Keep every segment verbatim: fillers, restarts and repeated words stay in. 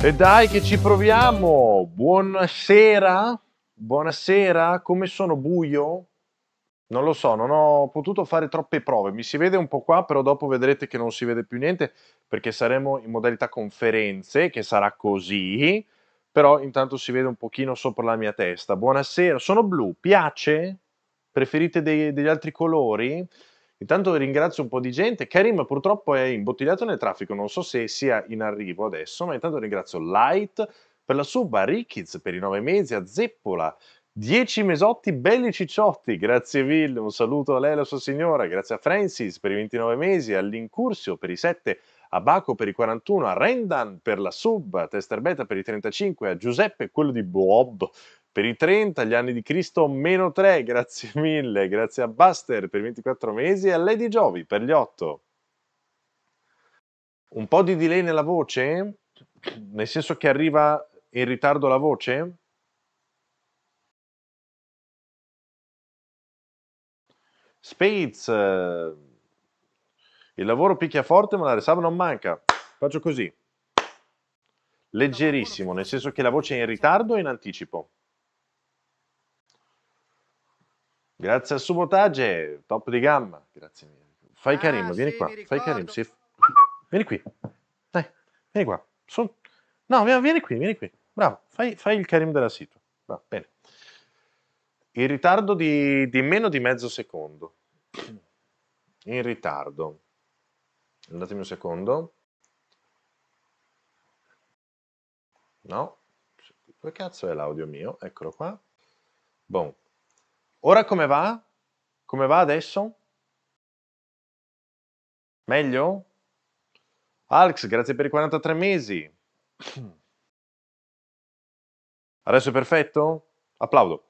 E dai che ci proviamo! Buonasera? Buonasera? Come sono buio? Non lo so, non ho potuto fare troppe prove. Mi si vede un po' qua, però dopo vedrete che non si vede più niente perché saremo in modalità conferenze, che sarà così, però intanto si vede un pochino sopra la mia testa. Buonasera, sono blu, piace? Preferite dei- degli altri colori? Intanto ringrazio un po' di gente. Karim purtroppo è imbottigliato nel traffico, non so se sia in arrivo adesso, ma intanto ringrazio Light per la sub, a Rikiz per i nove mesi, a Zeppola, dieci mesotti belli cicciotti, grazie mille, un saluto a lei e alla sua signora, grazie a Francis per i ventinove mesi, all'Incursio per i sette, a Baco per i quarantuno, a Rendan per la sub, a Tester Beta per i trentacinque, a Giuseppe, quello di Bob, per i trenta, gli anni di Cristo meno tre, grazie mille, grazie a Buster per i ventiquattro mesi e a Lady Giovi per gli otto. Un po' di delay nella voce? Nel senso che arriva in ritardo la voce? Spades, eh, il lavoro picchia forte ma la resava non manca. Faccio così, leggerissimo, nel senso che la voce è in ritardo o in anticipo. Grazie al subotage, top di gamma, grazie mille. Fai Karim, Ah, vieni sì, qua, mi fai Karim, ricordo. sì. Vieni qui, dai, vieni qua. Su. No, vi- vieni qui, vieni qui. Bravo, fai, fai il Karim della situa. Va bene. In ritardo di, di meno di mezzo secondo. In ritardo. Datemi un secondo. No. Dove cazzo è l'audio mio? Eccolo qua. Boom. Ora come va? Come va adesso? Meglio? Alex, grazie per i quarantatré mesi. Adesso è perfetto? Applaudo.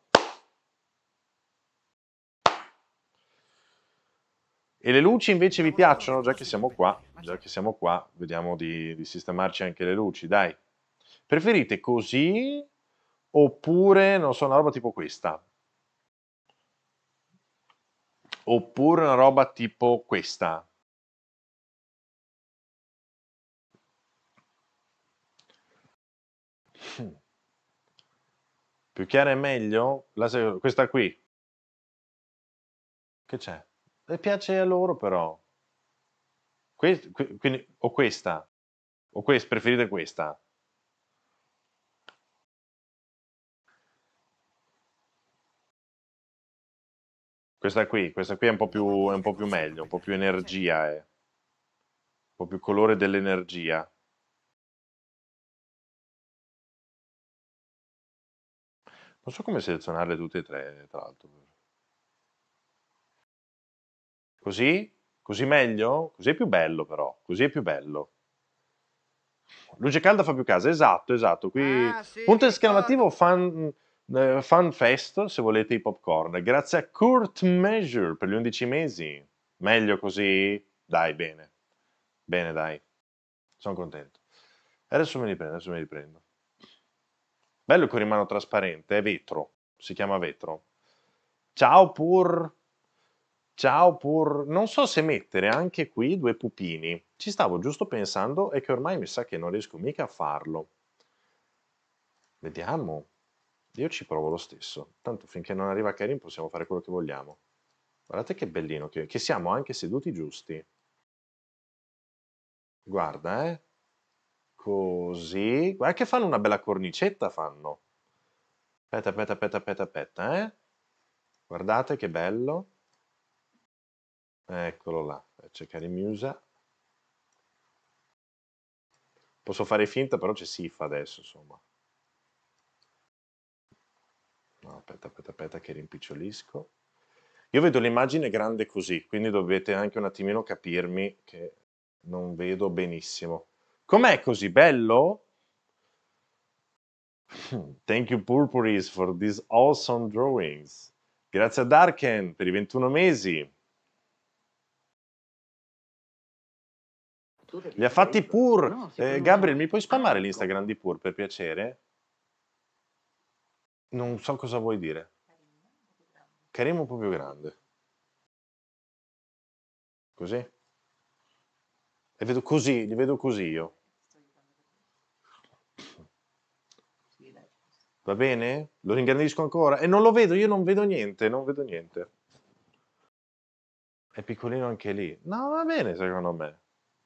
E le luci invece vi piacciono? Già che siamo qua, già che siamo qua, vediamo di, di sistemarci anche le luci, dai. Preferite così oppure, non so, una roba tipo questa? Oppure una roba tipo questa? Più chiara è meglio? La se- questa qui. Che c'è? Le piace a loro però. Que- que- quindi, o questa? O questa? Preferite questa? Questa qui, questa qui è un po' più, è un po' più meglio, un po' più energia, è. Un po' più colore dell'energia. Non so come selezionarle tutte e tre, tra l'altro. Così? Così meglio? Così è più bello però, così è più bello. Luce calda fa più casa, esatto, esatto. Qui Ah, sì, mi punto esclamativo ricordo. fan, eh, fan fest se volete i popcorn. Grazie a Kurt Measure per gli undici mesi. Meglio così? Dai, bene. Bene, dai. Sono contento. E adesso me li prendo, adesso me li prendo. Bello con rimano trasparente, è vetro. Si chiama vetro. Ciao pur. Ciao pur. Non so se mettere anche qui due pupini. Ci stavo giusto pensando e che ormai mi sa che non riesco mica a farlo. Vediamo. Io ci provo lo stesso. Tanto finché non arriva Karim possiamo fare quello che vogliamo. Guardate che bellino che, che siamo anche seduti giusti. Guarda, eh. Così. Guarda che fanno una bella cornicetta, fanno. Aspetta, aspetta, aspetta, aspetta, aspetta, eh. Guardate che bello. Eccolo là. C'è Karim usa. Posso fare finta, però c'è Sifa adesso, insomma. No, aspetta, aspetta, aspetta che rimpicciolisco. Io vedo l'immagine grande così, quindi dovete anche un attimino capirmi che non vedo benissimo. Com'è così bello? Thank you Purpuris for these awesome drawings. Grazie a Darken per i ventuno mesi. Li ha fatti Pur. Eh, Gabriel, mi puoi spammare l'Instagram di Pur per piacere? Non so cosa vuoi dire. Karim un po' più grande. Così? E vedo così, li vedo così io. Va bene? Lo ringrandisco ancora? E non lo vedo, io non vedo niente, non vedo niente. È piccolino anche lì. No, va bene secondo me.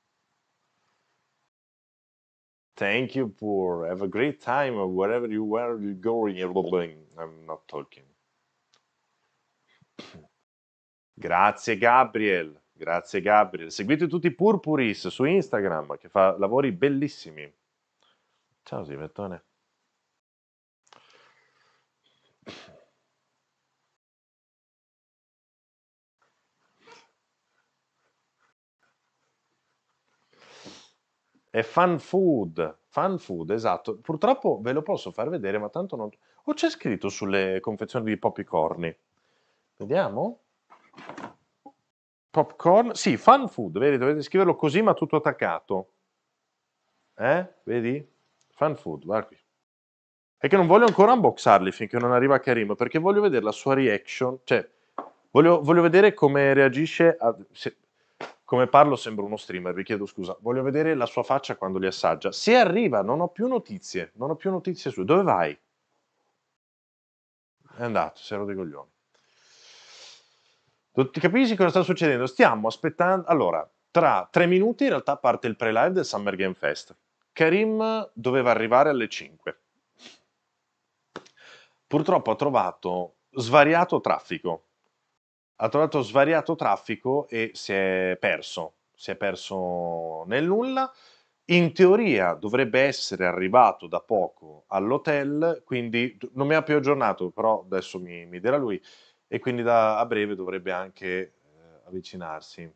Thank you for have a great time wherever you were going. I'm not talking. Grazie Gabriel, grazie Gabriel. Seguite tutti Purpuris su Instagram che fa lavori bellissimi. Ciao Simettone. È fan food, fan food, esatto. Purtroppo ve lo posso far vedere, ma tanto non... O c'è scritto sulle confezioni di popcorni? Vediamo. Popcorn, sì, fan food, vedi, dovete scriverlo così ma tutto attaccato. Eh? Vedi? Fan food, guarda qui. È che non voglio ancora unboxarli finché non arriva Karim, perché voglio vedere la sua reaction, cioè, voglio, voglio vedere come reagisce, a, se- come parlo sembra uno streamer, vi chiedo scusa, voglio vedere la sua faccia quando li assaggia. Se arriva, non ho più notizie, non ho più notizie su... Dove vai? È andato, si è rotto i coglioni. Tu ti capisci cosa sta succedendo? Stiamo aspettando... Allora, tra tre minuti in realtà parte il pre-live del Summer Game Fest. Karim doveva arrivare alle cinque. Purtroppo ha trovato svariato traffico. Ha trovato svariato traffico e si è perso. Si è perso nel nulla. In teoria dovrebbe essere arrivato da poco all'hotel, quindi non mi ha più aggiornato, però adesso mi, mi dirà lui, e quindi da, a breve dovrebbe anche eh, avvicinarsi.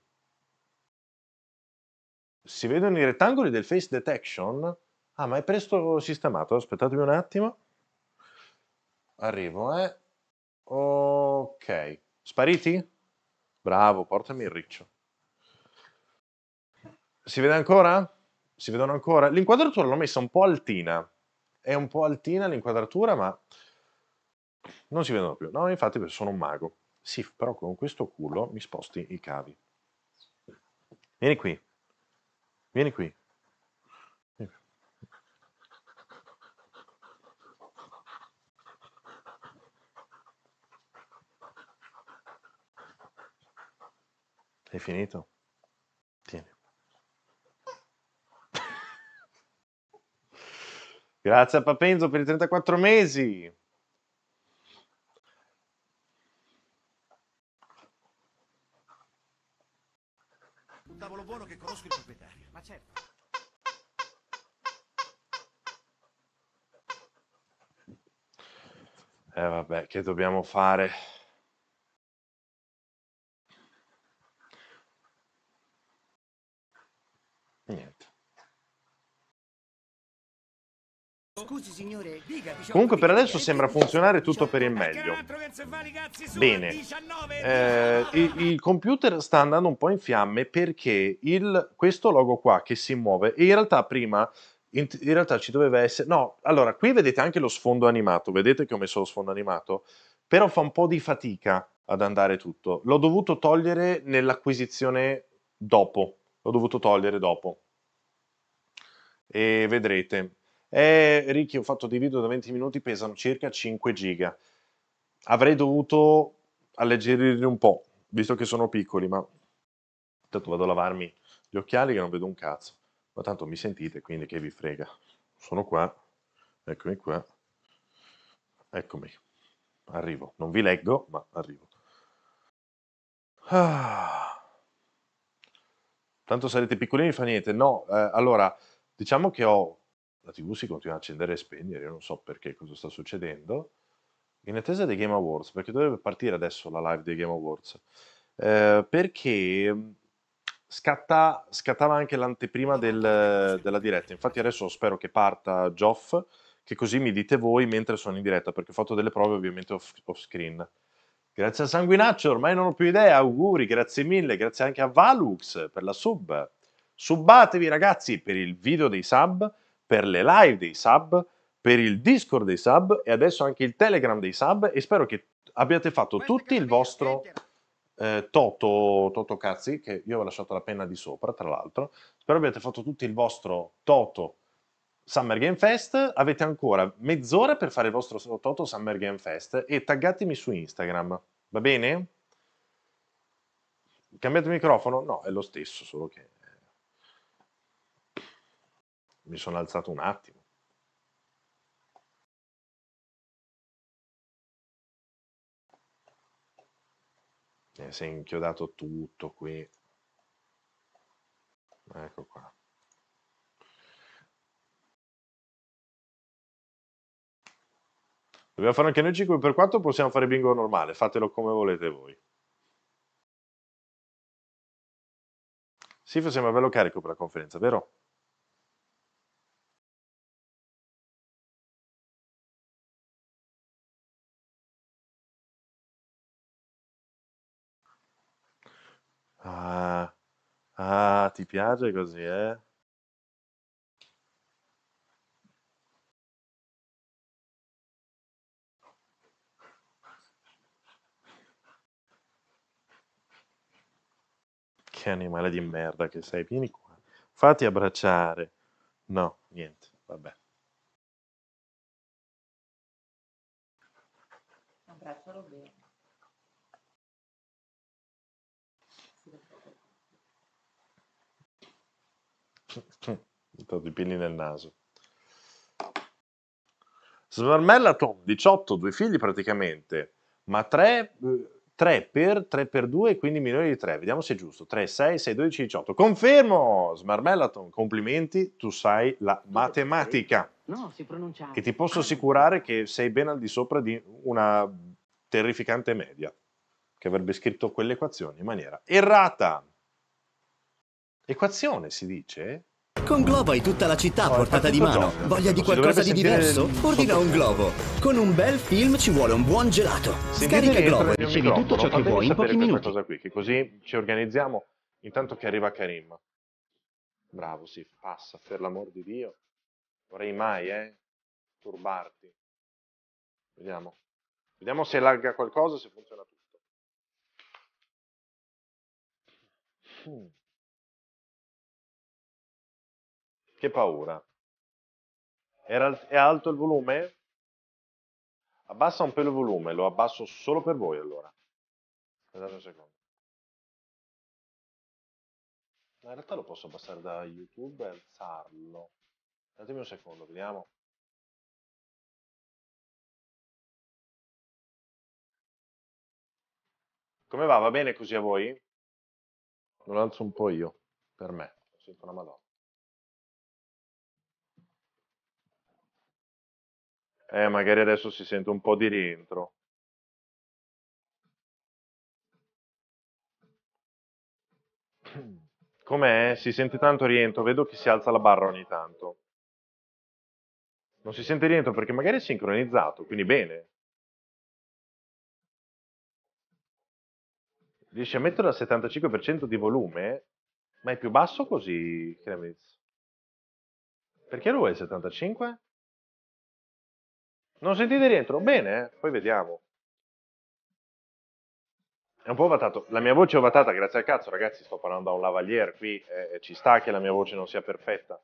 Si vedono i rettangoli del face detection? Ah, ma è presto sistemato, aspettatemi un attimo. Arrivo, eh. Ok. Spariti? Bravo, portami il riccio. Si vede ancora? Si vedono ancora? L'inquadratura l'ho messa un po' altina. È un po' altina l'inquadratura, ma non si vedono più. No, infatti perché sono un mago. Sì, però con questo culo mi sposti i cavi. Vieni qui. Vieni qui. Vieni qui. Hai finito? Tieni. Grazie a Papenzo per i trentaquattro mesi. Un tavolo buono che conosco il proprietario. Ma certo. Eh vabbè, che dobbiamo fare? Niente. Scusi signore, dica diciotto, Comunque per dica, adesso dica, e sembra che diciotto, funzionare tutto per diciotto. il E che meglio. altro che se fa, ragazzi, su, Bene, diciannove, eh, il, diciannove. il computer sta andando un po' in fiamme perché il- questo logo qua che si muove, e in realtà prima, in, in realtà ci doveva essere, no, allora qui vedete anche lo sfondo animato, vedete che ho messo lo sfondo animato, però fa un po' di fatica ad andare tutto. L'ho dovuto togliere nell'acquisizione dopo, l'ho dovuto togliere dopo e vedrete. Eh, Ricky, ho fatto dei video da venti minuti, pesano circa cinque giga. Avrei dovuto alleggerirli un po', visto che sono piccoli, ma tanto vado a lavarmi gli occhiali che non vedo un cazzo. Ma tanto mi sentite, quindi che vi frega. Sono qua, eccomi qua, eccomi. Arrivo. Non vi leggo, ma arrivo. Ah. Tanto sarete piccolini, fa niente. No, eh, allora, diciamo che ho... La T V si continua a accendere e spegnere, io non so perché, cosa sta succedendo. In attesa dei Game Awards, perché dovrebbe partire adesso la live dei Game Awards. Eh, perché mh, scatta, scattava anche l'anteprima del- della diretta. Infatti adesso spero che parta Geoff, che così mi dite voi mentre sono in diretta, perché ho fatto delle prove ovviamente off, off screen. Grazie a Sanguinaccio, ormai non ho più idea, auguri, grazie mille, grazie anche a Valux per la sub. Subbatevi ragazzi per il video dei sub, per le live dei sub, per il Discord dei sub e adesso anche il Telegram dei sub e spero che abbiate fatto Questa è tutti casa il mia, vostro smettila. eh, Toto, Toto Cazzi, che io ho lasciato la penna di sopra, tra l'altro. Spero abbiate fatto tutti il vostro Toto Summer Game Fest, avete ancora mezz'ora per fare il vostro Toto Summer Game Fest e taggatemi su Instagram, va bene? Cambiate il microfono? No, è lo stesso, solo che mi sono alzato un attimo. Eh, si è inchiodato tutto qui. Ecco qua. Dobbiamo fare anche noi cinque per quattro, possiamo fare bingo normale, fatelo come volete voi. Sì, sembra bello carico per la conferenza, vero? Ah, ah, ti piace così, eh? Che animale di merda che sei, vieni qua. Fatti abbracciare. No, niente, vabbè. Abbraccialo bene. Ho i peli nel naso. Smarmellaton, diciotto, due figli praticamente, ma tre, tre per, tre per due, quindi minore di tre. Vediamo se è giusto. tre, sei, sei, dodici, diciotto. Confermo! Smarmellaton, complimenti, tu sai la matematica. No, si pronuncia. E ti posso assicurare che sei ben al di sopra di una terrificante media, che avrebbe scritto quelle equazioni in maniera errata. Equazione si dice? Con Glovo hai tutta la città a No, è portata di partito mano. John. Voglia di Si qualcosa dovrebbe di sentire diverso? il Ordina un sottofondo. Glovo. Con un bel film ci vuole un buon gelato. Sentite Scarica dentro Glovo il e mio ricevi microfono, tutto ciò che fatemi vuoi in sapere pochi questa minuti. cosa qui, che così ci organizziamo intanto che arriva Karim. Bravo, sì, passa, per l'amor di Dio. Vorrei mai, eh, turbarti. Vediamo. Vediamo se lagga qualcosa, se funziona tutto. Mm. Che paura. Era, è alto il volume? Abbassa un po' il volume, lo abbasso solo per voi allora. Aspettate un secondo. No, in realtà lo posso abbassare da YouTube e alzarlo. Datemi un secondo, vediamo. Come va? Va bene così a voi? Lo alzo un po' io, per me. Sento una madonna. Eh, magari adesso si sente un po' di rientro. Com'è? Si sente tanto rientro, vedo che si alza la barra ogni tanto. Non si sente rientro perché magari è sincronizzato, quindi bene. Riesci a metterlo al settantacinque per cento di volume? Ma è più basso così, Kremlitz? Perché lo vuoi il settantacinque? Non sentite rientro? Bene, eh? Poi vediamo. È un po' ovatato. La mia voce è ovatata, grazie al cazzo, ragazzi, sto parlando a un lavalier qui, eh, ci sta che la mia voce non sia perfetta.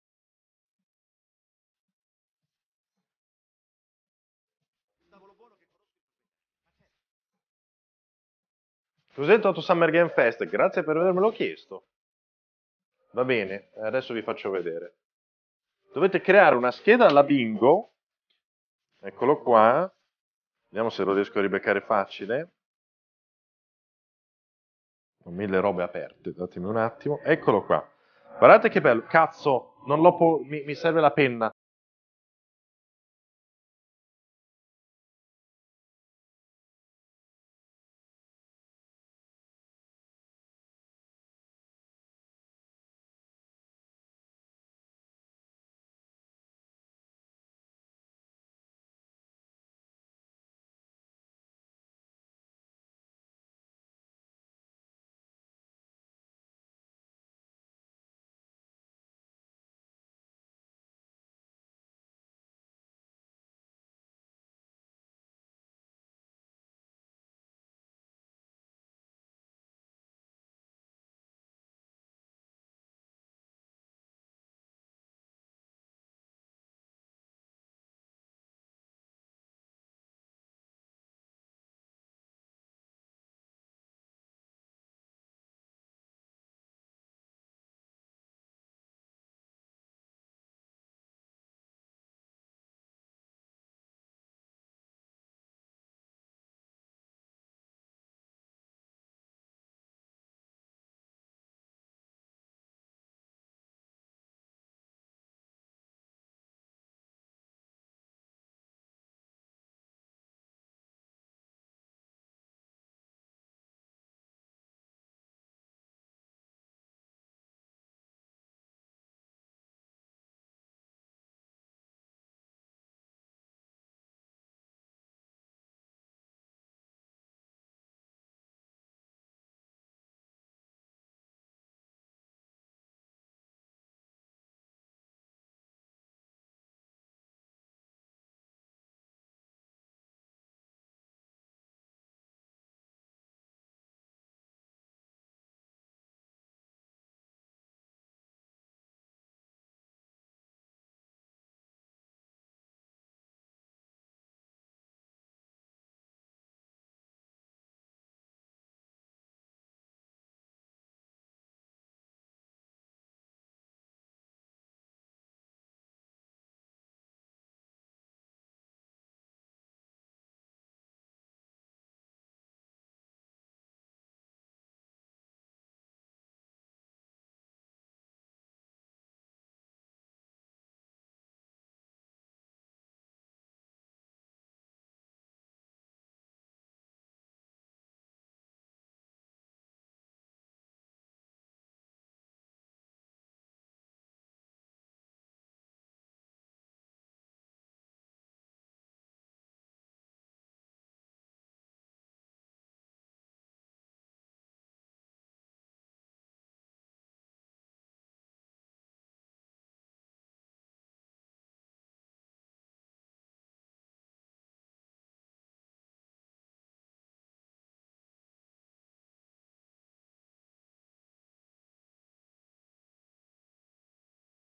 Cos'è il Toto Summer Game Fest? Grazie per avermelo chiesto. Va bene, adesso vi faccio vedere. Dovete creare una scheda alla bingo. Eccolo qua. Vediamo se lo riesco a ribeccare facile. Ho mille robe aperte, datemi un attimo. Eccolo qua. Guardate che bello. Cazzo, non l'ho po- mi, mi serve la penna.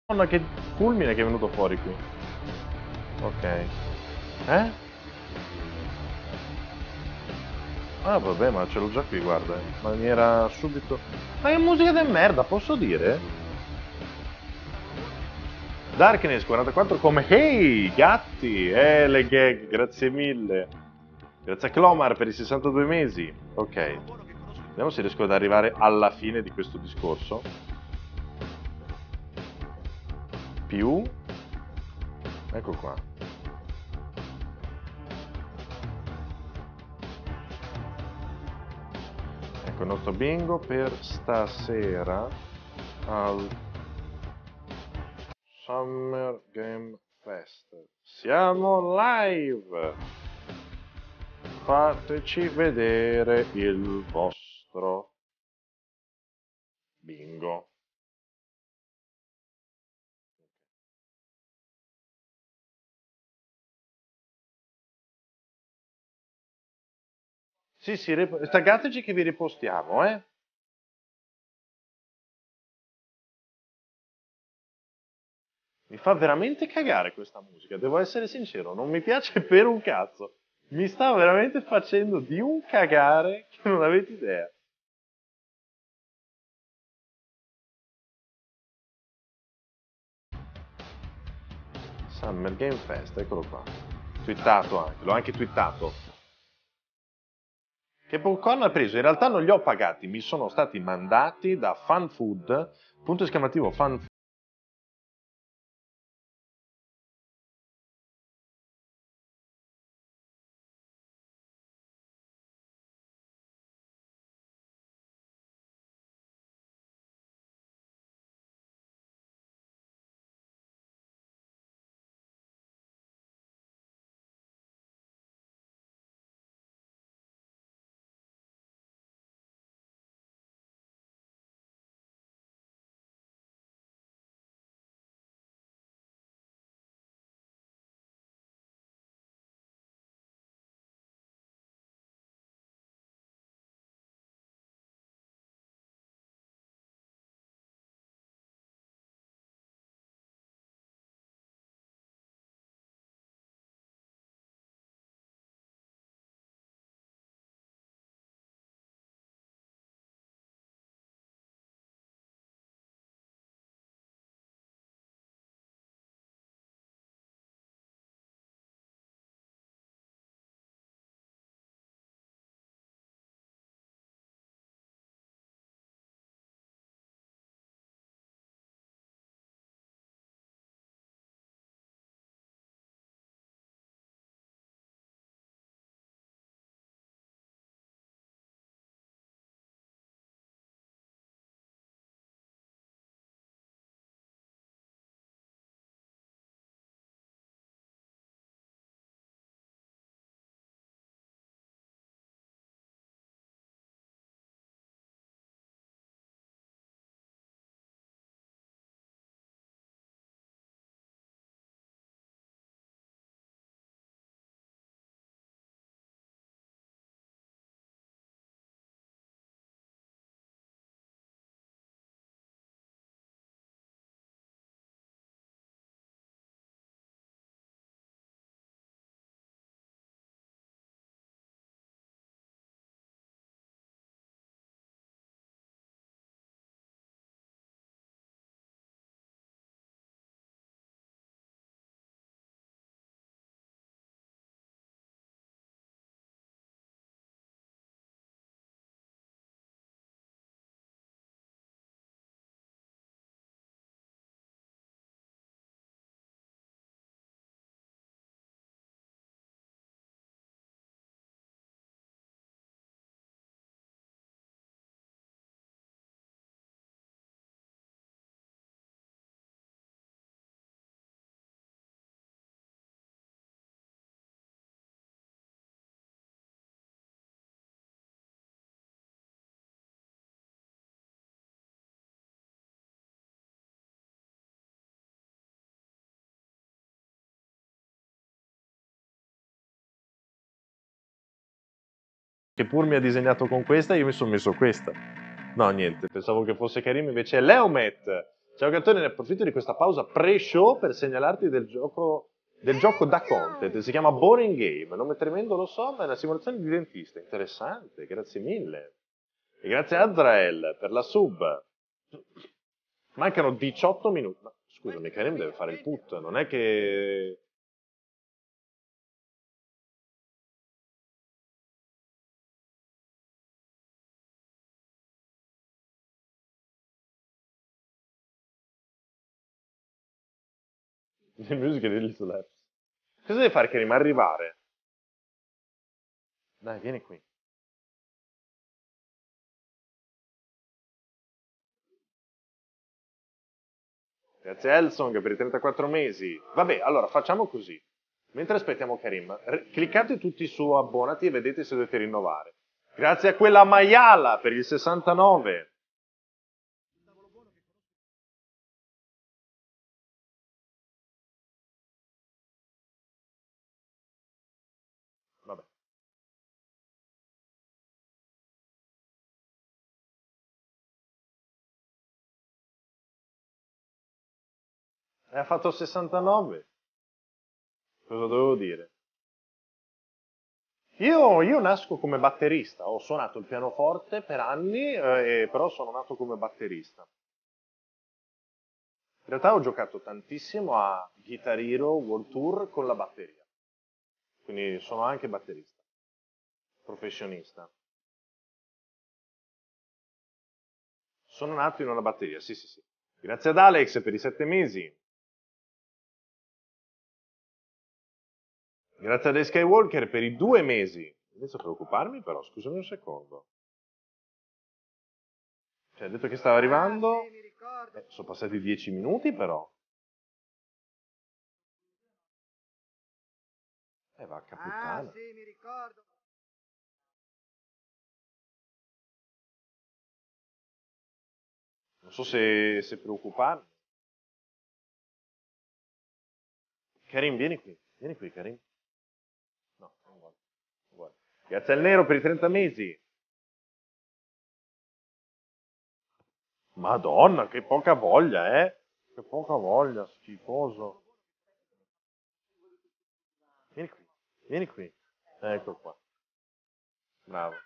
Madonna, che fulmine che è venuto fuori qui. Ok. Eh? Ah, vabbè, ma ce l'ho già qui, guarda. In maniera subito... Ma che musica di merda, posso dire? Darkness quarantaquattro come... Ehi, gatti! Eh, le gag, grazie mille. Grazie a Clomar per i sessantadue mesi. Ok. Vediamo se riesco ad arrivare alla fine di questo discorso. Più... Ecco qua. Ecco il nostro bingo per stasera al Summer Game Fest. Siamo live! Fateci vedere il vostro bingo. Sì, sì, rip- taggateci che vi ripostiamo, eh? Mi fa veramente cagare questa musica, devo essere sincero, non mi piace per un cazzo. Mi sta veramente facendo di un cagare che non avete idea. Summer Game Fest, eccolo qua. Twittato anche, l'ho anche twittato. Che popcorn ha preso? In realtà non li ho pagati, mi sono stati mandati da Fanfood, punto esclamativo Fanfood. Che pur mi ha disegnato con questa, io mi sono messo questa. No, niente, pensavo che fosse Karim, invece è Leomet. Ciao Gattone, ne approfitto di questa pausa pre-show per segnalarti del gioco, del gioco da content. Si chiama Boring Game, nome tremendo lo so, ma è una simulazione di dentista. Interessante, grazie mille. E grazie a Azrael per la sub. Mancano diciotto minuti. Ma scusami, Karim deve fare il put, non è che... Il music di Little Labs. Cosa deve fare Karim? Arrivare? Dai, vieni qui. Grazie a Elsong per i trentaquattro mesi. Vabbè, allora facciamo così. Mentre aspettiamo Karim, r- cliccate tutti su abbonati e vedete se dovete rinnovare. Grazie a quella maiala per il sessantanove. Vabbè. E ha fatto sessantanove. Cosa dovevo dire? Io, io nasco come batterista, ho suonato il pianoforte per anni, eh, però sono nato come batterista. In realtà ho giocato tantissimo a Guitar Hero World Tour con la batteria, quindi sono anche batterista, professionista. Sono nato in una batteria, sì sì sì. Grazie ad Alex per i sette mesi. Grazie a The Skywalker per i due mesi. Inizio a preoccuparmi però, scusami un secondo. Cioè, ha detto che stava arrivando. Eh, sono passati dieci minuti però. Eh, vacca puttana. Ah, sì, mi ricordo. Non so se, se preoccuparmi. Karim, vieni qui. Vieni qui, Karim. No, non vuole. Non vuole. Grazie al Nero per i trenta mesi. Madonna, che poca voglia, eh? Che poca voglia, schifoso. Vieni qui, vieni qui. Ecco qua. Bravo.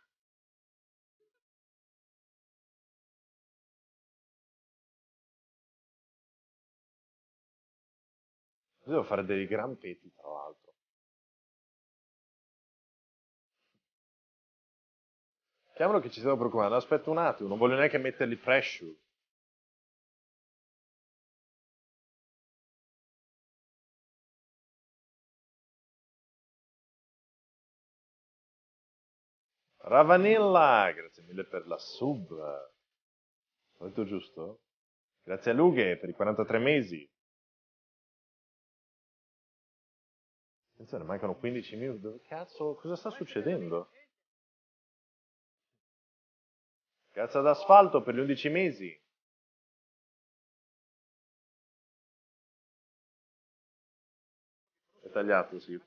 Devo fare dei gran peti, tra l'altro. Chiamalo che ci stiamo preoccupando. Aspetta un attimo, non voglio neanche metterli pressure. Ravanilla, grazie mille per la sub. Ho detto giusto? Grazie a Lughe per i quarantatré mesi. Attenzione, mancano quindici minuti. Dove cazzo? Cosa sta succedendo? Grazie ad Asfalto per gli undici mesi. È tagliato, sì.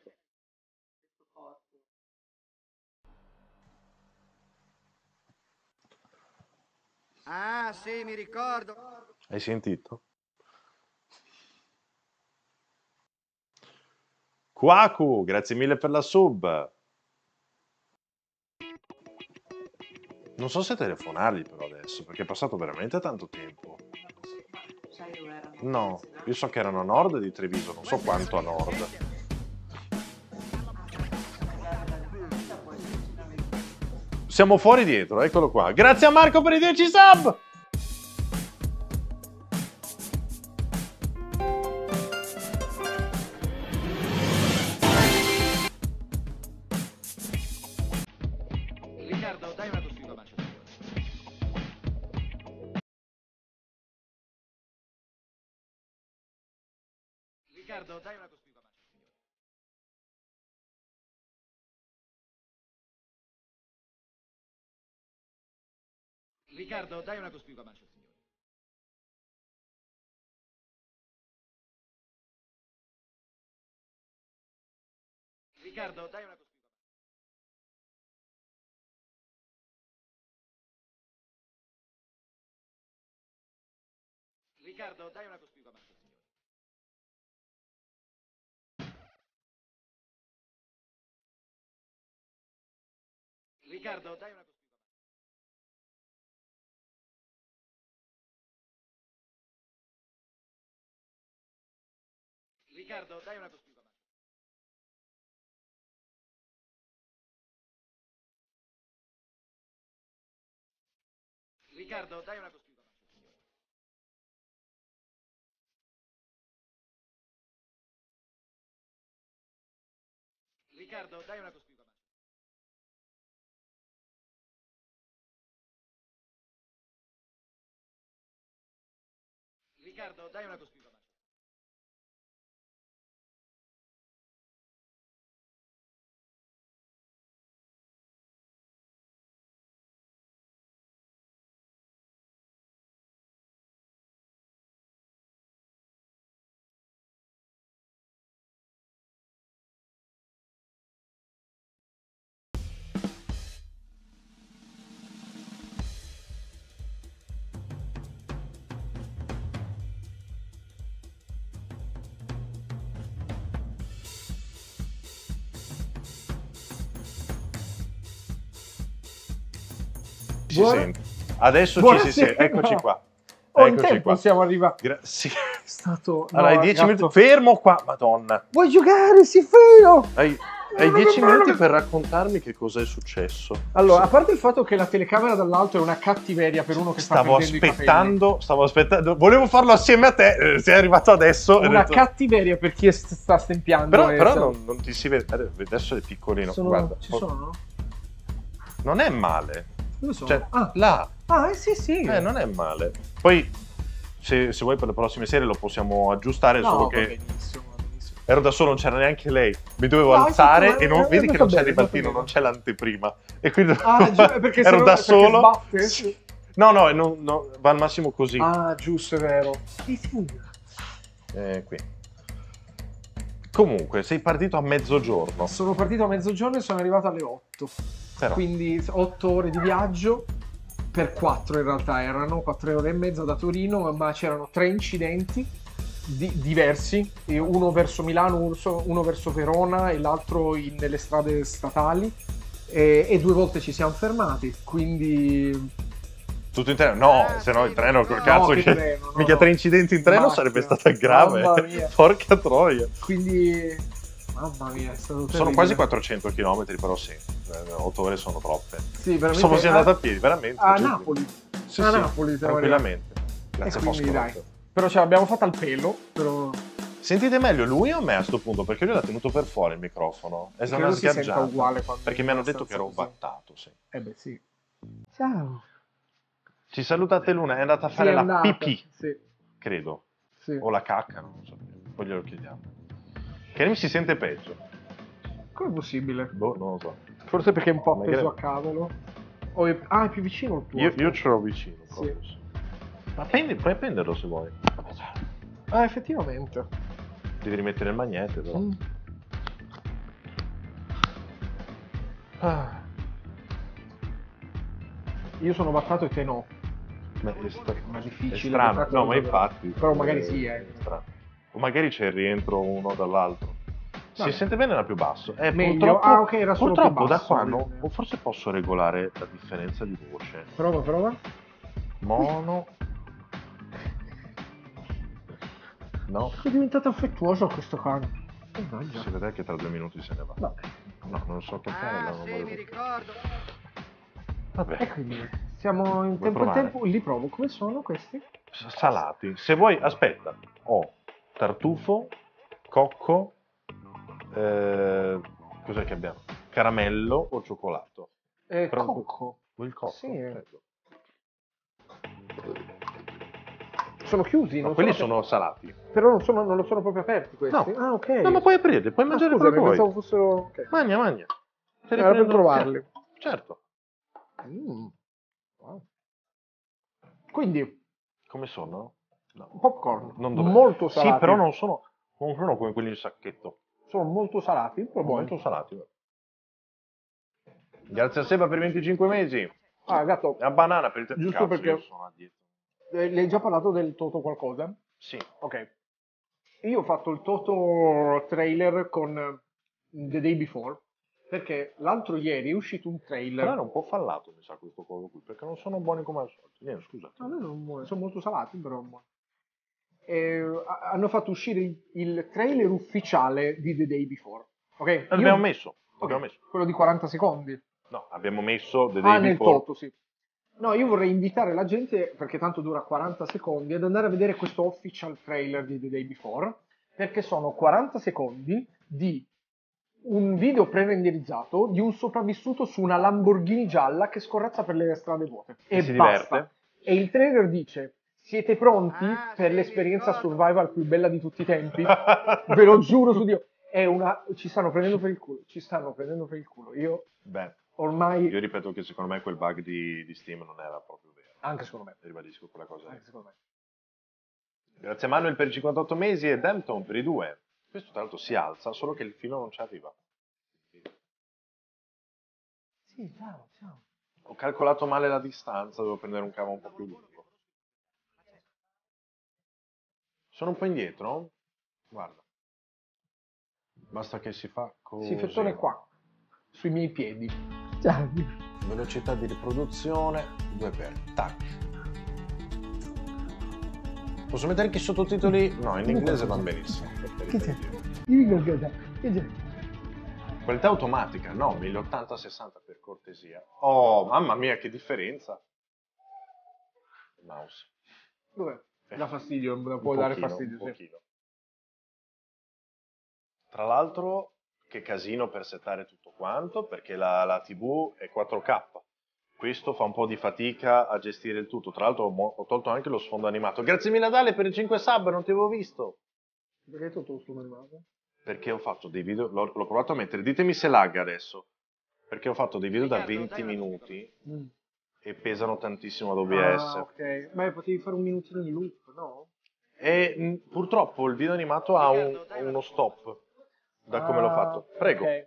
Ah, sì, mi ricordo. Hai sentito? Quaku, grazie mille per la sub. Non so se telefonargli però adesso, perché è passato veramente tanto tempo. Sai dove erano? No, io so che erano a nord di Treviso, non so quanto a nord. Siamo fuori dietro, eccolo qua. Grazie a Marco per i dieci sub! Riccardo, dai una cospicua mancia, signore. Riccardo, dai una cospicua mancia, signore. Riccardo, dai una cospicua mancia, signore. Riccardo, dai una cospicua mancia. Riccardo, dai una cospicua mano, signore. Riccardo, dai una cospicua mano. Riccardo, dai una cospicua mano. Riccardo, dai una cospicua mano, signore. Riccardo, dai una cospicua mano. Riccardo, dai una cospicua mano. Si Buona- sente. Adesso ci si Buonasera. sente. Eccoci qua. Oh, in Eccoci tempo qua. siamo arrivati. Gra- sì. È stato... Allora, no, hai dieci gatto. minuti. Fermo qua, Madonna. Vuoi giocare, Sifino? Hai, hai dieci minuti per raccontarmi che cosa è successo. Allora, a Sì. parte il fatto che la telecamera dall'alto è una cattiveria per uno che sta Stavo perdendo i aspettando, stavo aspettando. Volevo farlo assieme a te. eh, Sei arrivato adesso. capelli. e ho Una detto- cattiveria per chi è- sta stempiando. Però, e però sta- non, non ti si vede. Adesso è piccolino. sono... Guarda. ci sono? Non è male. Dove sono? Cioè, ah. là. ah, eh, sì, sì. Eh, non è male. Poi, se, se vuoi per le prossime serie lo possiamo aggiustare, no, solo va che benissimo, va benissimo. ero da solo, non c'era neanche lei. Mi dovevo No, alzare infatti, e non, eh, vedi è che non fatto c'è bene, il è fatto mattino, bene. non c'è l'anteprima. E quindi Ah, giù, perché ero sennò- da perché solo. sbatte? Sì. No, no, no, no, va al massimo così. Ah, giusto, è vero. Eh, qui. Comunque, sei partito a mezzogiorno. Sono partito a mezzogiorno e sono arrivato alle otto. Però, Quindi otto ore di viaggio per quattro in realtà erano, quattro ore e mezza da Torino, ma c'erano tre incidenti di- diversi, e uno verso Milano, uno, so- uno verso Verona e l'altro in- nelle strade statali e, e due volte ci siamo fermati, quindi tutto in treno? No, Ah, se no il sì, treno no, col cazzo che che... treno, no, Mica no. tre incidenti in treno Macchina. sarebbe stata grave. Mamma mia. Porca troia. quindi mamma mia, è stato Sono terribile. quasi quattrocento chilometri, però sì, otto ore sono troppe. Sì, veramente. Sono così andato a, a piedi, veramente. a Cioè, Napoli. Sì, a sì, Napoli siamo arrivati. tranquillamente. Grazie, E quindi, Foscolo. dai. Però ce l'abbiamo fatta al pelo, però Sentite meglio lui o me a sto punto? Perché lui l'ha tenuto per fuori il microfono. È credo una si senta sgargiata. uguale quando Perché è mi hanno detto abbastanza che ero così. battato, sì. Eh beh, sì. Ciao. Ci salutate l'una, è andata a Sì, fare è la andata. pipì, Sì, credo. sì. O la cacca, non so. Poi glielo chiediamo. Che mi si sente peggio. Com'è possibile? Boh, non lo so. Forse perché è un po' Magari- appeso a cavolo. O è... Ah, è più vicino il tuo. Io, io ce l'ho vicino. Sì. proprio, sì. Ma prendi, puoi prenderlo se vuoi. Ah, effettivamente. Devi rimettere il magnete, però. Mm. Ah, Io sono battato e te no. ma è, stra- Ma è è difficile. strano. questa No, cosa, ma però. infatti. Però magari eh, sì, eh. è strano. O magari c'è il rientro uno dall'altro. Si Vabbè. sente bene da più basso. Eh, Meglio. purtroppo, Ah, ok, era solo più purtroppo da basso, qua volevo no, dire. o forse posso regolare la differenza di voce. Prova, prova. Mono. No, È diventato affettuoso questo cane. Mannaggia. si vede che tra due minuti se ne va. Vabbè. No, non so toccare, Ah, non sì, volevo mi toccare. ricordo. Vabbè, E quindi siamo in Vuoi tempo in provare? tempo. Li provo. Come sono questi? S- salati. Se vuoi, aspetta, ho tartufo, cocco, eh, cos'è che abbiamo? Caramello o cioccolato? Eh, Però- cocco. Vuoi il cocco? Sì. Prego. Sono chiusi, No, non quelli sono... sono salati. Però non, sono, non lo sono proprio aperti questi. No. Ah, ok. No, ma puoi aprirli, puoi Ah, mangiare scusami, quello che vuoi. pensavo fossero... Ok. Magna, magna. Te li Era per prendo- provarli. Certo. Mm. Wow. Quindi, Come sono? No. popcorn. Non dovrebbe. Molto salati. Sì, però non sono, non sono come quelli in sacchetto. Sono molto salati, però buoni. Molto salati. Grazie a Seba per i venticinque mesi. Ah, gatto, La banana per il te- Giusto Cazzo, perché- io sono a dieta. Eh, Le hai già parlato del Toto qualcosa? Sì. Ok. Io ho fatto il Toto trailer con The Day Before, perché l'altro ieri è uscito un trailer. Però era un po' fallato, mi sa, questo coso qui, perché non sono buoni come al solito. Niente, scusate. No, no, no, sono molto salati, però buoni. E, ha- hanno fatto uscire il, il trailer ufficiale di The Day Before. Ok? L'abbiamo Io- messo. ok, L'abbiamo messo. quello di quaranta secondi. No, abbiamo messo The Ah, Day nel Before. Toto, sì. No, io vorrei invitare la gente, perché tanto dura quaranta secondi, ad andare a vedere questo official trailer di The Day Before, perché sono quaranta secondi di un video pre-renderizzato di un sopravvissuto su una Lamborghini gialla che scorrazza per le strade vuote. E E si basta. diverte. E il trailer dice: siete pronti Ah, per sì, l'esperienza mi ricordo. survival più bella di tutti i tempi? Ve lo giuro su Dio. È una... Ci stanno prendendo per il culo. Ci stanno prendendo per il culo. Io Beh, ormai... io ripeto che secondo me quel bug di, di Steam non era proprio vero. Anche secondo me. Ribadisco quella cosa lì. Anche secondo me. Grazie a Manuel per i cinquantotto mesi e Dampton per i due. Questo tra l'altro si alza, solo che il filo non ci arriva. Sì, ciao, ciao. Ho calcolato male la distanza, devo prendere un cavo un po' più lungo. Sono un po' indietro? Guarda. Basta che si fa così. Si fettone qua, sui miei piedi. Ciao. Velocità di riproduzione, due per. Tac. Posso mettere anche i sottotitoli? No, in inglese va benissimo. per carità di Dio. Qualità automatica, no, mille ottanta sessanta per cortesia. Oh, mamma mia, che differenza. Il mouse. Dov'è? Eh, Dà fastidio, Un può dare pochino, fastidio, un sì. pochino. Tra l'altro, che casino per settare tutto quanto, perché la, la tivù è quattro K. Questo fa un po' di fatica a gestire il tutto. Tra l'altro ho, ho tolto anche lo sfondo animato. Grazie mille Dale per i cinque sub, non ti avevo visto. Perché hai tolto lo sfondo animato? Perché ho fatto dei video, l'ho, l'ho provato a mettere, ditemi se lagga adesso. Perché ho fatto dei video da venti minuti Mm. e pesano tantissimo ad O B S. Ah, ok. Ma potevi fare un minutino di loop, no? E mh, purtroppo il video animato ha un- uno stop da come l'ho Ah, fatto. Prego. ok.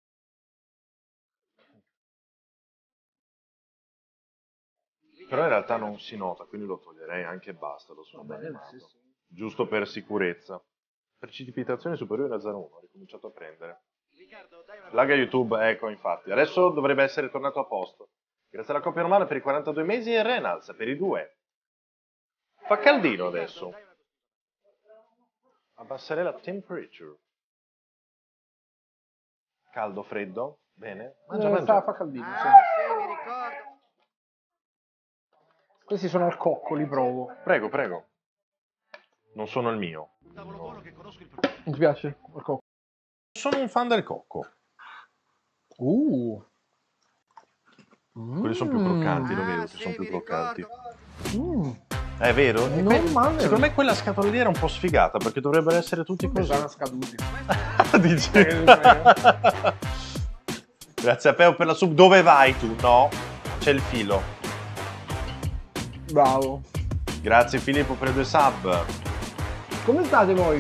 Però in realtà non si nota, quindi lo toglierei anche e basta lo sfondo Va bene, animato. sì, sì. Giusto per sicurezza. Precipitazione superiore a zero virgola uno, ho ricominciato a prendere. Laga YouTube, ecco infatti. Adesso dovrebbe essere tornato a posto. Grazie alla coppia romana per i quarantadue mesi e Reynolds per i due. Fa caldino adesso. Abbasserei la temperature. Caldo, freddo? Bene. Mangia, Eh, mangia. Fa, fa caldino, sì. Ah, sì, mi ricordo. Questi sono al cocco, li provo. Prego, prego. Non sono il mio. Un tavolo buono che conosco il proprietario. Mi piace? Al cocco. Sono un fan del cocco. Uh. Quelli sono più croccanti, lo vedo Ah, che sì, sono più mi croccanti. ricordo. Mm. È vero? E Non que- male. Secondo me quella scatola lì era un po' sfigata perché dovrebbero essere tutti Come così. sono scaduti? Dici? Eh, Grazie a Peo per la sub. Dove vai tu? No, c'è il filo. Bravo. Grazie Filippo per i due sub. Come state voi?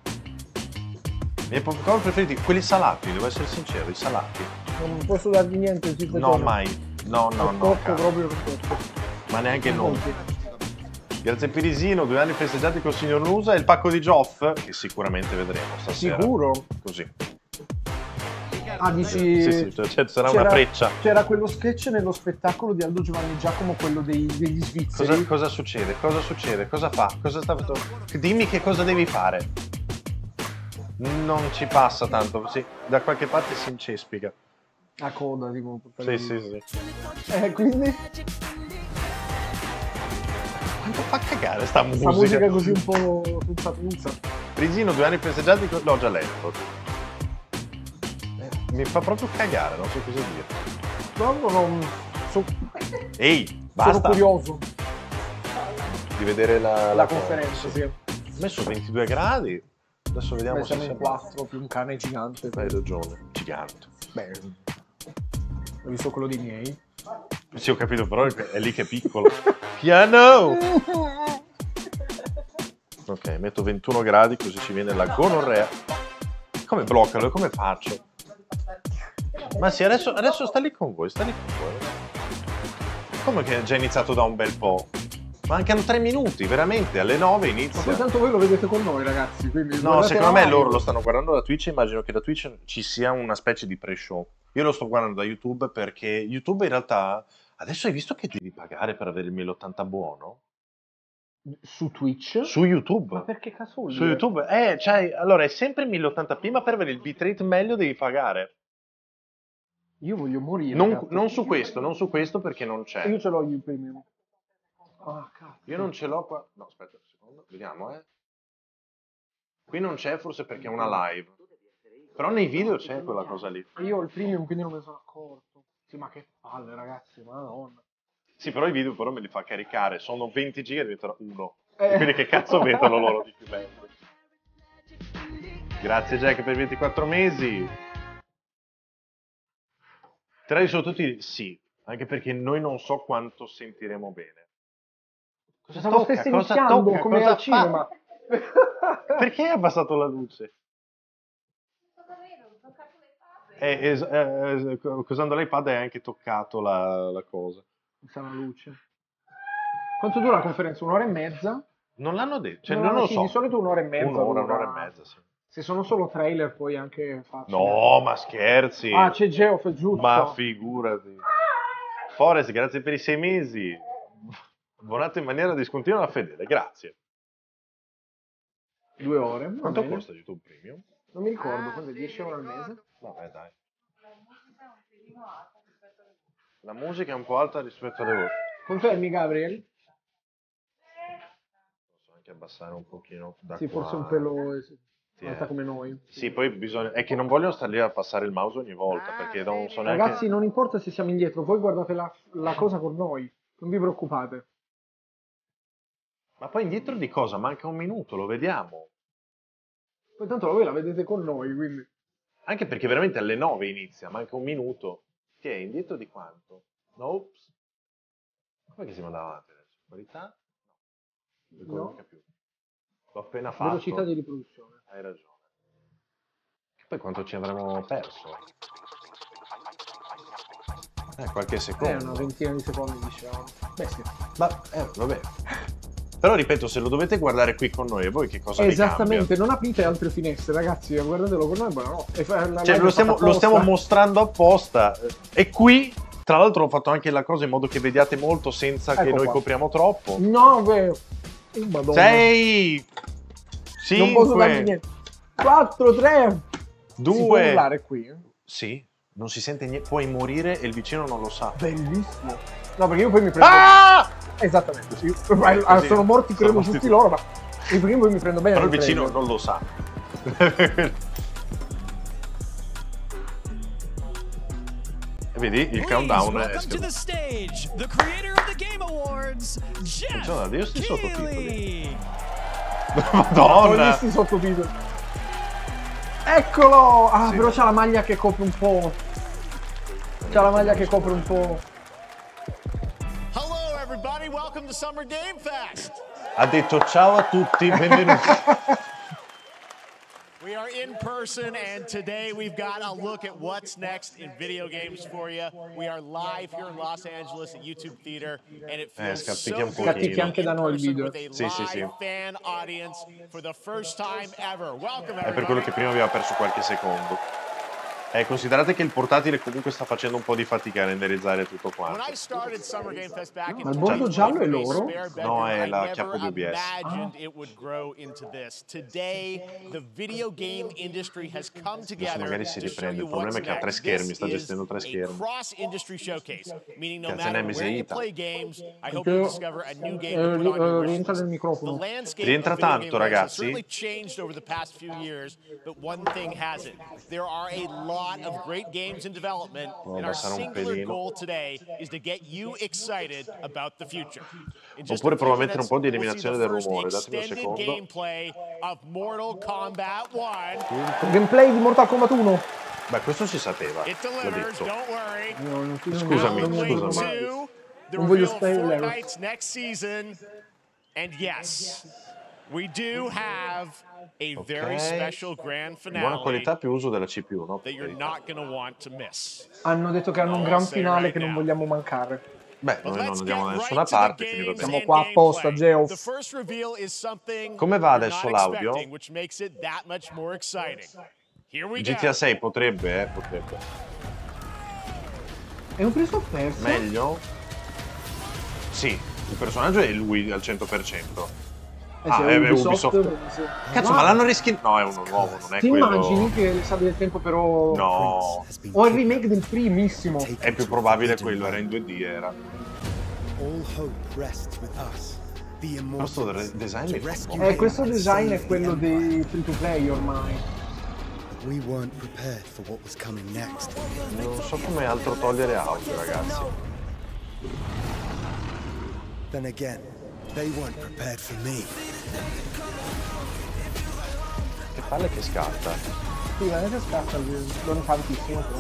I miei popcorn preferiti, quelli salati, devo essere sincero, i salati. Non posso darvi niente, si No, mai. No, no, no. Cocco caro. proprio non posso. Ma neanche noi. Molti. Grazie Pirisino, due anni festeggiati col signor Nusa e il pacco di Joff, che sicuramente vedremo stasera. Sicuro? Così. Ah, dici... Sì, sì, cioè, cioè, sarà c'era- una freccia. C'era quello sketch nello spettacolo di Aldo Giovanni Giacomo, quello dei, degli svizzeri. Cosa, cosa succede? Cosa succede? Cosa fa? Cosa sta facendo? Dimmi che cosa devi fare. Non ci passa tanto, sì, da qualche parte si incespica. A coda, tipo. Sì, sì, sì. Eh, quindi... Quanto fa cagare sta musica? Questa musica così un po' puzza puzza. Prisino, due anni festeggiati, con- l'ho già letto. Eh, Mi fa proprio cagare, non so cosa dire. No, no, no, so- Ehi, sono basta curioso. di vedere la, La conferenza, sì. Ho messo ventidue gradi. Adesso vediamo Beh, se siamo in siamo- quattro più un cane gigante. Hai ragione, gigante. Beh, ho visto quello dei miei. Sì, ho capito, però è lì che è piccolo. Piano! Ok, metto ventuno gradi così ci viene la gonorrea. Come bloccalo? Come faccio? Ma sì, adesso, adesso sta lì con voi, sta lì con voi. Come che è già iniziato da un bel po'? Mancano tre minuti, veramente, alle nove Ma poi inizia. tanto voi lo vedete con noi, ragazzi. Quindi No, guardate secondo la me live. loro lo stanno guardando da Twitch e immagino che da Twitch ci sia una specie di pre-show. Io lo sto guardando da YouTube perché YouTube in realtà... Adesso hai visto che devi pagare per avere il mille ottanta buono? Su Twitch? Su YouTube. Ma perché cazzo vuol Su dire? YouTube. Eh, cioè, allora è sempre mille ottanta p, ma per avere il bitrate meglio devi pagare. Io voglio morire. Non, cazzo. non su questo, non su questo perché non c'è. Io ce l'ho io premium. Ah, cazzo. Io non ce l'ho qua. No, aspetta un secondo, vediamo, eh. Qui non c'è, forse perché è una live. Però nei video c'è quella cosa lì. Io ho il premium, quindi non me ne sono accorto. Sì, ma che palle, ragazzi, madonna. Sì, però i video però me li fa caricare. Sono venti giga e diventano uno. Eh. E quindi che cazzo vedono loro di più bello? Grazie Jack per ventiquattro mesi. Tra i sottotitoli, sì. Anche perché noi non so quanto sentiremo bene. Cosa Stavo tocca? stesse Cosa iniziando tocca? come Cosa al fa? cinema. Perché hai abbassato la luce? Eh, es- eh, eh, usando l'iPad hai anche toccato la, la cosa. Sta la luce. Quanto dura la conferenza? Un'ora e mezza? Non l'hanno detto, cioè No, non lo sì, so. di solito un'ora e mezza. Un'ora, dura. un'ora e mezza, sì. Se sono solo trailer poi anche facile. No, ma scherzi. Ah, c'è Geoff, giusto. Ma figurati. Forest, grazie per i sei mesi. Abbonato in maniera discontinua ma fedele, grazie. Due ore. va Quanto bene. costa YouTube Premium? Non mi ricordo, quando è dieci euro al mese? Vabbè, dai. La musica è un po' alta rispetto alle voci. Confermi, Gabriel? Posso anche abbassare un pochino da Sì, qua. forse un pelo eh, sì, Sì, alta eh. come noi. Sì, poi bisogna... È che non voglio stare lì a passare il mouse ogni volta, perché non so neanche... Ragazzi, non importa se siamo indietro, voi guardate la, la cosa con noi. Non vi preoccupate. Ma poi indietro di cosa? Manca un minuto, lo vediamo. Poi tanto voi la vedete con noi, quindi... Anche perché veramente alle nove inizia, manca un minuto. Che è indietro di quanto? Ops. Come che siamo davanti adesso? Qualità? No. Non No. mica più. L'ho appena fatto. Velocità di riproduzione. Hai ragione. Che poi quanto ci avremmo perso? Eh, qualche Eh, secondo. una ventina di secondi, diciamo. Beh, sì. Ma, eh, vabbè. Però ripeto, se lo dovete guardare qui con noi, e voi che cosa vi Esattamente, cambia? non aprite altre finestre, ragazzi, guardatelo con noi, buonanotte. E fa- la Cioè, live lo è stiamo, fatta lo stiamo apposta. mostrando apposta. E qui, tra l'altro, ho fatto anche la cosa in modo che vediate molto senza che Ecco noi qua. copriamo troppo. No, beh. Oh, Madonna. sei, Non posso darvi cinque, niente. quattro, tre. Si può due. urlare qui? eh? Sì, non si sente niente. Puoi morire e il vicino non lo sa. Bellissimo. No, perché io poi mi prendo... Ah! Esattamente. Io- Così. ah, sono morti, credo, Sono morti tutti tutti. loro, ma io perché poi mi prendo bene. Però il le vicino trailer. non lo sa. E vedi, il Please countdown è welcome to the stage, the creator of the Game Awards, Jeff Funziona, io sti sottotitoli. Keighley. Madonna! Togli sti sottotitoli. Eccolo! Ah, Sì. però c'ha la maglia che copre un po'. C'ha la maglia che copre un po'. Hello, everybody. Welcome to Summer Game Fest. Ha detto ciao a tutti, benvenuti. We are in person, and today we've got a look at what's next in video games for you. We are live here in Los Angeles at YouTube Theater, and it Eh, feels scattichia so un good to pochino. be anche da in noi il person video. with a Sì, sì, live sì. fan audience for the first time ever. Welcome, È per quello che everybody. prima aveva perso qualche secondo. Eh, considerate che il portatile comunque sta facendo un po' di fatica a renderizzare tutto quanto. When I started Summer Game Fest back in Ma il bordo giallo è loro? No, è la I chiappa never di O B S. imagined it would grow into this. Today, the video game industry has come together magari si to show riprende. you Il problema what's è che ha tre next. schermi, This sta is gestendo tre a schermi. cross-industry showcase, meaning no Cazzo, matter Nemesis where you Ita. play games, I hope Perché, you discover a new game eh, to put on ri- your eh, wish rientra list. nel microfono. The landscape Rientra of video tanto, game fans has ragazzi. certainly changed over the past few years, but one thing hasn't. There are a lot of great games in development, and our abbassare un singular pelino. goal today is to get you excited about the future. In just Oppure a few provo a mettere un minutes, po' di we'll see eliminazione the del first rumore, datemi un extended secondo. gameplay of Mortal Kombat one. Gameplay di Mortal Kombat uno. Beh, questo si sapeva, It l'ho delivers, detto. don't worry. No, non ti- Scusami, non- non- Alan non- Wake scusami. two, the Non voglio reveal of spoiler. Fortnite's next season. And yes, we do have a very Ok. special grand Buona finale qualità più uso della C P U, no? that you're not going to want to miss. Hanno detto che hanno un I'll gran say finale right che non now. vogliamo mancare. Beh, But noi non let's andiamo da get nessuna right to the parte, quindi va games bene. Siamo and qua apposta, gameplay. Geoff. The first reveal is something Come va you're adesso not l'audio? expecting, which makes it that much more exciting. Here we G T A go. sei potrebbe, eh, potrebbe. È un Prince of Persia? Meglio? Sì, il personaggio è lui al cento per cento. Eh, Ah, se è Ubisoft, Ubisoft. sì. Cazzo, No, ma l'hanno riskin... No, è uno nuovo, non è ti quello... immagini che le sabbie del tempo però... No, O il remake del primissimo. è più probabile quello, era in due D, era. All hope rests with us, the Questo immortals. design è fatto. Eh, questo design è quello dei free to play ormai. We weren't prepared for what was coming next. Non so come altro togliere audio, ragazzi. Then again, they weren't prepared for me. Che palle che scatta. Sì, veramente scatta, non tantissimo però.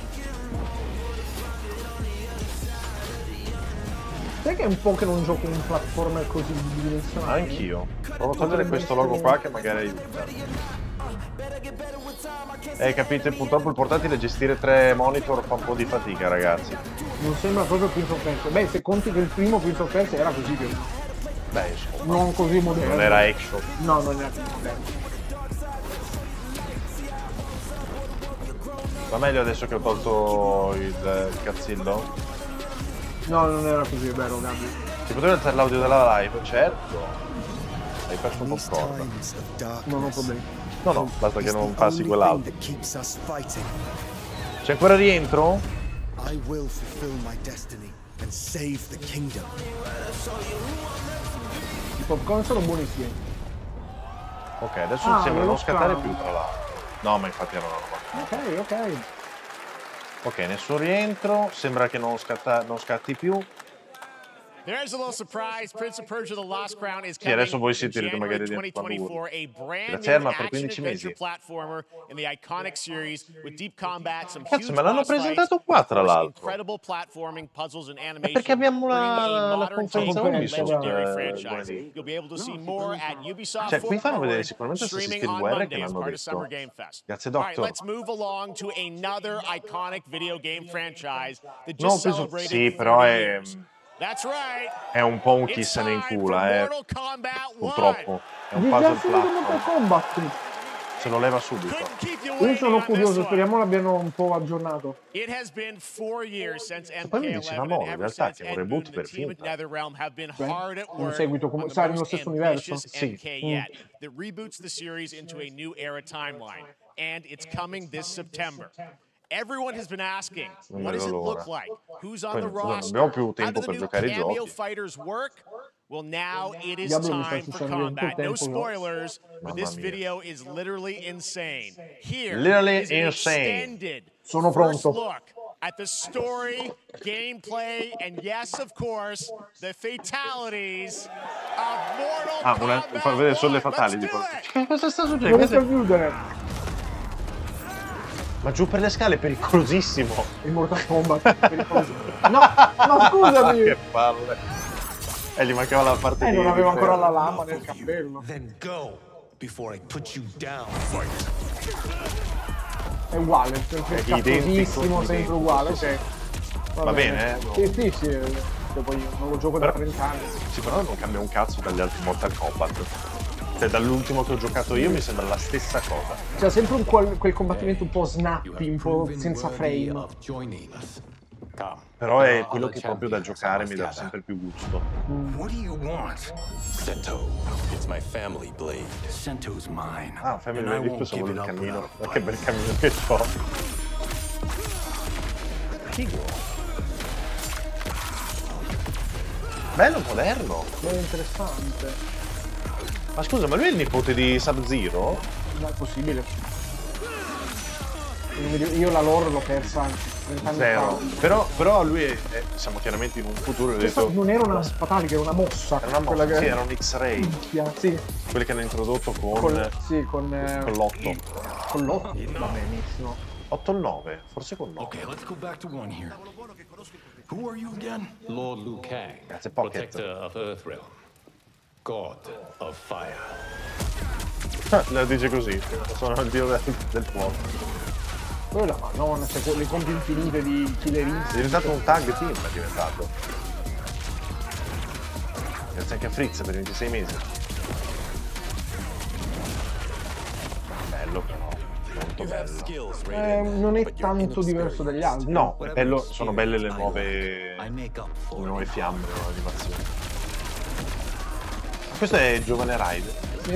Sai che è un po' che non gioco un platformer così bidimensionale? Anch'io. Provo a togliere questo logo qua che magari aiuta. Eh, capite, purtroppo il portatile gestire tre monitor fa un po' di fatica, ragazzi. Non sembra proprio Prince of Persia. Beh, se conti che il primo Prince of Persia era così più o meno. Beh, insomma, Non così moderno. non era action. No, non era più moderno. Va meglio adesso che ho tolto il, il cazzillo? No, non era così, è vero, Gabi. Si poteva alzare l'audio della live? Certo. Hai perso un po' These corda. times of darkness. Non ho problemi. No, no, basta che is non the passi only quell'altro. thing that keeps us fighting. C'è ancora rientro? I will fulfill my destiny and save the kingdom. I popcorn sono buonissimi. Ok, adesso Ah, sembra me lo non scattare scavo. più, tra l'altro. No, ma infatti erano normali. Ok, ok. Ok, nessun rientro, sembra che non, scatta, non scatti più. There's a little surprise. Prince of Persia: The Lost Crown is Sì, coming adesso voi in siete magari January dentro quando twenty twenty-four, a brand Grazie, new Erma, per action quindici adventure mesi. platformer in the iconic series with deep combat, some Cazzo, huge me l'hanno boss fights, presentato qua, tra of course, l'altro. incredible platforming puzzles and È animation. perché abbiamo la, bringing a la modern conferenza take on a Ubisoft legendary eh, franchise. lunedì. You'll be able to see more at Ubisoft Cioè, qui fanno vedere Forward, sicuramente Assassin's streaming Creed on Guerra Monday che as l'hanno part of Summer detto. Game Fest. Grazie, All right, Doctor. let's move along to another iconic video game franchise that No, just penso- celebrated sì, però thirty è- years. That's right. È un po' un It's chi se ne time for incula, eh. Mortal Kombat one. Purtroppo. È un Vi puzzle piace Mortal platform. Combat? Se lo leva subito. Couldn't keep you Io waiting sono on this curioso, one. speriamo l'abbiano un po' aggiornato. It has been four years since poi mi M K diceva eleven, Mo, and in ever realtà since che è un Ed Boon reboot and per the team at finta. NetherRealm have been Beh, hard at un work seguito come- on the sai, nello most stesso universo? ambitious Sì. M K yet, that reboots the series into a new era timeline, and it's coming this September. Everyone has been asking, Non what does it vedo look l'ora. like? Who's on Poi the non- non roster? abbiamo più How tempo do the per new giocare i cameo giochi. fighters work? Well, now it is Diablo mi sta time for succedendo in combat. tutto No tempo, no? spoilers, but Mamma this mia. video is literally insane. Here Literally is an insane. extended Sono first pronto. look at the story, gameplay, and yes, of course, the fatalities of Mortal Ah, una, Kombat fa vedere solo le one. fatali. Let's Tipo, do it. che cosa sta Non succedendo? riesco a chiudere. Ma giù per le scale è pericolosissimo. Il Mortal Kombat. pericoloso. No, no, scusami. Che palle. E gli mancava la parte Eh, di- non avevo di ancora ferro. la lama nel cappello. Then go before I put you down, fight. È uguale, è sempre È identico, scattosissimo, sempre identico, uguale. sì, ok. Va bene, eh? Sì, sì, sì. eh, che poi io non lo gioco da Però- trenta anni. Sì, però non cambia un cazzo dagli altri Mortal Kombat. Cioè, dall'ultimo che ho giocato io mi sembra la stessa cosa. C'è sempre un quel, quel combattimento un po' snappy, un po' senza frame. Però è quello che proprio da giocare mi dà sempre più gusto. What do you want? Sento. It's my family blade. Sento's mine. Ah, Family and I Blade, io won't pensavo give del it up cammino. without a Ma che bel fight. cammino che ho. Figo. Bello, moderno. È interessante. Ma scusa, ma lui è il nipote di Sub-Zero? Non è possibile. Io, mi ricordo- io la lore l'ho persa trenta anni Zero. fa. Però, però lui è, è- siamo chiaramente in un futuro e ho Questa detto... non era una fatalica, era una mossa. Era una quella mossa, che- sì, era un X-Ray. Minchia, sì, Quelli che hanno introdotto con, con, sì, con, eh, con l'otto. con l'otto. Va benissimo. otto o il nove? Forse con nove. Okay, let's go back to one here. Who are you again? Lord Liu Kang, That's a pocket. protector of Earthrealm, god of fire. La dice così, sono il dio del, del fuoco. Poi la madonna, cioè, le compie infinite di Killer Instinct. È diventato un tag team, è diventato. Grazie anche a Fritz per ventisei mesi. Bello però, molto bello. Eh, non è tanto diverso dagli altri. No, è bello, sono belle le nuove, le nuove fiamme, le nuove animazioni. Questo è Giovane Raiden. Sì.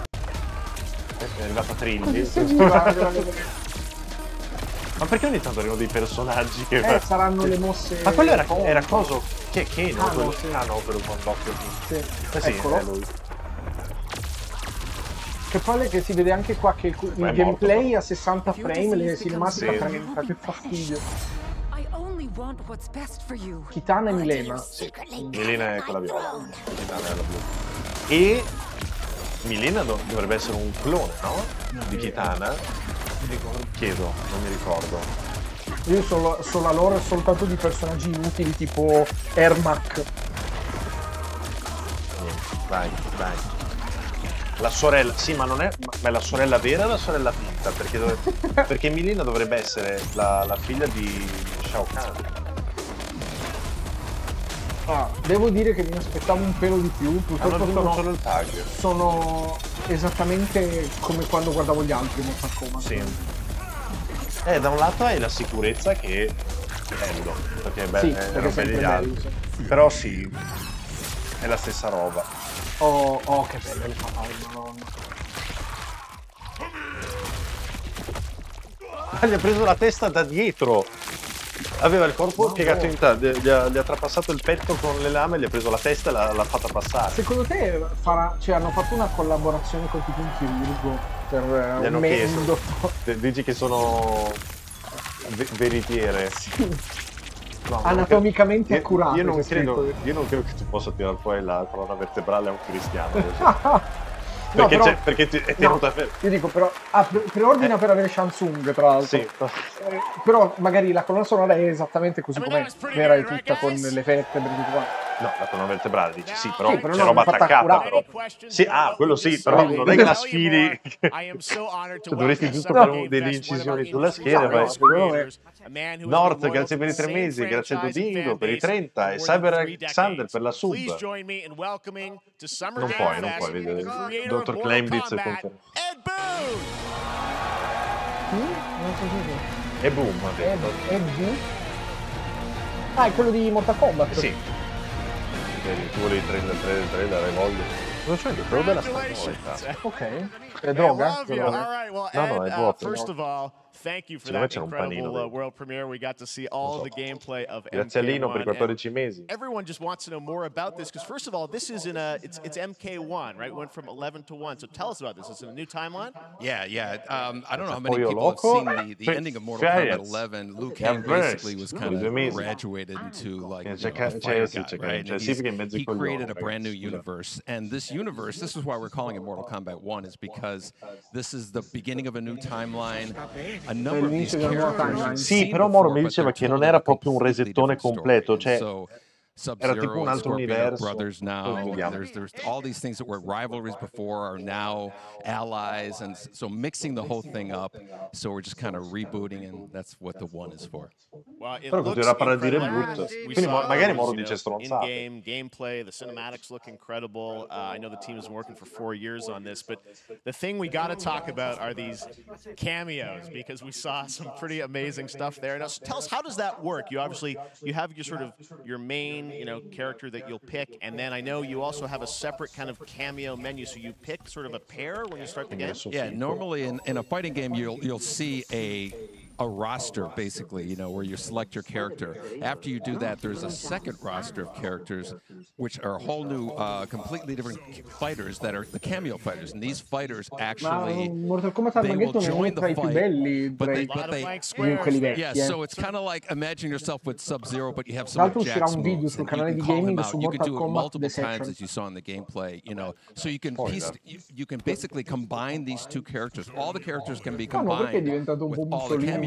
È arrivata Trilli. Ma perché ogni tanto arrivano dei personaggi che... Eh, saranno le mosse... Ma quello era, era coso... Che è Kano? Ah, quello... no, sì. Ah no, quello con l'occhio. Sì, Eh sì, eccolo. è lui. Che poi che si vede anche qua che il, il Ma è gameplay morto, a sessanta frame, le cinematiche Sì. a trenta, che fastidio. I only want what's best for you. Kitana e Milena. Sì, Milena è quella viola. Kitana è la blu. E... Milena do- dovrebbe essere un clone, no? Di Kitana. Chiedo, non mi ricordo. Io so, so la lore soltanto di personaggi inutili tipo Ermac. Vai, vai. La sorella, sì, ma non è. Ma è la sorella vera o la sorella finta? Perché, dove, perché Milena dovrebbe essere la, la figlia di Shao Kahn. Ah, devo dire che mi aspettavo un pelo di più. Purtroppo Hanno aggiunto sono, solo il tag. sono esattamente come quando guardavo gli altri Mortal Kombat. Sì. Eh, da un lato hai la sicurezza che è bello, perché è bello, Sì, è, perché è belli sempre gli bello, altri. sì. Però sì, è la stessa roba. Oh, oh, che belle le patate, madonna. Ah, gli ha preso la testa da dietro. Aveva il corpo No, piegato no. in ta- gli ha, gli ha trapassato il petto con le lame, gli ha preso la testa e l'ha, l'ha fatta passare. Secondo te farà, cioè, hanno fatto una collaborazione con tipo un chirurgo per Gli uh, hanno un me- chiesto. un dottore? D- Dici che sono ve- veritiere. No, Anatomicamente io- accurate, Io non, c'è credo, scritto. io non credo che tu possa tirare fuori la colonna vertebrale a un cristiano. Così. No, perché, però- c'è- perché ti- è no, tenuta ferma. io dico però, ah, pre- preordina Eh. per avere Shansung tra l'altro. Sì. Eh, però magari la colonna sonora è esattamente così com'è, vera e tutta con le vertebre tutte quante. No, la colonna vertebrale dici sì, però, Sì, però c'è no, roba fatta attaccata. accurata. Però. Sì, ah, quello sì, però Sì. non è che la sfili. I am so honored to Cioè, dovresti welcome giusto Summer fare Game delle Fest, one of our incisioni sulla industry's schiena e greatest vai. creators, a man who has Nord, been loyal grazie to per i the tre same mesi, grazie a franchise and Dodingo fan per i base trenta for e more than Cyber three Alexander decades. per la sub. Please join me in welcoming to Summer Non Game puoi, non Fest, puoi vedere. the creator of dottor Mortal Claimditz Kombat, conferma. Ed Boon! Non so se E boom, ha è. detto. È V? Ah, è quello di Mortal Kombat? Sì. Vedi, tu volevi trailer, trailer, trailer, hai voglia. Cosa c'è? Quello della stagione. Ok. È I droga? love you. All right, well, No, no, Ed, è uh, vuoto. first of all, thank you for Secondo me that c'era un panino incredible uh, dentro. world premiere. We got to see all so. the gameplay of Grazie a Lino per i M K one, and quattordici mesi. everyone just wants to know more about this because, first of all, this is in a it's it's M K one, right? Went from eleven to one. So tell us about this. It's in a new timeline. Yeah, yeah. Um, I don't know how many Pollo people have Loco, seen the, the Fritz ending of Mortal Giants. Kombat eleven. Liu Yeah, Kang verse. basically was No, kind it's of amazing. graduated into like Yeah, you c'è know, ca- a c'è- fire sì, guy, c'è- right? c'è And sì, he's- perché in mezzo ai he coglioni, created a ragazzi, brand new scusa. universe, and this universe, this is why we're calling it Mortal Kombat one, is because this is the beginning of a new timeline. A number of these L'inizio della nuova characters timeline. you've Sì, seen però Moro before, mi but diceva they're che non told era in a proprio un completely resettone different story. completo, And cioè so era tipo Sub-Zero un and altro Scorpion are universo. brothers Poi now. vediamo. There's there's all these things that were rivalries before are now allies, and s- so mixing the whole thing up. So we're just kind of rebooting, and that's what the one is for. Well, it Però looks continuerà a parlare di incredible. reboot. We Quindi saw mo- magari those, Moro you dice know, stronzate. in-game gameplay. The cinematics look incredible. Uh, I know the team has been working for four years on this, but the thing we got to talk about are these cameos because we saw some pretty amazing stuff there. Now, s- tell us, how does that work? You obviously you have your sort of your main, you know, character that you'll pick, and then I know you also have a separate kind of cameo menu. So you pick sort of a pair when you start the game. Yeah, normally in, in a fighting game, you'll you'll see a a roster basically, you know, where you select your character. After you do that, there's a second roster of characters, which are a whole new, uh, completely different fighters that are the cameo fighters, and these fighters Ma actually Mortal Kombat they will Armageddon è uno join tra the i più fight, belli but tra they i but they blank quelli vecchi. yeah, eh. so it's kind of like imagine yourself with Sub-Zero, but you have Tra some of l'altro uscirà Jack's un video moves, sul and you canale can di call him gaming out. su You can Mortal do it Kombat multiple Deception. times, as you saw in the gameplay, you know. So you can Poi, piece, you, you can basically combine these two characters. All the characters can be Ah, no, perché è combined diventato un with po' all the mussolino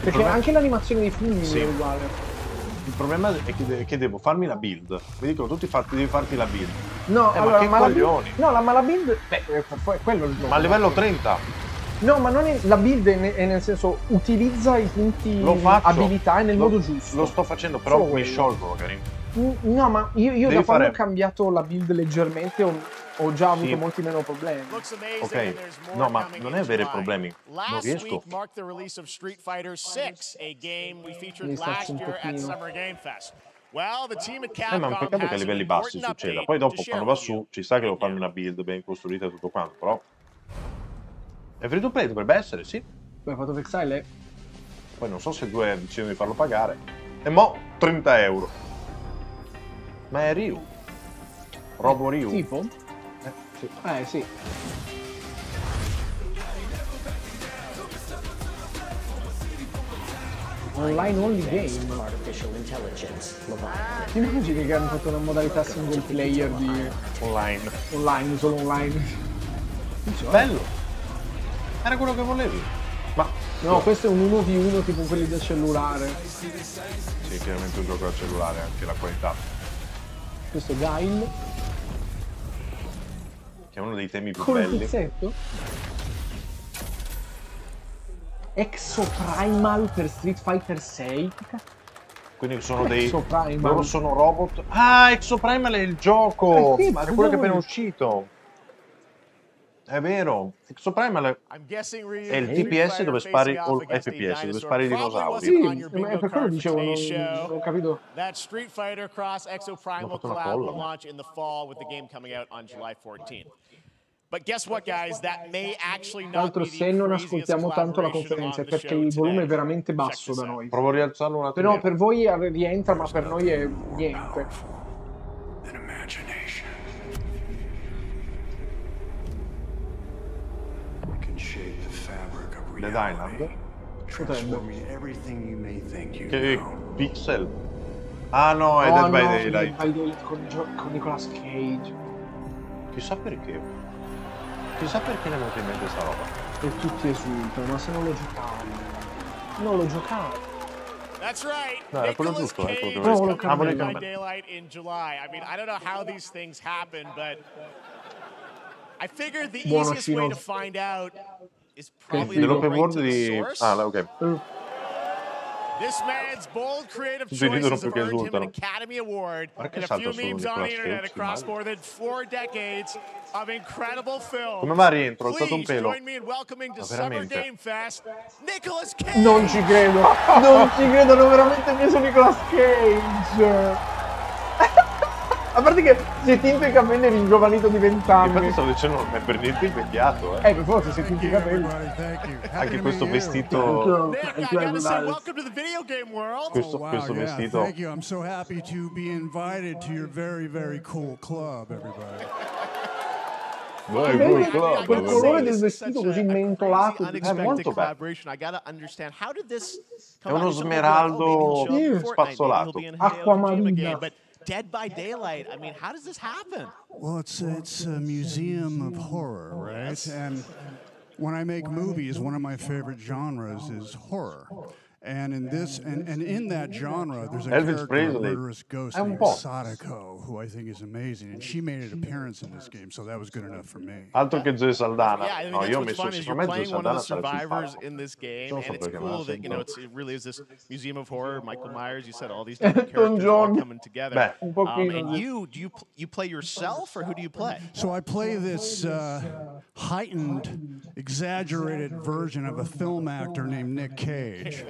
Perché problema... anche l'animazione dei funghi sì. è uguale. Il problema è che, de- che devo farmi la build. Mi dicono tutti farti, devi farti la build. No, eh, allora, ma che ma la coglioni. build, no, la, ma la build, beh, è quello il gioco. Ma a livello trenta. No, ma non è, la build è, ne- è nel senso, utilizza i punti Lo faccio. abilità nel lo, modo giusto. Lo sto facendo, però Solo mi quello. sciolgo magari. No, ma io, io da Devi quando fare- ho cambiato la build leggermente ho, ho già avuto Sì. molti meno problemi. Ok, no, ma non è avere problemi. Non Last riesco. week marked the release of Street Fighter six, a game we featured Mi sta last un year at pochino. Summer Game Fest. Well, the team at Eh, ma un Capcom peccato che a has an livelli bassi important succeda. update Poi to dopo, share quando va with you. su, ci sta che devo farmi una build ben costruita e tutto quanto, però... È free to play, dovrebbe essere, sì. Poi Path of Exile è... Poi non so se due decidono di farlo pagare. E mo' trenta euro. Ma è Ryu. Robo Ryu. Tipo? Eh, sì. Eh, sì. Online only game. Ti immagini che hanno fatto una modalità single player di Online. online, solo online? Bello. Era quello che volevi. Ma No, questo è un uno vu uno tipo quelli da cellulare. sì, chiaramente un gioco da cellulare, anche la qualità. Questo è Guile. Che è uno dei temi più Con il belli. pizzetto. Exoprimal per Street Fighter sei. Quindi sono dei... Exoprimal. Loro sono robot. Ah, Exoprimal è il gioco! Eh sì, ma è quello che è cosa appena vuoi? uscito. È vero. Exoprimal è... I'm guessing Ryu È il and Street T P S Fighter dove facing spari off o against a F P S, dove dinosaur spari i probably dinosauri. wasn't Sì, on your ma bingo è per quello card for dicevo, non, today's show. non ho capito. That Street Fighter cross Exoprimal fatto una collab will colla. launch in the fall with the game coming out on July fourteenth. But guess what, guys? That may actually Tra not l'altro, be the se non craziest ascoltiamo tanto la collaboration conferenza è on the perché show il volume è today. veramente Check basso this da out. noi. Provo a rialzarlo un attimo. Però per voi rientra, ma per noi è niente. An imagination. It can shape the fabric of Dead reality. Island. Transforming everything you may think you Che know. pixel. Ah no, è Oh, Dead no, by Dead Daylight. by Daylight con, Gio- con Nicolas Cage. Chissà perché. Chissà perché ne è venuta in mente sta roba. E tutti esultano, ma se non lo giocavo. Non lo giocavo. That's right. No, era quello Nicolas giusto, eh, quello Cage che is volevo coming dire. to Ah, volevi Dead by cambiare. Daylight in July. I mean, I don't know how these things happen, but I figured the Buono, easiest way Shino. to find out is probably to go Dell'open right world to the di... source. Ah, ok. Eh, This man's bold creative Tutti ridono choices have perché earned him an esultano. Academy Award Guarda che and a salta few solo memes on Nicolas the internet Cage, across che more than four decades of incredible films. Come va rientro? Ho alzato un Please pelo. join me in welcoming to Ma Summer veramente? Game Fest, Nicolas Cage. Non ci credo. Non ci credo, hanno veramente preso Nicolas Cage. A parte che si è tinto i capelli e ringiovanito di venti Infatti anni. stavo dicendo non è per niente invecchiato, eh. Eh, per forza si è tinto i capelli. Anche questo vestito... Nick, I gotta say, welcome to the video game world. Questo, Wow, questo yeah, vestito... thank you. I'm so happy to be invited to your very, very cool club, everybody. Vai, bello vai, che club, quel vai, colore vai. del This is vestito such così a- a mentolato. crazy, È unexpected molto bello. collaboration. I gotta understand, how did this È come uno out? Somebody like, oh, maybe he'll show up in smeraldo Fortnite, maybe spazzolato. he'll be in Hideo Kojima Acquamarina. game, but Dead by Daylight, I mean, how does this happen? Well, it's it's a museum of horror, right? And when I make movies, one of my favorite genres is horror. And in this, and, and in that genre, there's a Elvis character, a Presley. murderous ghost È un named po'. Sadako, who I think is amazing, and she made an appearance in this game, so that was good enough for me. Altro che Zoe Saldana. Yeah, I think No, that's io ho what's messo, fun is you're secondo me Zoe playing one of Saldana the sarà sul survivors palco. in this game, Non so and it's perché, cool ma that, you know, sento- it's, it really is this museum of horror. Michael Myers, you said all these different Elton characters all John. coming together. Beh. Un Um, pochino, and sì. you, do you pl- you play yourself, or who do you play? So I play this uh, heightened, exaggerated version of a film actor named Nick Cage.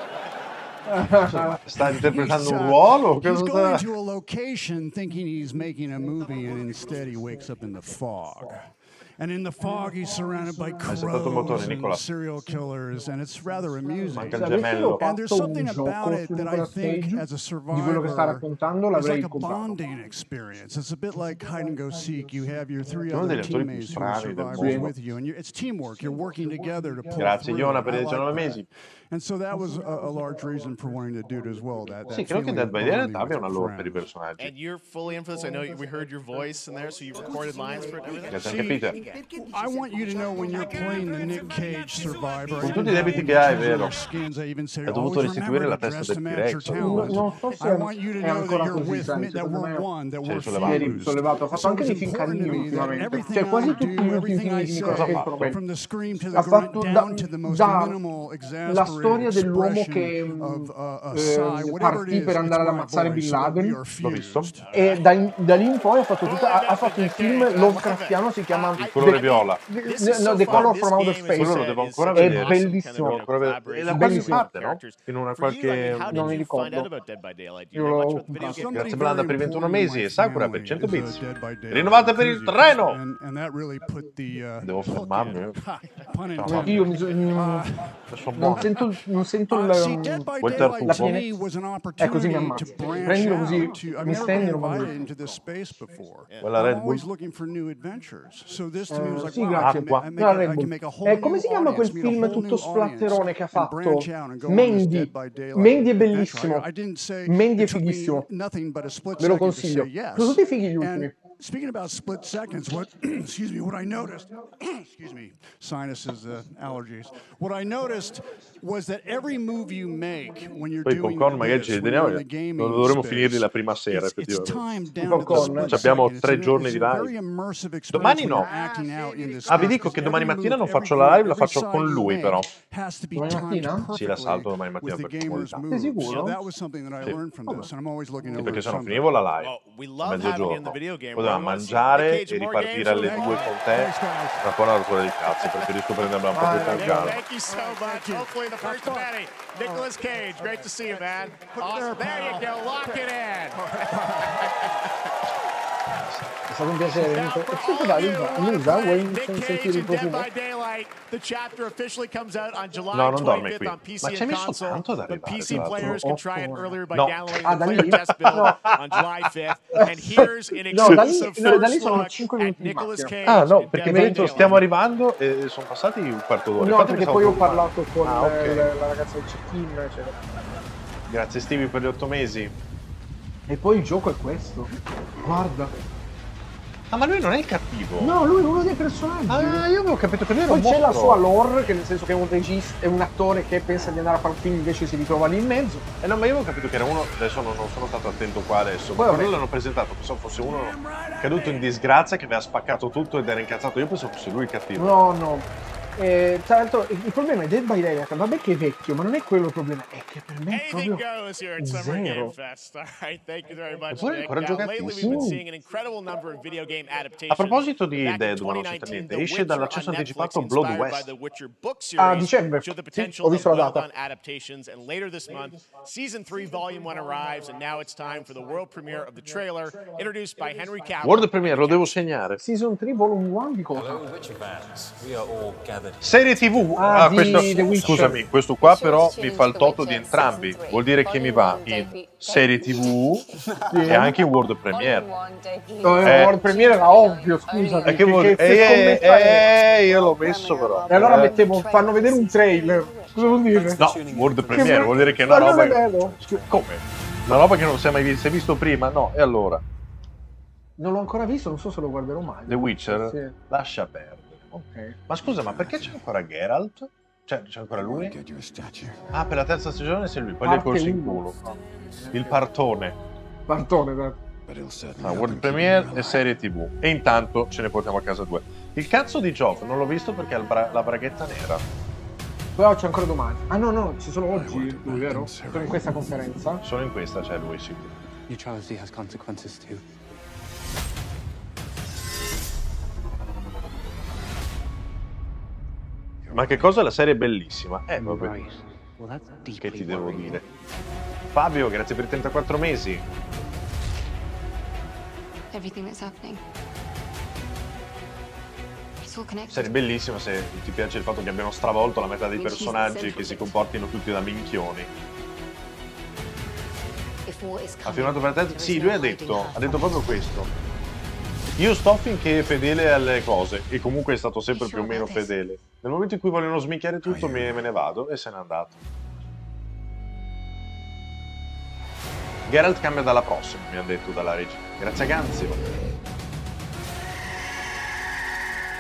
Sta interpretando He's, un uh, ruolo? He's Cosa going sta... to a location thinking he's making a movie, and instead he wakes up in the fog. And in the fog, he's surrounded by crows saltato il motore, and Nicola. serial killers, and it's rather amusing. Manca il Se avessero gemello. And there's fatto something un gioco about it su that I Nicolas think, Cage as a di quello che sta survivor, raccontando, it's l'avrei like a comprato. bonding experience. It's a bit like hide and go seek. You have your three Uno other degli attori più teammates who are strani del survivors mondo. with you, and you're, it's teamwork. You're working together to pull Grazie, through. Iona, per I i like diciannove that. mesi. And so that was a, a large reason for wanting to do it as well. That, that Sì, credo che feeling Dead of by Daylight bonding abbia with una your lore per i friends. personaggi. And you're fully in for this. I know we heard your voice in there, so you recorded lines for it and everything. Grazie Sì, anche Peter. I want you to know when you're playing the Nick Cage Survivor. Con tutti i debiti che hai, è vero. Skins, I even say, Ha dovuto always restituire remember la to testa dress del to match your T-Rex. Non, talent. non so se I want you to è know that ancora you're così, with sai, me, that secondo we're me one, that Sì, we're sollevato. ieri fused. sollevato, ha fatto So anche it's dei film important to carini me that ultimamente, everything cioè quasi I tutti do, gli ultimi everything film I di say, Nicolas Cage sono belli. from the scream to the Ha grunt fatto da, down to the most da minimal, la storia exasperated dell'uomo expression che of uh, a eh, sigh, whatever it partì is, per it's andare ad my ammazzare voice, Bin so that we Laden, are L'ho visto. fused. e da, in- da lì in poi ha fatto tutta, ha, ha fatto un film Lovecraftiano, si chiama Il colore The- viola. The- no, The Color from Outer Quello lo Space. devo ancora È vedere. bellissimo. Devo ancora vedere. È da qualche Bellissimo. parte, no? In una qualche... Non mi ricordo. Io l'ho comprato. Grazie Blanda per i ventuno mesi e Sakura per cento bits. Rinnovate Rinnovate per il treno! And, and that really put the, uh, Devo fermarmi. eh. pun No. intended. Io mi so- non, Adesso non buono. sento, non sento Uh, il, see, Dead by quel Daylight tartufo. to me was an è così mi opportunity ammazzo. to branch Prendilo così, out. To, I've mi never stendi been e lo mando. invited into this space before. Quella I'm Red Bull. always looking for new adventures. So this to me was Eh, like, sì, wow, I grazie. can, ma- I, make No, a, Red I can Bull. make a whole Eh, come new si chiama quel audience, meet a film whole tutto new audience, splatterone che ha and fatto? branch out and go on this Mandy. Dead by Daylight Mandy è adventure. bellissimo. I, I didn't say Mandy è it took me fighissimo. nothing but a split Ve lo second to consiglio. say yes. Sono tutti fighi gli ultimi. And speaking about split seconds, what excuse me, what I noticed, excuse me, sinuses, uh, allergies. What I noticed was that every move you make when you're Poi i doing popcorn magari this, ci li when teniamo, you're in the gaming non dovremmo space, finirli la prima sera, it's, it's effettivamente. timed down to the Popcorn. split Abbiamo second. tre It's a- giorni it's di a live. very immersive experience Domani when no. you're acting out in this Ah, vi space, dico che because domani every mattina move, non faccio every la live, groove, la every faccio con side you lui make però. has to be Domani timed mattina? Sì, la salto domani with mattina the per gamer's qualità. moves. Sei sicuro? So that was something that I Sì. learned from this, and I'm always looking Sì, to perché learn se no something. finivo la live Well, we a love having you in the mezzogiorno, video game. potevamo world. Let's see mangiare Nick Cage e and more ripartire games alle with due you. con te, tra poi una rottura di cazzo, preferisco prenderla un po' più con Nick, calma. thank you so much. Hopefully the first many. Nicolas Cage, great to see you, man. Awesome. There you go. Lock it in. È stato un piacere. Now, Nico. for E sempre all dai, you who Lusa, are vuoi playing Nick sentire Cage il in Dead profumo? by Daylight, the chapter officially comes out on July No, non dorme twenty-fifth qui. on P C Ma ci hai and messo console. tanto ad But arrivare, P C tra l'altro. players can try it earlier by No. downloading Ah, the da player lì? test build No. on July fifth. And here's an No, da lì- exclusive no, da lì first sono look cinque at minuti di Nicolas macchina. Cage Ah no, in perché Dead mi hai by detto Daylight. stiamo arrivando e sono passati un quarto d'ora. No, Infatti perché mi poi ho stavo parlato con Ah, ok. eh, la, la ragazza del check-in, eccetera. Grazie Stevie per gli otto mesi. E poi il gioco è questo. Guarda. Ah, ma lui non è il cattivo. No, lui è uno dei personaggi. Ah, io avevo capito che lui era Poi un c'è la mostro. sua lore, che nel senso che è un regista, è un attore che pensa di andare a fare un film, invece si ritrova lì in mezzo. Eh no, ma io avevo capito che era uno, adesso non, non sono stato attento qua adesso, Poi ma vabbè. quello l'hanno presentato, pensavo fosse uno caduto in disgrazia che aveva spaccato tutto ed era incazzato, io pensavo fosse lui il cattivo. No, no. Eh, tra l'altro il il problema è Dead by Daylight, vabbè che è vecchio, ma non è quello il problema, è che per me è Anything proprio goes here at Summer zero. Game Fest. All right, thank you very much, Eppure Nick. ancora Now, lately giocatissimo. we've been seeing an incredible number of video game adaptations. A proposito di Back in Dead, ma non twenty c'entra nineteen, niente, The esce Witcher dall'accesso on anticipato Netflix, Blood inspired by West. the Witcher book A series, dicembre, showed the sì, potential ho of visto la well data. done adaptations, and later this month, season three, volume one arrives, and now it's time for the world premiere of the trailer, introduced by Henry Cavill. World Premiere, lo devo segnare. Season tre Volume uno di cosa? Serie tivù? Ah, Ah, di questo, The Witcher. scusami, questo qua però mi fa il toto di entrambi. Vuol dire che mi va in serie tivù e anche in World Premiere. No, Eh. il World Premiere era ovvio, scusa. E che vuol dire? che Eh, scommessa è? eh, io l'ho messo però. E allora Eh. mettevo, fanno vedere un trailer. Cosa vuol dire? No, World Premiere vuol dire che è una Fanno roba... vederlo. Come? Una roba che non si è mai vista, si è visto prima? No, e allora? Non l'ho ancora visto, non so se lo guarderò mai. The Witcher? Sì. Lascia perdere. Ok. Ma scusa, ma perché c'è ancora Geralt? Cioè, c'è ancora lui? Ah, per la terza stagione c'è lui, poi gli è Parte corso in uno. culo. Il partone. Partone, dai. Ah, World Premiere e serie tivù. E intanto ce ne portiamo a casa due. Il cazzo di Geoff non l'ho visto perché ha il bra- la braghetta nera. Però c'è ancora domani. Ah no, no, ci sono oggi, lui, vero? Sono in questa conferenza. Solo in questa c'è lui, sì. Neutrality has consequences too. Ma che cosa? La serie è bellissima. Eh, vabbè. Right. Well, that's Che deeply ti devo worrying. dire? Fabio, grazie per i trentaquattro mesi. Everything that's happening. It's all connected. Serie bellissima se ti piace il fatto che abbiano stravolto la metà dei personaggi e che si comportino tutti da minchioni. If war is Ha coming, firmato per la terza? there Sì, is lui no ha hiding detto, her ha detto from proprio us. questo. Io sto finché è fedele alle cose, e comunque è stato sempre più o meno fedele. Nel momento in cui vogliono sminchiare tutto, me, me ne vado e se n'è andato. Geralt cambia dalla prossima, mi ha detto dalla regia. Grazie a Ganzio.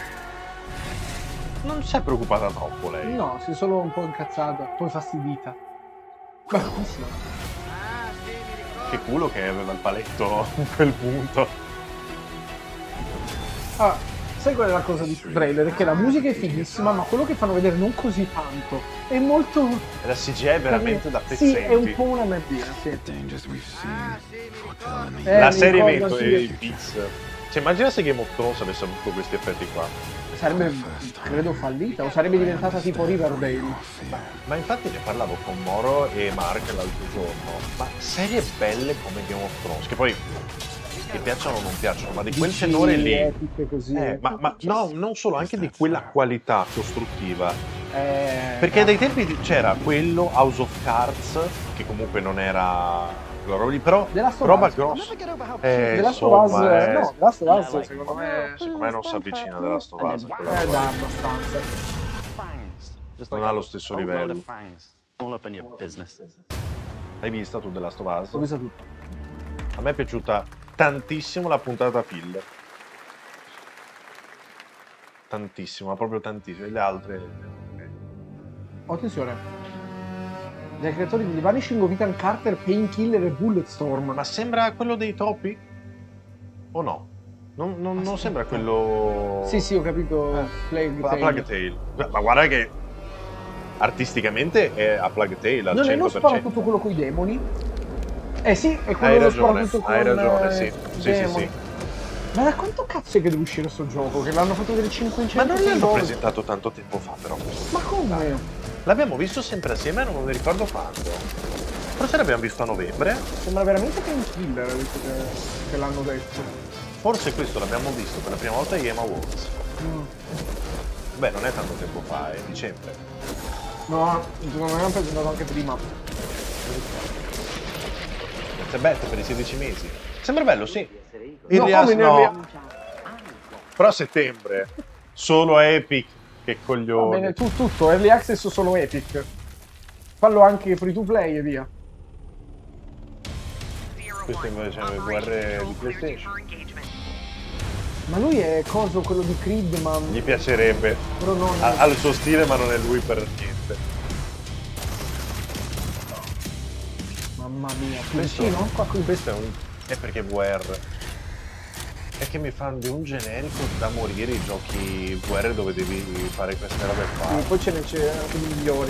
Non si è preoccupata troppo lei. No, si è solo un po' incazzata, poi fastidita. Bravissima. Che culo che aveva il paletto a quel punto. Ah, sai qual è la cosa di questo trailer? È che la musica è fighissima, ma quello che fanno vedere non così tanto. È molto... La C G I è veramente da Sì, pezzenti. è un po' una merdina, sì. Eh, la serie mi evento ricordo e anche i Beats. Cioè, immagina se Game of Thrones avesse avuto questi effetti qua. Sarebbe, credo, fallita, o sarebbe diventata tipo Riverdale. Ma, ma infatti ne parlavo con Moro e Mark l'altro giorno. Ma serie belle come Game of Thrones, che poi che piacciono o non piacciono, ma di quel Dici, tenore lì. epiche così. Eh, ma, ma no, non solo, anche di quella qualità costruttiva. Eh, Perché dai tempi di- c'era quello House of Cards, che comunque non era quella roba lì, però The Last of roba Us. grossa. Eh, The Last of Us, insomma, eh, no, The Last of Us secondo me... secondo me non si avvicina della Last of Us. quella Eh, roba dai, lì. abbastanza. Non ha lo stesso livello. All up in your business. Hai visto tu The Last of Us? Ho visto tutto. A me è piaciuta tantissimo la puntata filler. Tantissimo, ma proprio tantissimo. E le altre... Attenzione. Dai creatori di The Vanishing of Ethan Carter, Painkiller e Bulletstorm. Ma sembra quello dei topi? O no? Non, non, non sembra quello... Sì, sì, ho capito. Eh, Plague a Tale. Plague Tale. Ma guarda che artisticamente è a Plague Tale al Non è cento non per spara cento. tutto quello con i demoni? Eh sì, è quello Hai che spara ragione, tutto con hai ragione, eh, sì. i Sì, sì, demoni. sì. Ma da quanto cazzo è che deve uscire sto gioco? Che l'hanno fatto vedere Ma cinquecento non l'hanno volte? presentato tanto tempo fa, però. Ma come? L'abbiamo visto sempre assieme, non mi ricordo quando. Forse l'abbiamo visto a novembre. Sembra veramente Painkiller, visto che, che l'hanno detto. Forse questo l'abbiamo visto per la prima volta ai Game Awards. Mm. Beh, non è tanto tempo fa, è dicembre. No, secondo me l'hanno presentato anche prima. Grazie Bet per i sedici mesi. Sembra bello, sì. Il No, Rias come in no. Early- Però a settembre. Solo Epic. Che Va coglione. bene, tu, tutto, Early Access solo Epic. Fallo anche free to play e via. Questo invece è il V R di PlayStation. Ma lui è coso quello di Creed, ma... Gli piacerebbe. Però non... Ha, ha il suo stile, ma non è lui per niente. Mamma mia, più Questo, vicino? Qua qui. questo è un... è perché V R. È che mi fanno di un generico da morire i giochi V R dove devi fare queste robe qua. Sì, poi ce ne c'è anche di migliori.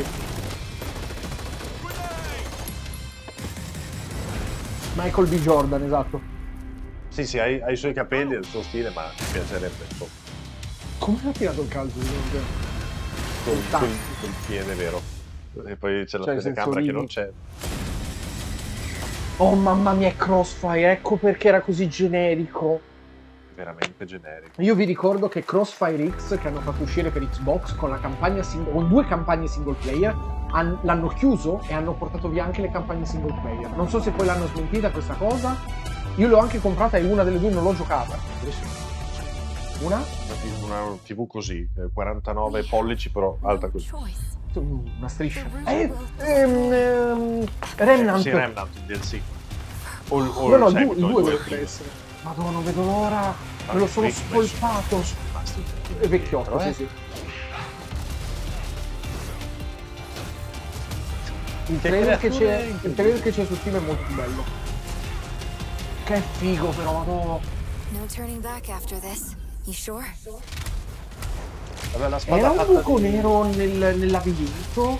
Michael B. Jordan, esatto. Sì, sì, ha i ha i suoi capelli e il suo stile, ma mi piacerebbe. Insomma. Come ha tirato il calcio? secondo te? Col, Tac. col, col piede, vero? E poi c'è la Cioè, telecamera che non c'è. Oh mamma mia, è Crossfire, ecco perché era così generico. Veramente generico. Io vi ricordo che Crossfire X, che hanno fatto uscire per Xbox con la campagna single, con due campagne single player, han- l'hanno chiuso e hanno portato via anche le campagne single player. Non so se poi l'hanno smentita questa cosa. Io l'ho anche comprata e una delle due non l'ho giocata. Una? Una, una tivù così, eh, quarantanove pollici, però alta così. Una striscia. Eh, ehm, ehm, Remnant. Sì, Remnant, il D L C. O, il- o No, no, il il due, seguito, il due due dovrebbe prima. essere. Madonna, non vedo l'ora. Ma Me lo sono sì, messo. spolpato. È vecchiotto, Però, sì, eh. sì. Il Che trailer che, creature c'è, il incredibili. trailer che c'è su Steam è molto bello. Che figo però, madonna. No turning back after this. You sure? Vabbè, la spada Era un fatta buco di- nero nel, nel labirinto.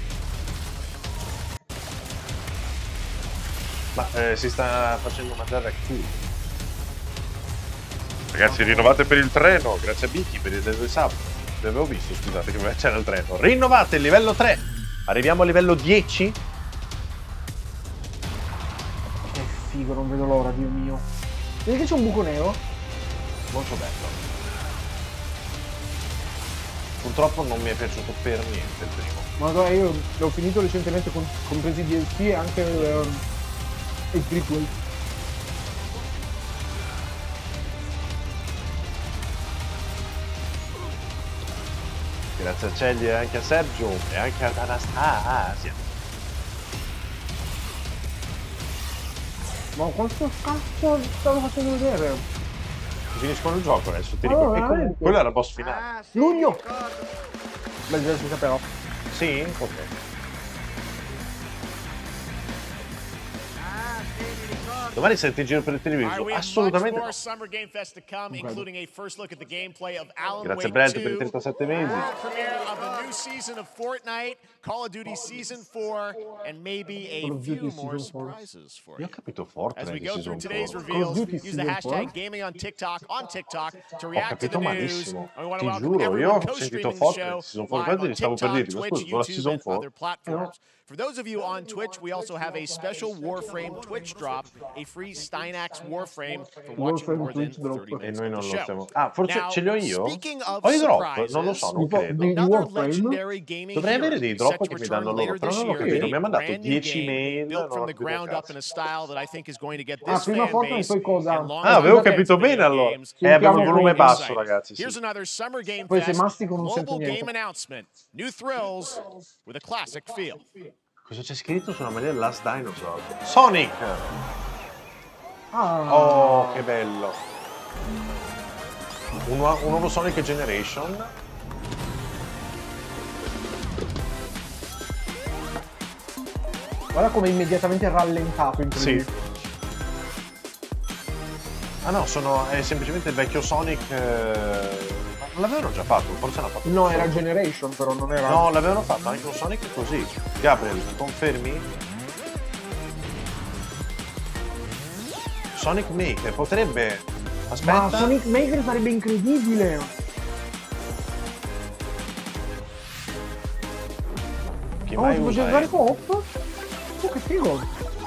Ma eh, si sta facendo mangiare a Q. Ragazzi, rinnovate per il treno, grazie a Vicky per il del sub. L'avevo visto, scusate, che c'era il treno. Rinnovate il livello tre. Arriviamo al livello dieci. Che figo, non vedo l'ora, Dio mio. Vedi che c'è un buco nero? Molto bello. Purtroppo non mi è piaciuto per niente il primo. Madonna, io l'ho finito recentemente con, compresi i D L C e anche il, il prequel. Grazie a Celli e anche a Sergio e anche ad Anastasia. Ma quanto cazzo stavo facendo vedere? finiscono il gioco adesso, ti Oh, ricordo. E veramente? comunque, quello era il boss finale. Luglio! Beh, già si saprà. Sì? Ok. Domani senti in giro per il televisore? Assolutamente no. Grazie Brad per i trentasette mesi. Call of Duty Season four, and maybe a few more surprises for you. Io ho capito Fortnite. As we go through today's four. reveals, use the hashtag gaming on TikTok on TikTok to react to the news. Malissimo. We want Ti to welcome giuro, io everyone ho sentito co-streaming the show Fortnite, Season four, live infatti on stavo per TikTok, dirvi, ma Twitch, scusa, con la YouTube, Season and four. other platforms. For those of you on Twitch, we also have a special Warframe Twitch drop, a free Steinax Warframe for watching more than thirty E minutes noi of non the lo show. stiamo... Ah, forse Now, ce li ho io? speaking of Ho i drop? surprises, Non lo so, non Tipo, credo. di- di another Warframe? legendary gaming Dovrei avere hero dei is drop set to che mi return danno loro, later però this non ho year capito. in Mi ha a mandato brand new dieci game mail, built non ho from the capito un ground up cazzo. in a style that I think is going to get Ah, this prima fan Fortnite, base poi cosa? and long Ah, avevo fans capito of video bene allora. games Eh, avevo il Sentiamo volume come- basso, ragazzi. Sì. Here's another Summer Game Poi se Fest mastico non sento global niente. game announcement. New thrills with a classic feel. Cosa c'è scritto sulla maglia del Last Dinosaur? Sonic! Ah. Oh, che bello. Un, nuovo- un nuovo Sonic Generation. Guarda come è immediatamente rallentato in Sì. tre D. Ah no, sono, è semplicemente il vecchio Sonic. eh, Non l'avevano già fatto, forse l'hanno fatto. No, era Generation, però non era... No, l'avevano fatto anche un Sonic così. Gabriel, confermi? Sonic Maker potrebbe. Aspetta. Ma Sonic Maker sarebbe incredibile! Chi Oh, mai si può usa, giocare eh? co-op? Oh, che figo!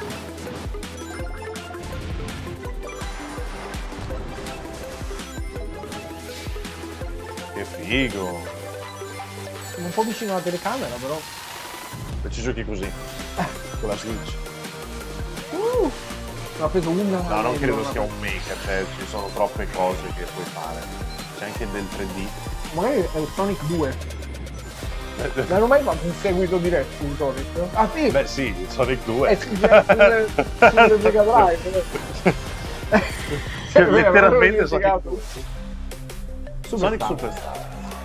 Che figo. Sono un po' vicino alla telecamera, però. E ci giochi così. Con la Switch. Uh! Ne ho preso una... No, non e credo una- sia un maker, cioè ci sono troppe cose che puoi fare. C'è anche del tre D. Magari è il Sonic due. Non hanno mai fatto un seguito diretto in Sonic? Ah sì! Beh sì, Sonic due. È sul sul Mega Drive. Cioè, È vero, letteralmente l'avevo Sonic dimenticato. Sonic Superstar.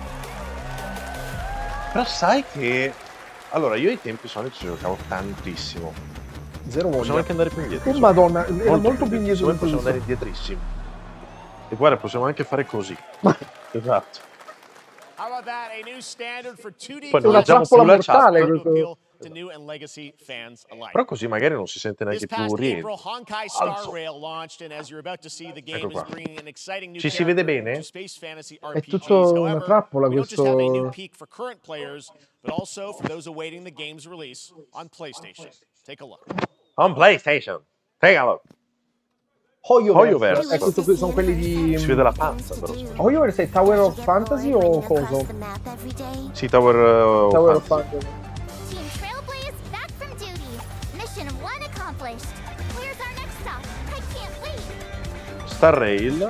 Però sai che... Allora, io ai tempi Sonic ci giocavo tantissimo. Zero Possiamo voglia. anche andare più indietro. Oh madonna, era molto più indietro Noi di possiamo questo. andare indietrissimo. E guarda, possiamo anche fare così. Esatto. How about that? A new standard for two D Poi Una leggiamo trappola sulla mortale chat. questo. to new and legacy fans alike. Però così magari non si sente This neanche past più rientro. April, Honkai Star Alzo. Rail launched, and as you're about to see, the game Ecco is qua. bringing an exciting new Ci si vede character bene? to space fantasy È R P Gs. tutto una However, trappola we don't just have a new questo. peak for current players, but also for those awaiting the game's release on PlayStation. Take a look. On PlayStation. Take a look. Hoyoverse. Hoyoverse. Ecco, questo qui sono quelli di... Si vede la panza però. Hoyoverse è Tower of Fantasy o coso? Sì, Tower, uh, Tower of Fantasy. Fantasy. Team Trailblaze back from duty. Mission one accomplished. Where's our next stop? I can't wait. Star Rail.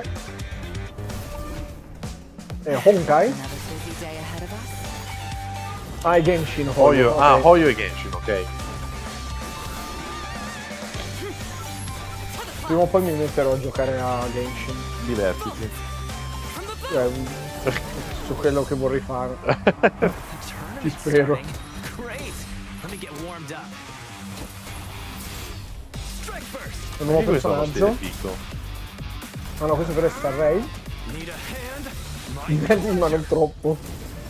Eh, Honkai? Ah, è Genshin. Hoyo, ok. ah, Hoyo e Genshin, ok. Prima o poi mi metterò a giocare a Genshin. Divertiti. Cioè, su quello che vorrei fare. Ci spero. Great. Let me get warmed up. Strike first. Un nuovo Anche questo è uno personaggio. stile figo. Ah no, questo però è Star Rail. Need a hand? Divertiti ma non troppo.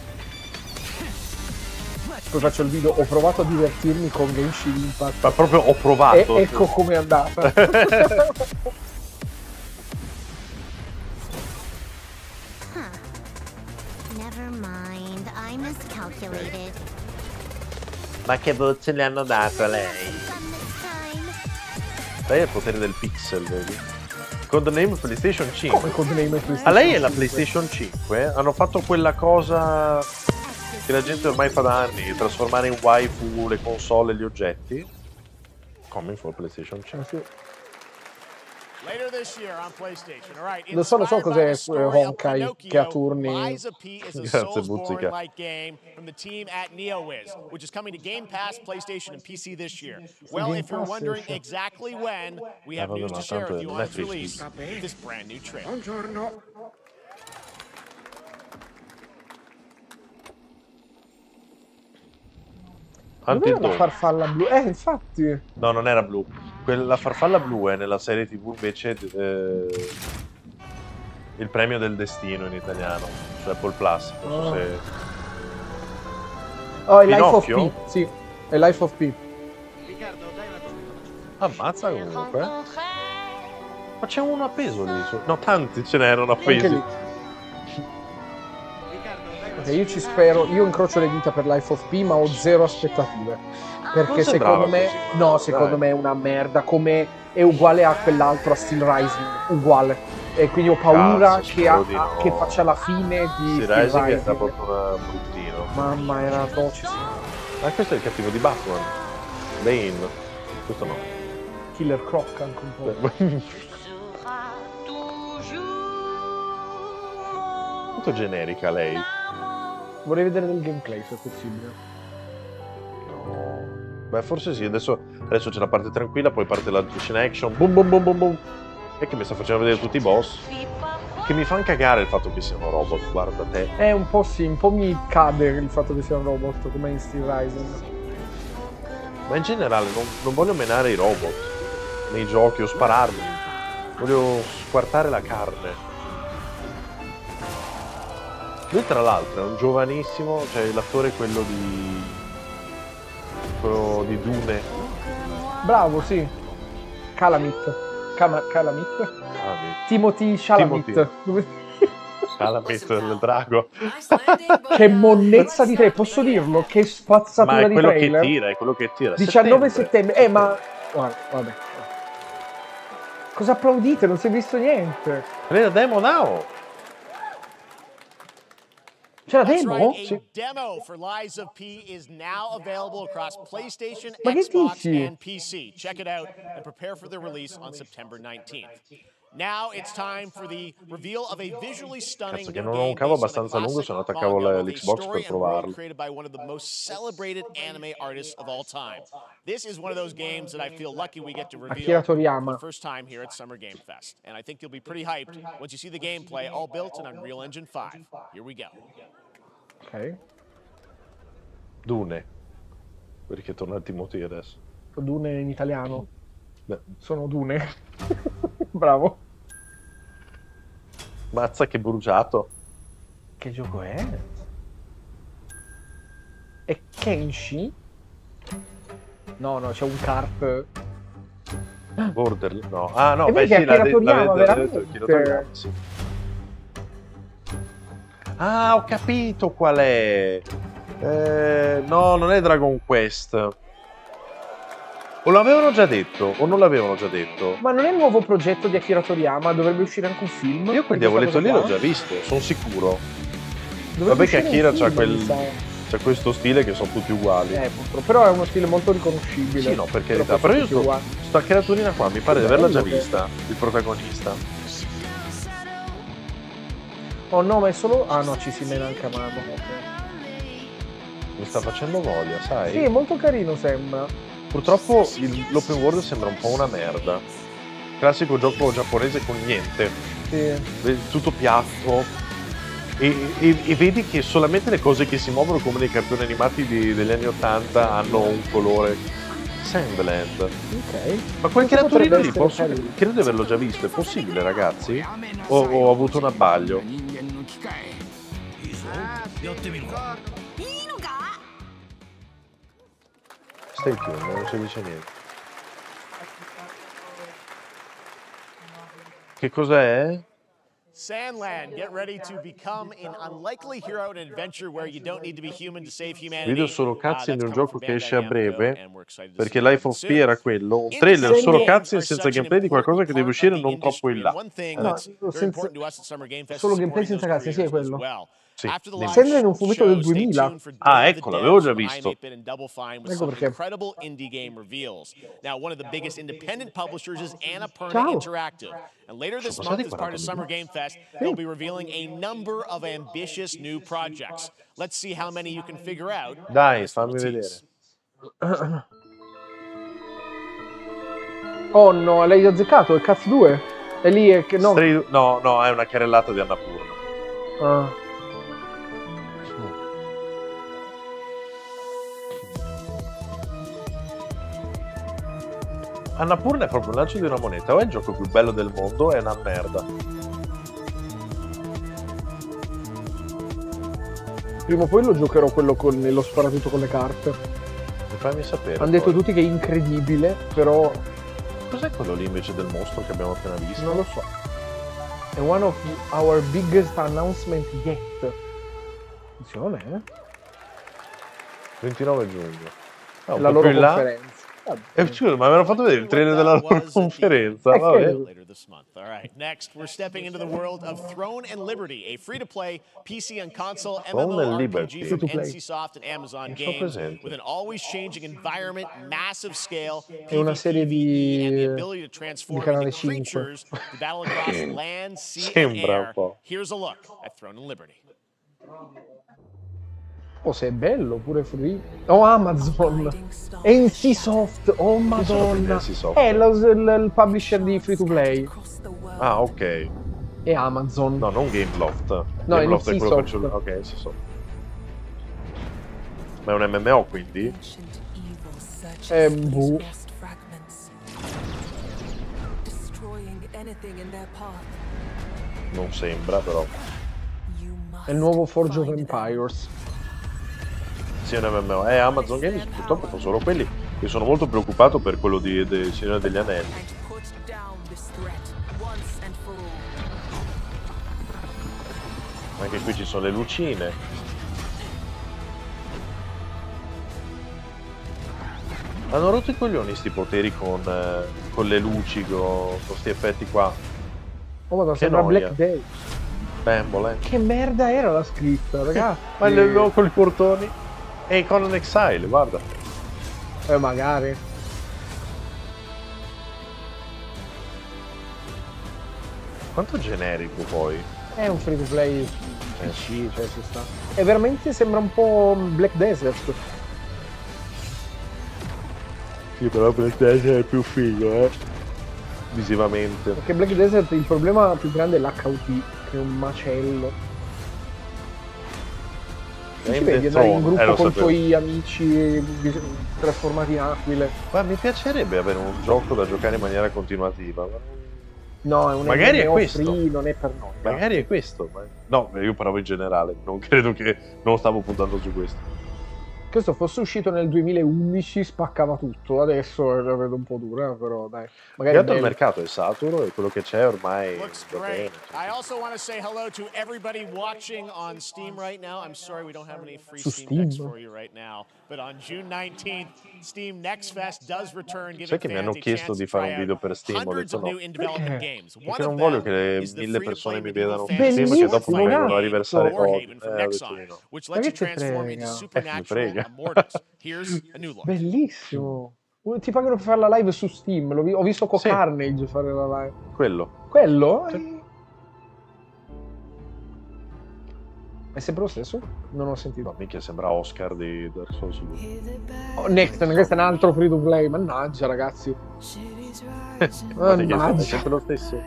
Poi faccio il video, ho provato a divertirmi con Genshin Impact. Ma proprio ho E provato. ecco com'è andata. Huh. Never mind. I miscalculated. Ma che voce le hanno dato a lei? Fun this time. Lei è il potere del pixel, vedi? Codename PlayStation cinque. Come codename PlayStation A lei è la cinque? PlayStation cinque. Hanno fatto quella cosa che la gente ormai fa da anni, trasformare in waifu le console e gli oggetti. Coming for PlayStation cinque. Ah, sì. Later this year on PlayStation. All right. Lo so, lo so Inspired by cos'è the eh, story of Honkai che a Pinocchio, turni. Lies of P is a Grazie, Buzzica. Soulsborne-like game from the team at NeoWiz, which is coming to Game Pass, PlayStation, and P C this year. Well, Game if you're Pass wondering esce. exactly when, we Eh, have vabbè, news ma to share tanto with è you on its Netflix. release with this brand new trailer. Buongiorno. Until Dov'era la Dawn. farfalla blu? Eh, infatti. No, non era blu. Quella farfalla blu è nella serie tivù invece eh, il premio del destino in italiano, su Apple Plus. Non so Oh. se... Oh, è Life of Pinocchio? P. Sì, è Life of P. Ammazza comunque. Ma c'è uno appeso lì. su- No, tanti ce n'erano Anche appesi. lì. Ok, io ci spero, io incrocio le dita per Life of P, ma ho zero aspettative. Perché Non sembrava secondo me, così. no, secondo Dai. me è una merda, come è uguale a quell'altro, a Steel Rising, uguale. E quindi ho paura Cazzo, che, ha- spero di no. che faccia la fine di Sì, Steel Rising è Rising. stato un bruttino. Mamma, era atroce, sì. Ma questo è il cattivo di Batman. Bane. Questo no. Killer Croc anche un po'. Molto generica lei. Vorrei vedere del gameplay se è possibile. Beh, forse sì. Adesso, adesso c'è la parte tranquilla, poi parte la scena action. Boom, boom, boom, boom, boom. E che mi sta facendo vedere tutti i boss. Che mi fanno cagare il fatto che siano robot, guarda te. Eh, un po' sì, un po' mi cade il fatto che sia un robot, come in Steel Rising. Ma in generale non, non voglio menare i robot nei giochi o spararli. Voglio squartare la carne. Lui tra l'altro è un giovanissimo, cioè l'attore è quello di... quello di Dune. Bravo, sì. Calamit. Cama- Calamit? Calamit. Timothy Chalamet. Timothy. Dove- Calamit del drago. Che monnezza di trailer, posso dirlo? Che Ma spazzatura è di quello che trailer. tira, è quello che tira. diciannove settembre. Eh, ma... Guarda, vabbè. Cosa applaudite? Non si è visto niente. Play the demo now. C'è la That's demo? right, a demo for Lies of P is now available across PlayStation, Ma che Xbox, dici? and P C. Check it out and prepare for the release on September nineteenth. Now it's time for the reveal of a visually stunning Cazzo, che new non ho un game cavo based on the abbastanza lungo, classic se no attaccavo manga la- with a l'Xbox story per and world provarlo. created by one of the most celebrated anime artists of all time. This is one of those games that I feel lucky we get to reveal Akira for Toriyama. the first time here at Summer Game Fest. And I think you'll be pretty hyped once you see the gameplay, all built in Unreal Engine five. Here we go. Ok. Dune. Perché torna il Timothy adesso. Dune in italiano. Beh, Sono Dune. Bravo. mazza che bruciato. Che gioco è? È Kenshi? No, no, c'è un kart. Border, no. Ah no, E beh vedi sì, Akira l'ha de- Toriyama, l'ha de- veramente. Akira Toriyama, sì. Ah, ho capito qual è. Eh, no, non è Dragon Quest. O l'avevano già detto, o non l'avevano già detto. Ma non è il nuovo progetto di Akira Toriyama? Dovrebbe uscire anche un film? Io quel di questa diavoletto lì cosa l'ho qua? già visto, sono sicuro. Dovrebbe Vabbè che uscire un Akira c'ha, film, quel, mi sa. c'ha questo stile che sono tutti uguali. Eh, purtroppo. Però è uno stile molto riconoscibile. Sì, no, per Però carità. poi Però io tutti sto, uguali. sta creaturina qua mi pare di Che averla già bello che- vista, il protagonista. Oh no, ma è solo... Ah no, ci si mena anche a mano. Ok. Mi sta facendo voglia, sai? Sì, è molto carino sembra. Purtroppo il- l'open world sembra un po' una merda. Classico gioco giapponese con niente. Sì. Vedi, tutto piatto. E, e- e vedi che solamente le cose che si muovono come nei cartoni animati di- degli anni ottanta hanno un colore. Sandland. Ok. Ma quel Questo creaturino potrebbe lì essere posso... carino. credo di averlo già visto, è possibile ragazzi? O ho avuto un abbaglio? Stai tuned, non si dice niente. Che cos'è? Sandland, get ready to become an unlikely hero in an adventure where you don't need to be human to save humanity. Video solo Uh, cutscene that's di un coming gioco from che Bandai esce a Namco, breve, and we're excited to perché see Life it of P soon. era quello, un Indie trailer solo games cutscene are senza such an gameplay di qualcosa che deve important uscire part of non the troppo in industry, là. and one thing Eh. that's No, very senza- important to us at Summer Game Fest solo is gameplay supporting senza those cazzo, sì, è creators as quello. well. Sì, After the dimmi. live Sembra in un fumetto del show, stay duemila. tuned for Day Ah, of the ecco, Dead l'avevo già from visto. i eight bit and Double Fine with Ecco some perché. incredible indie game reveals. Now, one of the biggest independent publishers is Annapurna Ciao. Interactive. And later this Sono month, passati as part of quaranta Summer minuti. Game Fest, they'll be revealing a number of ambitious new projects. Let's see how many you can figure out. Dai, This little fammi vedere. tease. Oh no, l'hai azzeccato, è Caz due? È lì, è che no. Stray- no, no, è una carrellata di Annapurna. Ah. Annapurna è proprio un lancio di una moneta, o è il gioco più bello del mondo o è una merda. Prima o poi lo giocherò quello con lo sparatutto con le carte. Fammi sapere. Hanno detto poi. tutti che è incredibile, però Cos'è quello lì invece del mostro che abbiamo appena visto? non lo so. È one of our biggest announcement yet. Attenzione, eh? ventinove giugno. Ah, un La po' loro più in là. conferenza. Eh, scusa, ma avevano fatto vedere il trailer della loro conferenza. Eh, Vabbè. quello. Later this month. All right. Next, we're stepping into the world of Throne and Liberty, a free-to-play P C and console Throne and Liberty. MMORPG from Free-to-play. NCSoft and Amazon Non so Games presente. with an always changing environment, massive scale, È una serie di- PvP, and the ability to transform di Canale into cinque. creatures to battle across land, sea, and Sembra un air. po'. Here's a look at Throne and Liberty. Oh, se è bello, pure free. Oh, Amazon. N C Soft. Oh, madonna. N C Soft? È lo- il, il publisher di free to play. Ah, ok. È Amazon. No, non Gameloft. No, Gameloft è N C quello che Soft. c'è. Ok, sì, so. Ma è un M M O quindi? Eh, boh. Non sembra, però. È il nuovo Forge of Empires. Sì, è un M M O. Eh, Amazon Games purtroppo sono solo quelli. Io sono molto preoccupato per quello di, del Signore degli Anelli. Anche qui ci sono le lucine. Hanno rotto i coglioni sti poteri con, eh, con le luci, con questi effetti qua. Oh, madonna, Che sembra noia. Black Day. Bambole. Che merda era la scritta, ragazzi. Ma le, no, con i portoni. E Conan Exile, guarda. Eh, magari. Quanto generico poi. È un free to play P C, cioè ci sta. E veramente sembra un po' Black Desert. Sì, però Black Desert è più figo, eh. Visivamente. Perché Black Desert il problema più grande è l'H U T, che è un macello. Tu ci Game vedi of andare in Thrones, gruppo eh, lo con i sapevo. tuoi amici bis- trasformati in aquile. Ma mi piacerebbe avere un gioco da giocare in maniera continuativa. ma- No, è un Magari è M M O questo. free, non è per noi. Magari è questo. ma- No, io parlavo in generale. Non credo che. Non stavo puntando su questo. Questo fosse uscito nel duemilaundici spaccava tutto, adesso la vedo un po' dura, però dai. Magari Intanto il bello. mercato è saturo e quello che c'è ormai Looks va bene. great. I also want to say hello to everybody watching on Steam right now. I'm sorry we don't have any free Su Steam decks Steam? for you right now, but on June nineteenth, Steam Next Fest does return, giving Sai che mi hanno fans a chiesto chance di to fare try un video out per Steam, ho hundreds detto of no. new in development games. One Perché of non voglio them che is the mille free-to-play persone mi medieval vedano un fantasy film che dopo mi Bellissimo, vengono a raga. riversare Warhaven cose. from Eh, ho detto Nexon, di no. which Ma lets che you ci transform into frega? supernatural frega. immortals. Here's a new look. Bellissimo. Ti pagano per fare la live su Steam, l'ho vi- ho visto con Sì. Carnage fare la live. Quello. Quello? Eh. È sempre lo stesso? Non ho sentito. No, minchia, sembra Oscar di Dark Souls due. Oh, Next, questo è un altro free to play, mannaggia ragazzi. Ma che è Mannaggia. sempre lo stesso.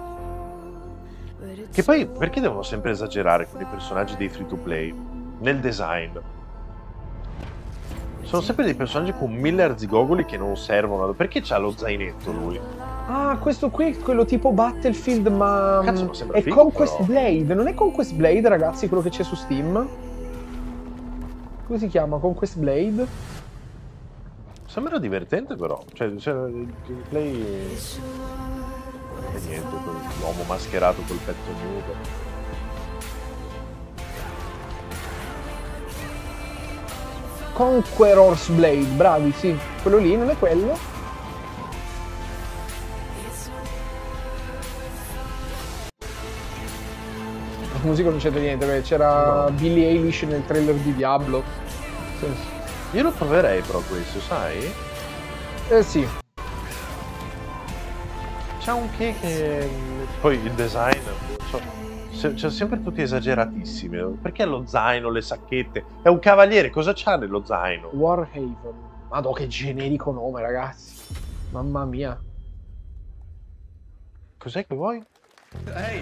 Che poi, perché devono sempre esagerare con i personaggi dei free to play? Nel design. Sono sempre dei personaggi con mille arzigogoli che non servono. Perché c'ha lo zainetto lui? Ah, questo qui è quello tipo Battlefield, ma Cazzo, mm, ma sembra è figo, Conquest però. Blade. Non è Conquest Blade, ragazzi, quello che c'è su Steam? Come si chiama? Conquest Blade? Sembra divertente però. Cioè, cioè il gameplay. E niente, l'uomo mascherato col petto nudo. Conqueror's Blade, bravi, sì. Quello lì non è quello. La musica non c'entra niente, perché c'era no. Billie Eilish nel trailer di Diablo. Sì. Io lo proverei però questo, sai? Eh sì. C'ha un che che... Poi il design, so, c'è sempre tutti esageratissimi. Perché lo zaino, le sacchette? È un cavaliere, cosa c'ha nello zaino? Warhaven. Madò, che generico nome, ragazzi. Mamma mia. Cos'è che vuoi? Hey,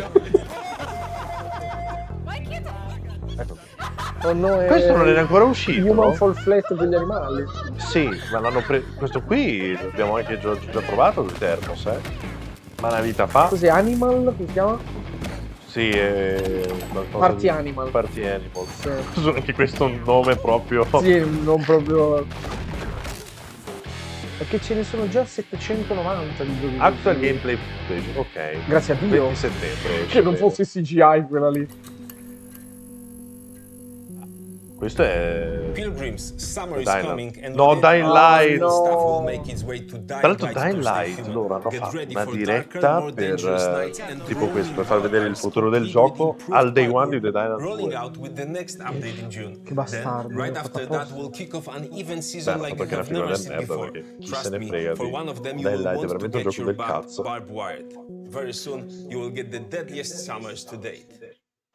Ecco. Oh no, è... Questo non è ancora uscito. Human Fall Flat per gli animali. Sì, ma l'hanno preso. Questo qui l'abbiamo anche già, già provato il Thermos, eh. Ma una vita fa. Cos'è? Animal? Come si chiama? Sì, è. Party di... Animal. Party Animal. Sì. Anche questo è un nome proprio. Sì, non proprio. Perché ce ne sono già settecentonovanta di giochi. Actual gameplay footage, ok. Grazie a Dio. venti settembre. Che non fosse C G I quella lì. Questo è... Pilgrims, summer is Dying coming and no, Dying Light! no. Stuff will make its way to Tra l'altro Dying Dying Light, loro hanno fatto una diretta per eh, tipo questo, per far vedere il futuro del gioco al day one di The Dying Light. Che bastardo. Right after that will kick off an even season like you have never seen before. Trust me, for one of them you will want to get your barbed wire. Very soon you will get the deadliest summers to date.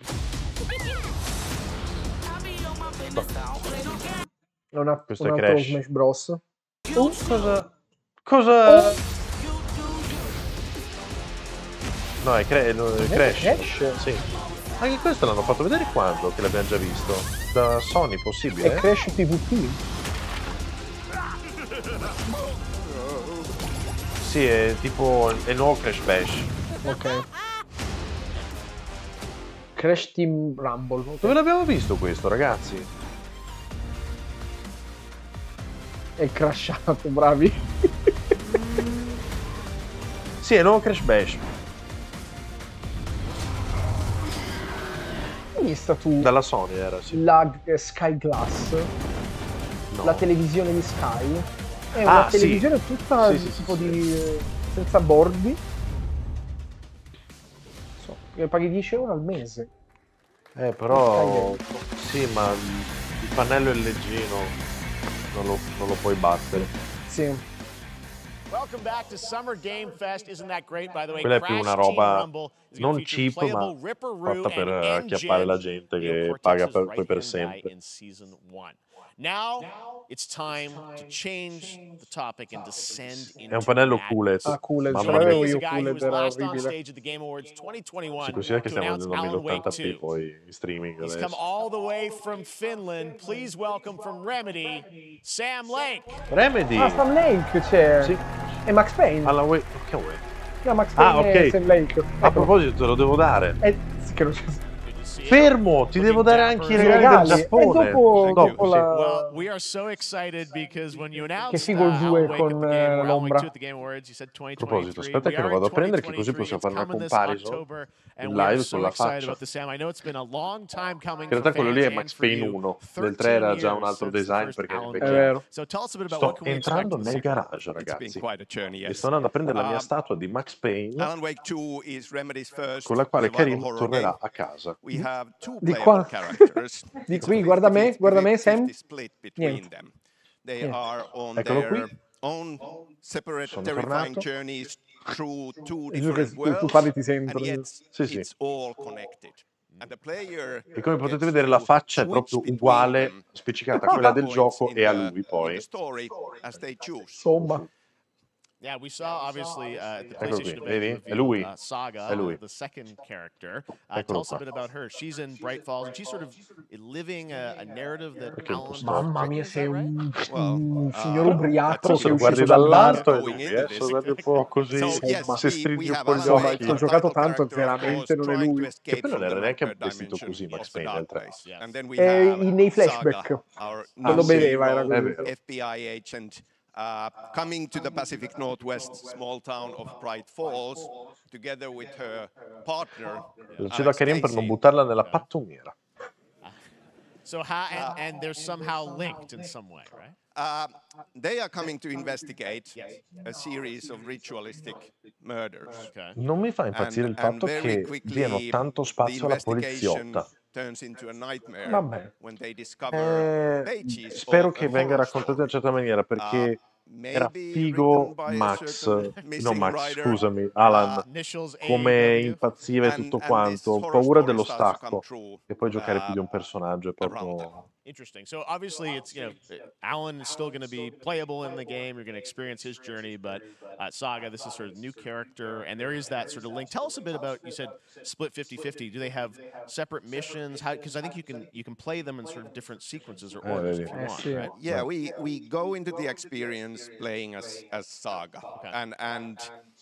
Una, questo un è altro Crash. Smash Bros. Uh, cosa? Cosa? Oh. No, è, cra no, è Crash. Crash? Sì. Anche questo l'hanno fatto vedere quando? Che l'abbiamo già visto? Da Sony, possibile? È Crash PvP. Sì, è tipo è il nuovo Crash Bash. Ok. Crash Team Rumble. Okay. Dove l'abbiamo visto questo, ragazzi? È crashato, bravi. Sì, è il nuovo Crash Bash. Hai visto tu? Dalla Sony era, sì. La Sky Glass? No. La televisione di Sky? È una ah, televisione sì. tutta sì, sì, tipo sì, di... sì. senza bordi. So, che paghi dieci euro al mese. Eh, però... Sì, ma il pannello L G no. Non lo, non lo puoi battere. Sì. Welcome back to Summer Game Fest. Isn't that great, by the way? Quella è più una roba non cheap, ma fatta per acchiappare la gente che paga per, poi per sempre. Now it's time to change the topic and descend into È un pannello Q Ah, Q L E D, ce Mamma l'avevo mia. io Q L E D, era orribile. Si considera che stiamo vedendo a mille ottanta p poi in streaming He's adesso. come all the way from Finland. Please welcome from Remedy, Sam Lake. Remedy! Ah, Sam Lake c'è. Sì. E Max Payne. Alla Wake. Che Wake? No, Max Payne Ah, ok. e Sam Lake. A Ecco. proposito, te lo devo dare. Eh, sì che non c'è. Fermo, ti devo dare anche i I regali regali. del Giappone. E dopo, dopo dopo sì. la... Well, we are so excited because when you announced Che figo il uh, due Alan Wake con at the game, eh, or Alan Wake l'ombra. two at the Game Awards, you said twenty A proposito, twenty-three. aspetta We che lo are in vado a prendere, che così twenty twenty-three. possiamo fare It's una coming this comparison October, and in we are live so con la excited faccia. about this, Sam. I know it's been a long time coming In realtà for quello lì è fans Max and for Payne you. uno, nel tre era già un thirteen altro years since the design first perché è Alan invecchiato. È vero. So tell us a bit about what Sto can we expect entrando from the nel sequel. garage, ragazzi. Quite a journey, E yes. sto andando a prendere la mia Uh, statua di Max Payne, AlanAke two is Remedy's first con la quale survival Karim horror tornerà game. a casa. We have two Di playable qua. characters. Di It's qui, a guarda me, fifty guarda me, Sam. fifty split between Niente. them. They Niente. are on Eccolo their qui. own separate Sono terrifying tornato. journeys through two È giusto che different tu, worlds, tu parli ti and sentono. yet Sì, sì. it's all connected. And the player E come potete gets vedere la to faccia è switch proprio between uguale, them spiccicata a quella del points gioco in e a the- lui in poi. the story as they choose. Insomma. Yeah, we saw obviously uh, at the Eccolo PlayStation qui, event vedi? È revealed, lui. uh, Saga, È lui. the second character. Uh, Eccolo tell us a qua. bit about her. She's in Bright Falls, and she's sort of living a, a narrative that Perché è un Alan po' storto. Mamma mia, is that sei right? un, Well, un uh, signor ubriaco Adesso che è lo guardi uscito dall'alto dall'alto. e lui, eh, se guardi un po' così, So, se yes, we- stringi we un have po' gli Alan Wake, occhi. Ci ho the giocato title tanto, character, of veramente non è course, trying lui. to escape Che poi non from era the neanche darker vestito dimension così Max of the Payne nel dark tre. place. And then we E have nei Saga, flashback. our Quando new beveva era hero, così. F B I agent, uh, coming to the Pacific Northwest small town of Bright Falls, together with her partner. Lo cedo a Karim per non buttarla nella pattumiera. So how and, and they're somehow linked in some way, right? Uh, they are coming to investigate a series of ritualistic murders. Okay. Non mi fa impazzire il fatto che diano tanto spazio alla poliziotta. Turns into a nightmare Vabbè. when they discover Eh, pages spero of che a venga horror raccontato in una story. certa maniera, perché era maybe figo written by a Max, certain no missing Max, writer, scusami, Alan, uh, initials A come W, impazziva e and- tutto and quanto, this horror paura story dello starts to come stacco, true, e poi giocare uh, più di un personaggio è proprio... Interesting. So obviously, it's you know, Alan is still going to be playable in the game. You're going to experience his journey, but uh, Saga, this is sort of new character, and there is that sort of link. Tell us a bit about. You said split fifty fifty. Do they have separate missions? How? Because I think you can you can play them in sort of different sequences or orders if you want. Right? Yeah, we we go into the experience playing as as Saga, and and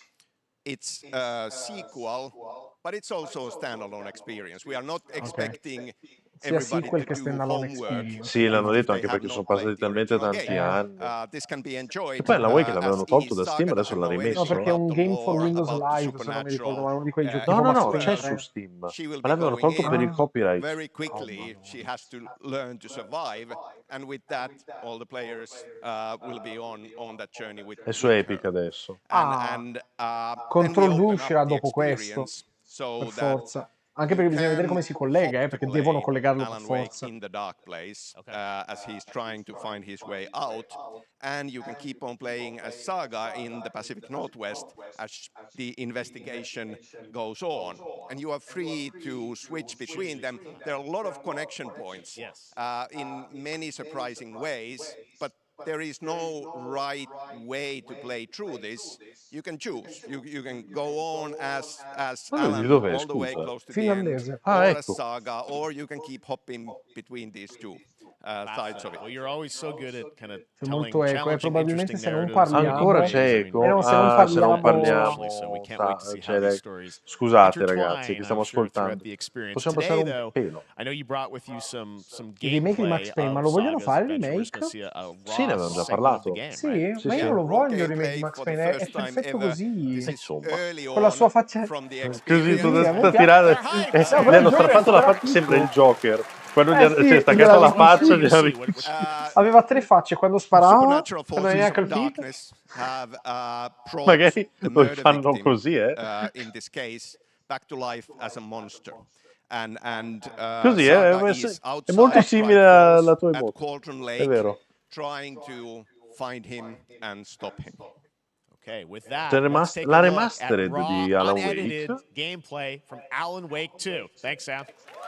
it's a sequel, but it's also a standalone experience. We are not expecting Sia sequel everybody che to do standalone homework. experience. Sì, l'hanno if detto they anche have perché not sono passati played the talmente original tanti game. anni. Uh, this can be enjoyed, E poi la Way che uh, l'avevano as tolto da each Steam, saga adesso l'ha doesn't know rimesso. No, perché è un anything game about for the Windows lore, about the Live, se non mi ricordo, ma è uno di quei supernatural. giochi No, tipo no, Max no, Payne c'è tre. su Steam. She will Ma be l'avevano going tolto in per il copyright. Very quickly, she has to learn to survive, and with that, all the players uh, will be on on that journey with. È su with Epic her. adesso. And, Ah. and, uh, Control then V we open uscirà up the dopo questo, experience so per that forza. Anche perché bisogna vedere come si collega, eh, perché devono collegarlo per Alan Wake forza. in the dark place uh, as he's trying to find his way out, and you can keep on playing as Saga in the Pacific Northwest as the investigation goes on, and you are free to switch between them. There are a lot of connection points uh, in many surprising ways, but there is no right way to play through this. You can choose. You, you can go on as as Ma lui Alan di dov'è, all the way scusa? close to the end, Finlandese. Ah, or ecco. as Saga, or you can keep hopping between these two uh, sides of it. Well, you're always so good at kind of C'è telling molto eco, e challenging, probabilmente interesting se non narratives. parliamo... Ancora c'è eco? Eh no, se non Ah, se non parliamo- parliamo... So we can't sta- wait to see c'è how these le- stories Scusate intertwine, ragazzi, che stiamo I'm sure, throughout ascoltando. the experience. Possiamo Today, passare un though, pelo. I know you brought with you some some Il remake di gameplay Max Payne, ma of lo vogliono Saga's fare il adventure. We're remake? gonna see a- a raw Sì, ne avevamo già segment of parlato. the game, Sì, right? ma sì. io non lo voglio il remake Gameplay di Max for the Payne, è, è first time perfetto ever. così. Insomma. Early Con la on sua faccia... from the Così, experience. tutta Sì, sta sì, tirata... sì. Eh, No, però le hanno il gioco strappato era la faccia, sembra il Joker. Quando gli Eh ha, sì, si è staccato gliela la riconosco faccia, io, gliela sì, riconosco. Uh, Aveva tre facce quando sparava, supernatural quando veniva forces of colpito. darkness have uh, brought Magari the lo murder fanno victim, così, eh. uh, in this case, back to life as a monster. And, and, uh, Così, eh, Saga è, is è outside molto simile Bright Falls alla tua at emote. Cauldron È Lake, vero. trying to find him and stop him. Okay, with that, C'è let's remas- take la a look remastered at raw, di Alan unedited Wake. gameplay from Alan Wake two. Thanks, Sam.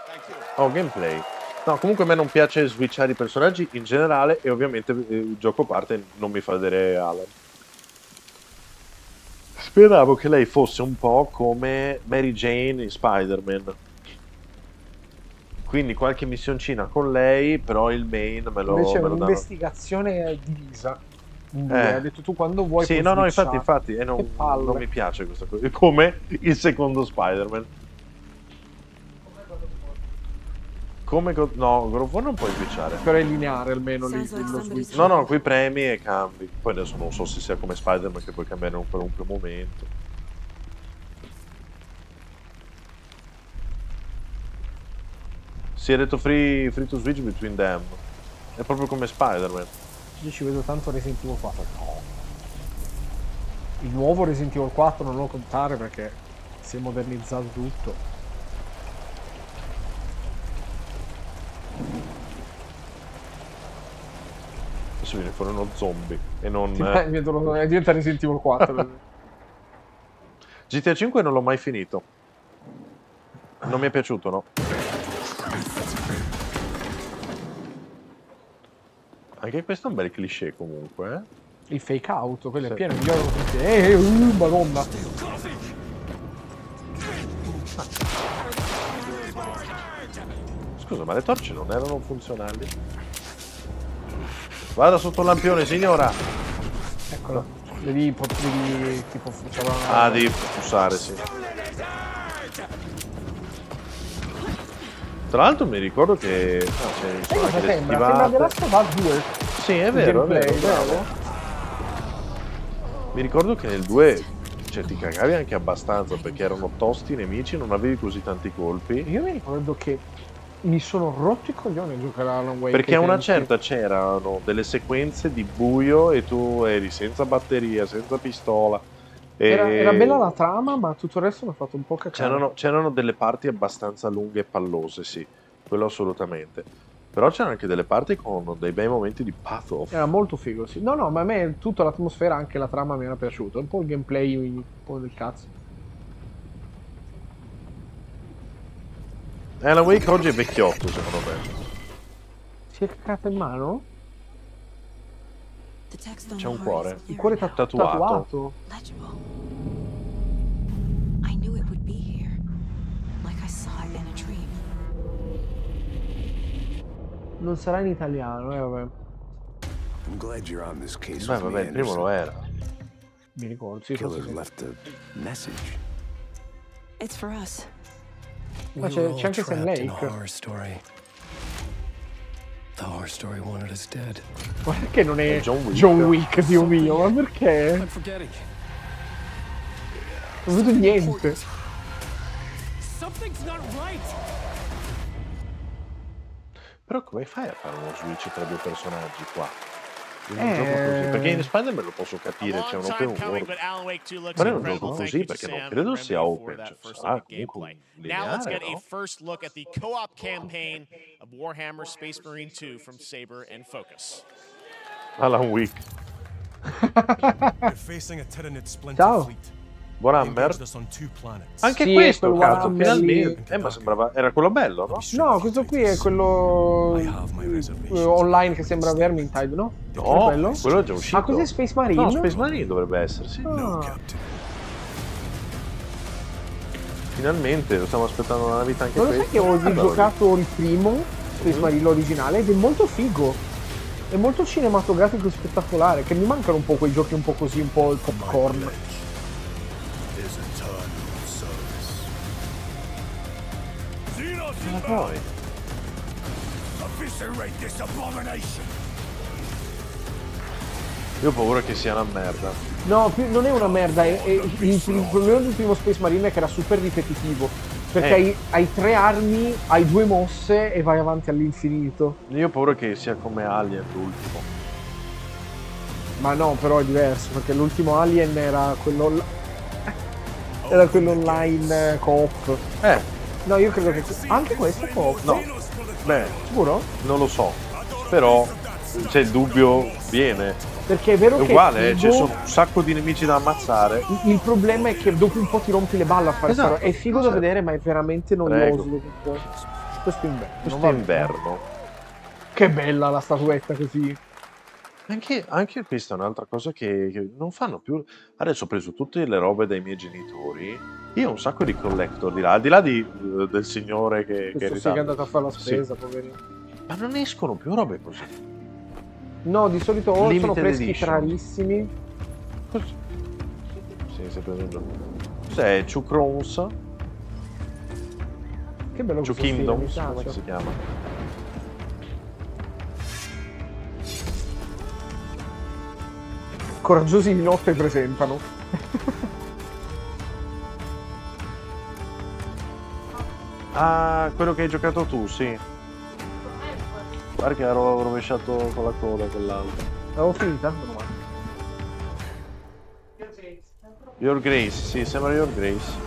Oh, gameplay. No, comunque a me non piace switchare i personaggi in generale e ovviamente eh, il gioco parte non mi fa vedere Alan. Speravo che lei fosse un po' come Mary Jane in Spider-Man. Quindi qualche missioncina con lei, però il main me lo, Invece è me lo danno. un'investigazione divisa. In due. Eh. Ha detto tu quando vuoi Sì, puoi no, no, switchare. infatti, infatti e non, Che palle. non mi piace questa cosa. È come il secondo Spider-Man. Come God... No, God of War non puoi switchare. Però è lineare almeno lì, lo switch. No, no, qui premi e cambi. Poi adesso non so se sia come Spider-Man che puoi cambiare in un qualunque momento. Si è detto free, free to switch between them. È proprio come Spider-Man. Io ci vedo tanto Resident Evil quattro. No. Il nuovo Resident Evil quattro non lo contare perché si è modernizzato tutto. Adesso viene fuori uno zombie e non... Sì, eh, diventa diventa Resident Evil quattro. G T A cinque non l'ho mai finito. Non mi è piaciuto, no? Anche questo è un bel cliché comunque, eh? Il fake out, quello Sì. è pieno di loro tutti. Eh, uh, madonna. Scusa, ma le torce non erano funzionali? Vada sotto il lampione, signora! Eccolo. Devi, pot- devi tipo facciamo Ah, devi pussare, sì. Tra l'altro mi ricordo che... Ah, c'è Sai cosa anche le sembra? Sembra The schivate. Last of Us due. Sì, è Il vero, è gameplay, vero, bravo. vero? Mi ricordo che nel due, cioè, ti cagavi anche abbastanza perché erano tosti i nemici, non avevi così tanti colpi. Io mi ricordo che mi sono rotto i coglioni a giocare a Alan Wake. Perché a una certa c'erano delle sequenze di buio e tu eri senza batteria, senza pistola. E... Era, era bella la trama, ma tutto il resto mi ha fatto un po' cacare. C'erano, c'erano delle parti abbastanza lunghe e pallose, sì, quello assolutamente. Però c'erano anche delle parti con dei bei momenti di pathos. Era molto figo, sì. No, no, ma a me tutta l'atmosfera, anche la trama mi era piaciuta. Un po' il gameplay, un po' del cazzo. Alan Wake oggi è vecchiotto, secondo me. Si è cacata in mano? C'è un cuore. Il cuore tat- tatuato. tatuato. I knew it would be here, like I saw it in a dream. Non sarà in italiano, eh vabbè. I'm glad you're on this case. Beh, vabbè, il primo lo era. Mi ricordo, sì, Killer forse sì. left a message. It's for us. Ma c'è, c'è anche Sam Lake. Horror story. The horror story wanted us dead. Guarda che non è John Wick. John Wick, Dio mio, ma perché? I'm forgetting. Non vedo niente. Something's not right. Però come fai a fare uno switch tra due personaggi qua? In un Eh... gioco così? Perché in Spider-Man lo posso capire, c'è un open world. Però in un gioco così, perché non credo sia open, cioè, sarà comunque Now let's lineare, get a no? first look at the co-op campaign of Warhammer Space Marine two from Saber and Focus. Alan Wake. We're facing a Tyranid splinter Ciao. fleet. Warhammer. Anche Sì, questo, quel cazzo, Warhammer finalmente. Eh, ma sembrava... Era quello bello, no? No, questo qui è quello eh, online che sembra Vermintide, no? No, È quello? quello è già uscito. Ah, cos'è Space Marine? No, Space Marine dovrebbe essere, sì. Ah. Finalmente, lo stiamo aspettando una vita anche Non lo sai questo. che ho Ah, giocato il primo Space Mm. Marine, l'originale, ed è molto figo. È molto cinematografico e spettacolare, che mi mancano un po' quei giochi un po' così, un po' il popcorn. Ma poi... Io ho paura che sia una merda. No, più- non è una merda, è, è- il, il problema del primo Space Marine è che era super ripetitivo. Perché Eh. hai, hai tre armi, hai due mosse e vai avanti all'infinito. Io ho paura che sia come Alien l'ultimo. Ma no, però è diverso, perché l'ultimo Alien era quello... on- Era quello online eh, co-op. Eh. No, io credo che... Anche questo è co-op? No. Beh, sicuro? Non lo so. Però, c'è il dubbio, viene. Perché è vero È che... uguale, eh, figo- ci sono un sacco di nemici da ammazzare. Il- Il problema è che dopo un po' ti rompi le balle a fare Esatto, sta roba. È figo da certo. vedere, ma è veramente Prego. noioso. dopo un po'. Questo inverno. Questo non va è bene. inverno. Che bella la statuetta così. Anche, anche questa è un'altra cosa che, che non fanno più. Adesso ho preso tutte le robe dai miei genitori. Io ho un sacco di collector di là, al di là di, eh, del signore che, che Questo sì ritarda. che è andato a fare la Sì. spesa, poverino. Ma non escono più robe così. No, di solito o sono Limited freschi edition. rarissimi. Sì, stai prendendo. Cos'è? Two Crowns? Che bello Two questo stile, mi Kingdoms? piace. Come si chiama? Coraggiosi di notte presentano. Ah, quello che hai giocato tu, sì. Guarda che ero rovesciato con la coda quell'altro. L'avevo finita? Meno male. Your Grace, sì, sembra Your Grace.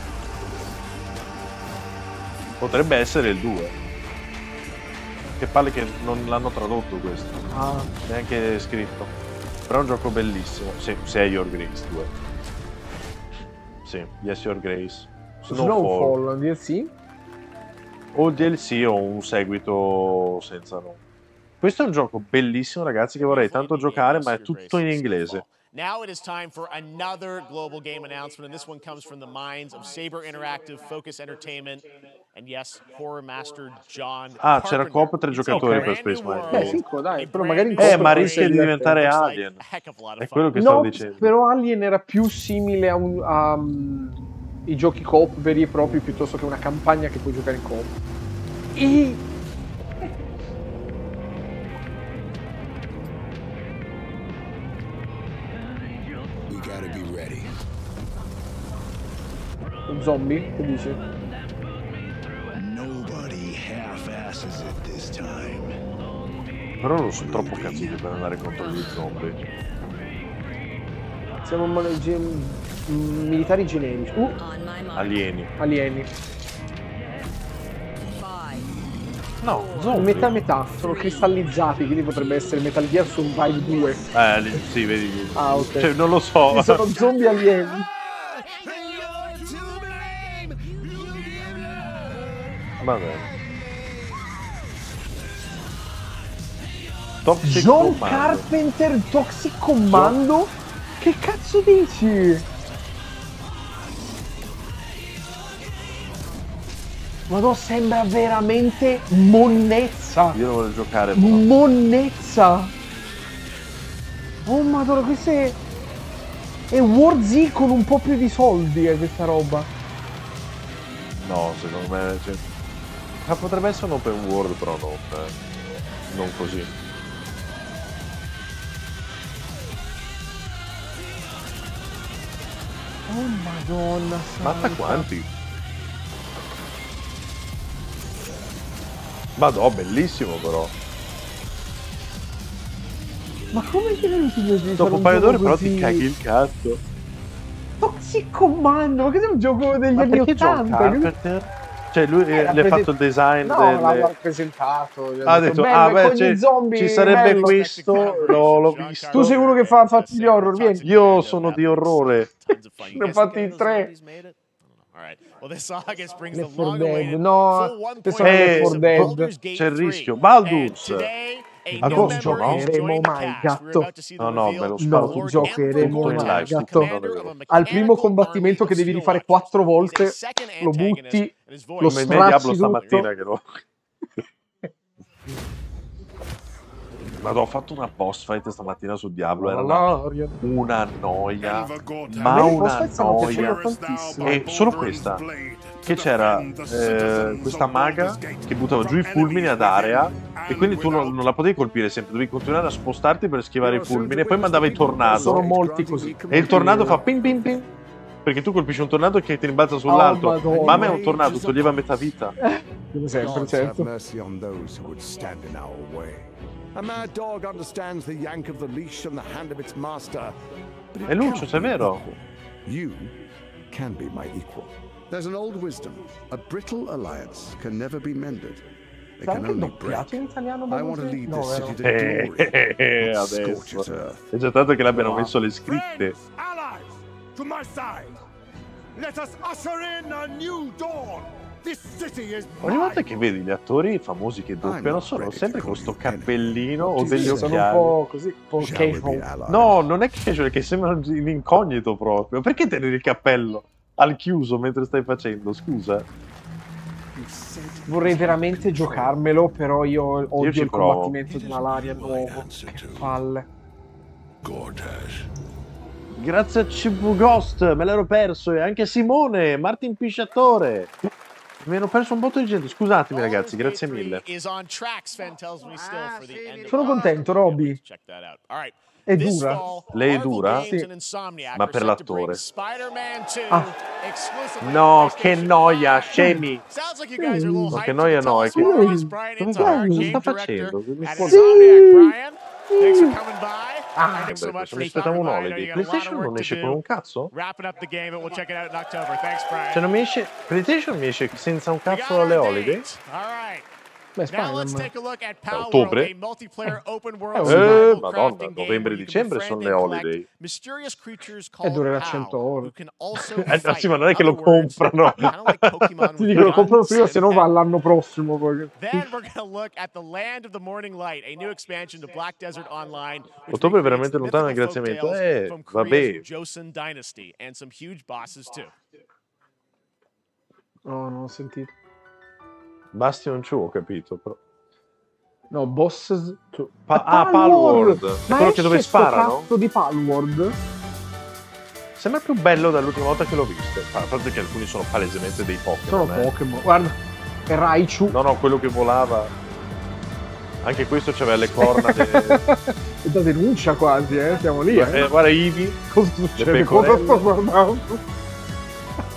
Potrebbe essere il due. Che palle che non l'hanno tradotto questo. Ah. Neanche scritto. Però è un gioco bellissimo. Se, se è Your Grace due. Sì, Yes Your Grace. Snowfall, un D L C? O il D L C o un seguito senza nome. Questo è un gioco bellissimo, ragazzi, che vorrei tanto giocare, ma è tutto in inglese. Now it is time for another global game announcement, and this one comes from the minds of Saber Interactive, Focus Entertainment, and yes, Horror Master John Ah, c'era Carpenter. coop tre giocatori Ok. per Space Marine. Beh, fico, dai, però magari in Eh, coop ma può rischia essere di diventare divertente. Alien. È quello che stavo No, dicendo. però Alien era più simile a, un, a um, i giochi coop veri e propri piuttosto che una campagna che puoi giocare in coop. E... zombie? Che dici? Però non sono troppo cattivi per andare contro gli zombie. Siamo mon- gen- militari generici. Uh, Alieni. alieni. No, zombie. Metà metà, sono cristallizzati, quindi potrebbe essere Metal Gear Survive due. Eh, li- sì, vedi. Ah, ok. Cioè, non lo so. Ci sono zombie alieni. Va bene. Toxic John Commando. Carpenter Toxic Commando? Che cazzo dici? Madonna, sembra veramente monnezza. Io lo voglio giocare, però. Monnezza. Oh madonna, questo è... È War Z con un po' più di soldi, è questa roba. No, secondo me... Cioè... ah, potrebbe essere un open world, però non, eh, non così. Oh madonna Mazza santa. quanti? Madò, bellissimo però. Ma come ti è venuto in mente di fare Dopo un un paio gioco d'ore però così? ti caghi il cazzo. Toxic Commando, ma che è un gioco degli Ma anni perché John ottanta? Carpenter? Cioè lui Eh, eh, l'ha le ha prese- fatto il design No, delle... l'ha presentato. gli Ha detto, bello, ah e beh, con c'è- gli zombie, ci sarebbe bello. questo, l'ho, l'ho visto. Tu sei uno che fa fatti gli horror, vieni. Io sono di orrore. Ne ho fatti tre. Well, this August brings Left the four Dead, long-awaited no, full one questo point non è Eh, Left four Dead. Baldur's Gate C'è il three. rischio. Baldur's. And today, a A new costo, member no? is Giocheremo joining the mai, cast. We're gatto. about to see the No, no, reveal me lo of sparo No, tutto. Lord giocheremo Emperor in mai, live, Gortash, gatto. commander of a Al primo mechanical combattimento army che devi of rifare Steel quattro Watchers. volte, He's a second lo antagonist, butti, and his voice lo Come me Diablo stracci tutto. stamattina che lo... Madò, ho fatto una boss fight stamattina su Diablo, era una, Valarian. una noia, A ma me i boss una fight stanno noia. piacendo tantissimo. E solo questa, che c'era eh, questa maga che buttava giù i fulmini ad area e quindi tu non, non la potevi colpire sempre, dovevi continuare a spostarti per schivare i fulmini e poi mandava i tornado. Sono molti così. E il tornado fa ping ping ping. Perché tu colpisci un tornado che ti rimbalza sull'altro. Madonna. Ma a me un tornado toglieva metà vita. Come sempre, Gods have certo. mercy on those who would stand in our way. A mad dog understands the yank of the leash from the hand of its master. But it È Lucio, cannot se è be vero. equal. You can be my equal. There's an old wisdom. A brittle alliance can never be mended. It C'è can anche only doppiato in break. italiano? I want to Baldur's lead Gate? this No, city vero. to glory. Eh, not scorch its adesso. earth. È già tanto che l'abbiano messo le scritte. Allies, to my side. Let us usher in a new dawn. This city is Ogni volta che vedi gli attori famosi che doppiano sono sempre con sto cappellino o degli Sono un occhiali. po' così, un po' Shall we be casual. allies? No, non è casual, che sembrano in incognito proprio. Perché tenere il cappello al chiuso mentre stai facendo? Scusa. Vorrei veramente giocarmelo, però io odio Io ci il provo. combattimento di Malaria nuovo. Che palle. Grazie a C V Ghost, me l'ero perso. E anche Simone, Martin Pisciatore. Mi ero perso un botto di gente. Scusatemi ragazzi, grazie mille. Is on track, Sven tells me still for the end of Sono contento, Robby. Check that out. All right. È This dura? fall, Lei è Marvel dura? Games Sì. and Insomniac Ma are per set to bring l'attore. Spider-Man two Ah. exclusively No, to che PlayStation noia, five. scemi. Sounds like you guys are a little Ma hyped. che noia Tell no, us è che... more on this, Brian Dove Itzhar, vai? Cosa game sta director facendo? Mi at scusi. Insomniac. Brian, thanks for coming by. Ah, Thanks so beh, much se for mi aspettavo un stopping by. I know holiday. you got a lot of PlayStation work non to esce do. con un cazzo? Wrapping up the game, and we'll check it out in October. Thanks, Brian. Cioè non mi esce... PlayStation mi esce senza un We got cazzo alle our holiday? date. All right. Beh, Now let's Spider-Man. take a look at A Palworld, ottobre? a multiplayer open world Eh, survival Madonna, crafting game novembre, where you can dicembre befriend sono le and collect holiday. mysterious creatures E called durerà Pal, cento ore. who can also Eh, no, fight. sì, ma non è che lo In other words, comprano. kinda like Pokemon Ti with dico, lo comprano guns. prima, se no va all'anno prossimo. Poi. Then we're going to look at the Land of the Morning Light, a new expansion to Black Desert Online. which Ottobre è recreates veramente lontano mythical dal graziamento. folktales Eh, from Korea's vabbè. Joseon Dynasty, and some huge bosses too. No, non ho sentito. Bastion two, ho capito. Però. No, Bosses... Pa- ah, Palworld. È Ma quello che dove esce sto sparano? cazzo di Palworld? Sembra più bello dall'ultima volta che l'ho visto. A parte che alcuni sono palesemente dei Sono Pokémon. eh. Pokémon. Guarda, è Raichu. No, no, quello che volava. Anche questo c'aveva le corna. De... È da denuncia quasi, eh. Siamo lì, eh. eh, guarda Ivi. Cosa le succede? Cosa pecorelle. sto guardando?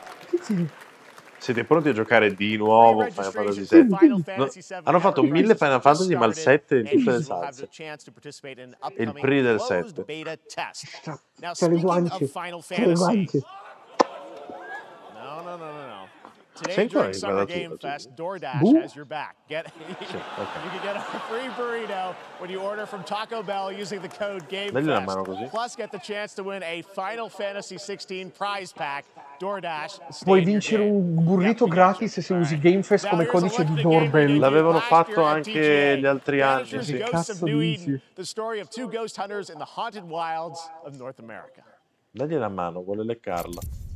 Che Siete pronti a giocare di nuovo Final Fantasy sette? No, hanno fatto mille Final Fantasy ma il sette in tutte le salse. E il pre del sette. C'è le guance. C'è le guance. No, no, no, no, no. Today Sei ancora during Summer inquadratura, Game Fest, tu? DoorDash Buh? has your back. Get Sì, ok. you can get a free burrito when you order from Taco Bell using the code Dagli una mano GameFest. così. Plus, get the chance to win a Final Fantasy sixteen prize pack. DoorDash. stay Puoi in your vincere game. un burrito gratis se usi GameFest come codice di doorbell. L'avevano fatto anche gli altri anni, Managers sì. Ghosts of Cazzo Newing, dici? the story of two ghost hunters in the haunted wilds of North America. Dagli una mano, vuole leccarla.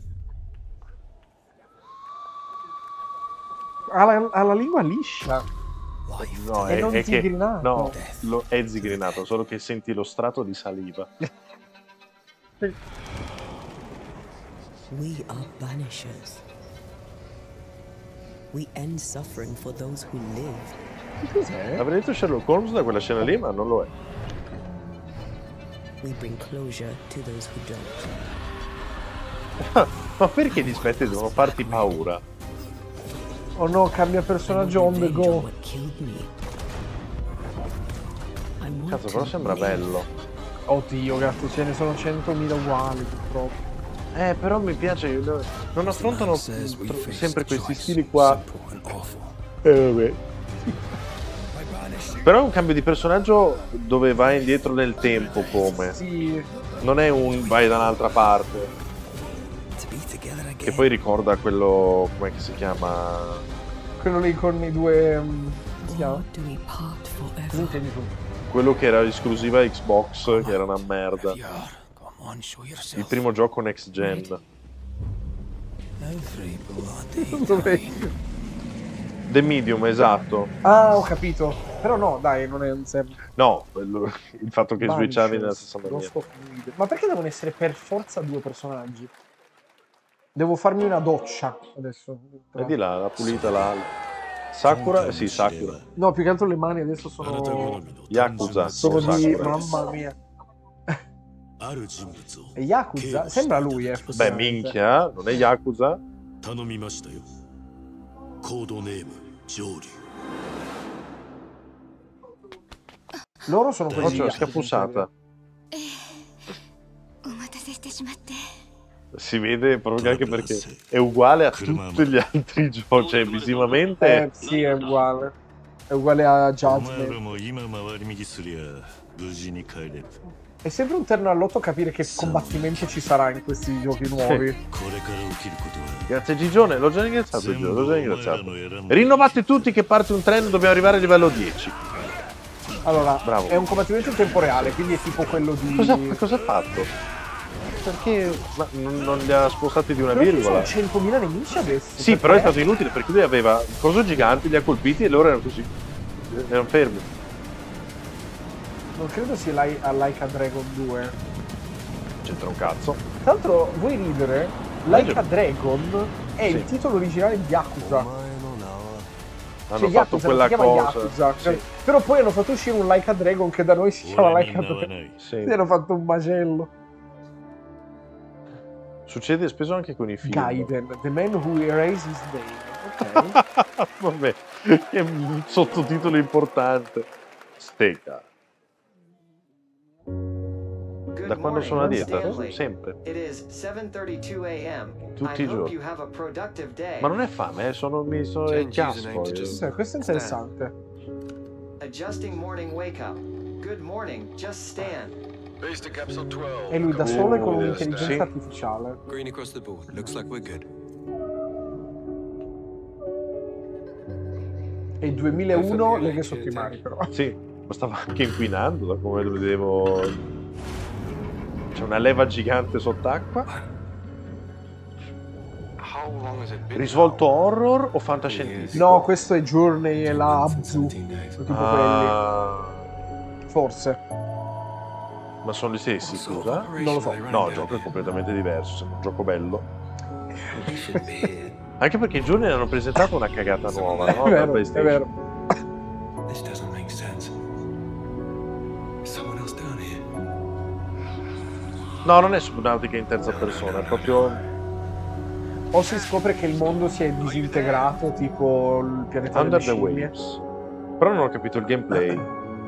Ha la, ha la lingua liscia. No, E è, non è che zigrinato. no, lo, è zigrinato, solo che senti lo strato di saliva. We are banishers. We end suffering for those who live. Cos'è? Avrei detto Sherlock Holmes da quella scena lì, ma non lo è. We bring closure to those who don't. Ma perché gli spettri devono farti paura? Oh no, cambia personaggio on the go. Cazzo, però sembra bello. Oddio, gatto, ce ne sono centomila uguali, purtroppo. Eh, però mi piace, io- non affrontano tro- sempre questi stili qua. Eh, vabbè. Però è un cambio di personaggio dove vai indietro nel tempo, come. Sì. Non è un vai da un'altra parte. Che poi ricorda quello, come si chiama? Quello lì con i due... um, come si chiama? Cosa intendi tu? Quello che era esclusiva Xbox, che era una merda. Il primo gioco next gen. Dov'è? The Medium, esatto. Ah, ho capito. Però no, dai, non è un sempre. No, quello- il fatto che Banishes, switchavi nella stessa maniera. Ghost of Need. Ma perché devono essere per forza due personaggi? Devo farmi una doccia adesso. Vedi là, la pulita là. Sakura? Sì, Sakura. No, più che altro le mani adesso sono... Yakuza. Sono di... Sakura. Mamma mia. E Yakuza? Sembra lui, eh. Beh, effettivamente. minchia, non è Yakuza? Loro sono Oh, quelli c'è la di scapuzzata. お待たせしてしまって。 Si vede proprio anche perché è uguale a tutti gli altri giochi, cioè visivamente. Eh, sì, è uguale. È uguale a Judgment. È sempre un terno all'otto capire che combattimento ci sarà in questi giochi nuovi. Grazie Gigione, l'ho già ringraziato, Gigio, l'ho già ringraziato. Rinnovate tutti che parte un treno, dobbiamo arrivare a livello dieci. Allora, Bravo. è un combattimento in tempo reale, quindi è tipo quello di... Cosa, cosa ha fatto? Perché ma non, non li ha spostati di una Però ci virgola? sono centomila nemici adesso. Sì, perché? però è stato inutile perché lui aveva un coso gigante, li ha colpiti e loro erano così. Erano fermi. Non credo sia Lai- a Like a Dragon due. C'entra un cazzo. Tra l'altro, vuoi ridere? Like Legge- a Dragon è Sì. il titolo originale di Yakuza. Hanno Cioè, fatto Yakuza, quella si chiama cosa. Yakuza. Sì. Però poi hanno fatto uscire un Like a Dragon che da noi si chiama Like a Dragon. Sì. E hanno fatto un macello. Succede spesso anche con i film. Gaiden, the man who erased his name. Ok. Vabbè, è un sottotitolo importante. Stega. Da quando sono a dieta? Sempre. Tutti i giorni. Ma non è fame, eh, sono, mi sono è chiasso. Sì, questo è interessante. Adjusting morning wake up. Good morning, just stand. Base to capsule twelve. E lui da solo e con Uh, un'intelligenza sì. artificiale. Green across the board. Looks like we're good. E il duemilauno leghe sotto i mari, però. Sì, ma stava anche inquinando da come lo vedevo. C'è una leva gigante sott'acqua. Risvolto horror o fantascientifico? No, questo è Journey e la Abzu. Tipo Ah, quelli. Forse. ma sono gli stessi, scusa? Non lo so. No, il gioco è completamente diverso, sembra un gioco bello. Anche perché i giorni hanno presentato una cagata nuova, no? È Per vero, è PlayStation. vero. This doesn't make sense. Is someone else down here? No, non è Subnautica in terza persona, è proprio o si scopre che il mondo si è disintegrato, tipo il pianeta Under delle the scimmie. Waves. Però non ho capito il gameplay.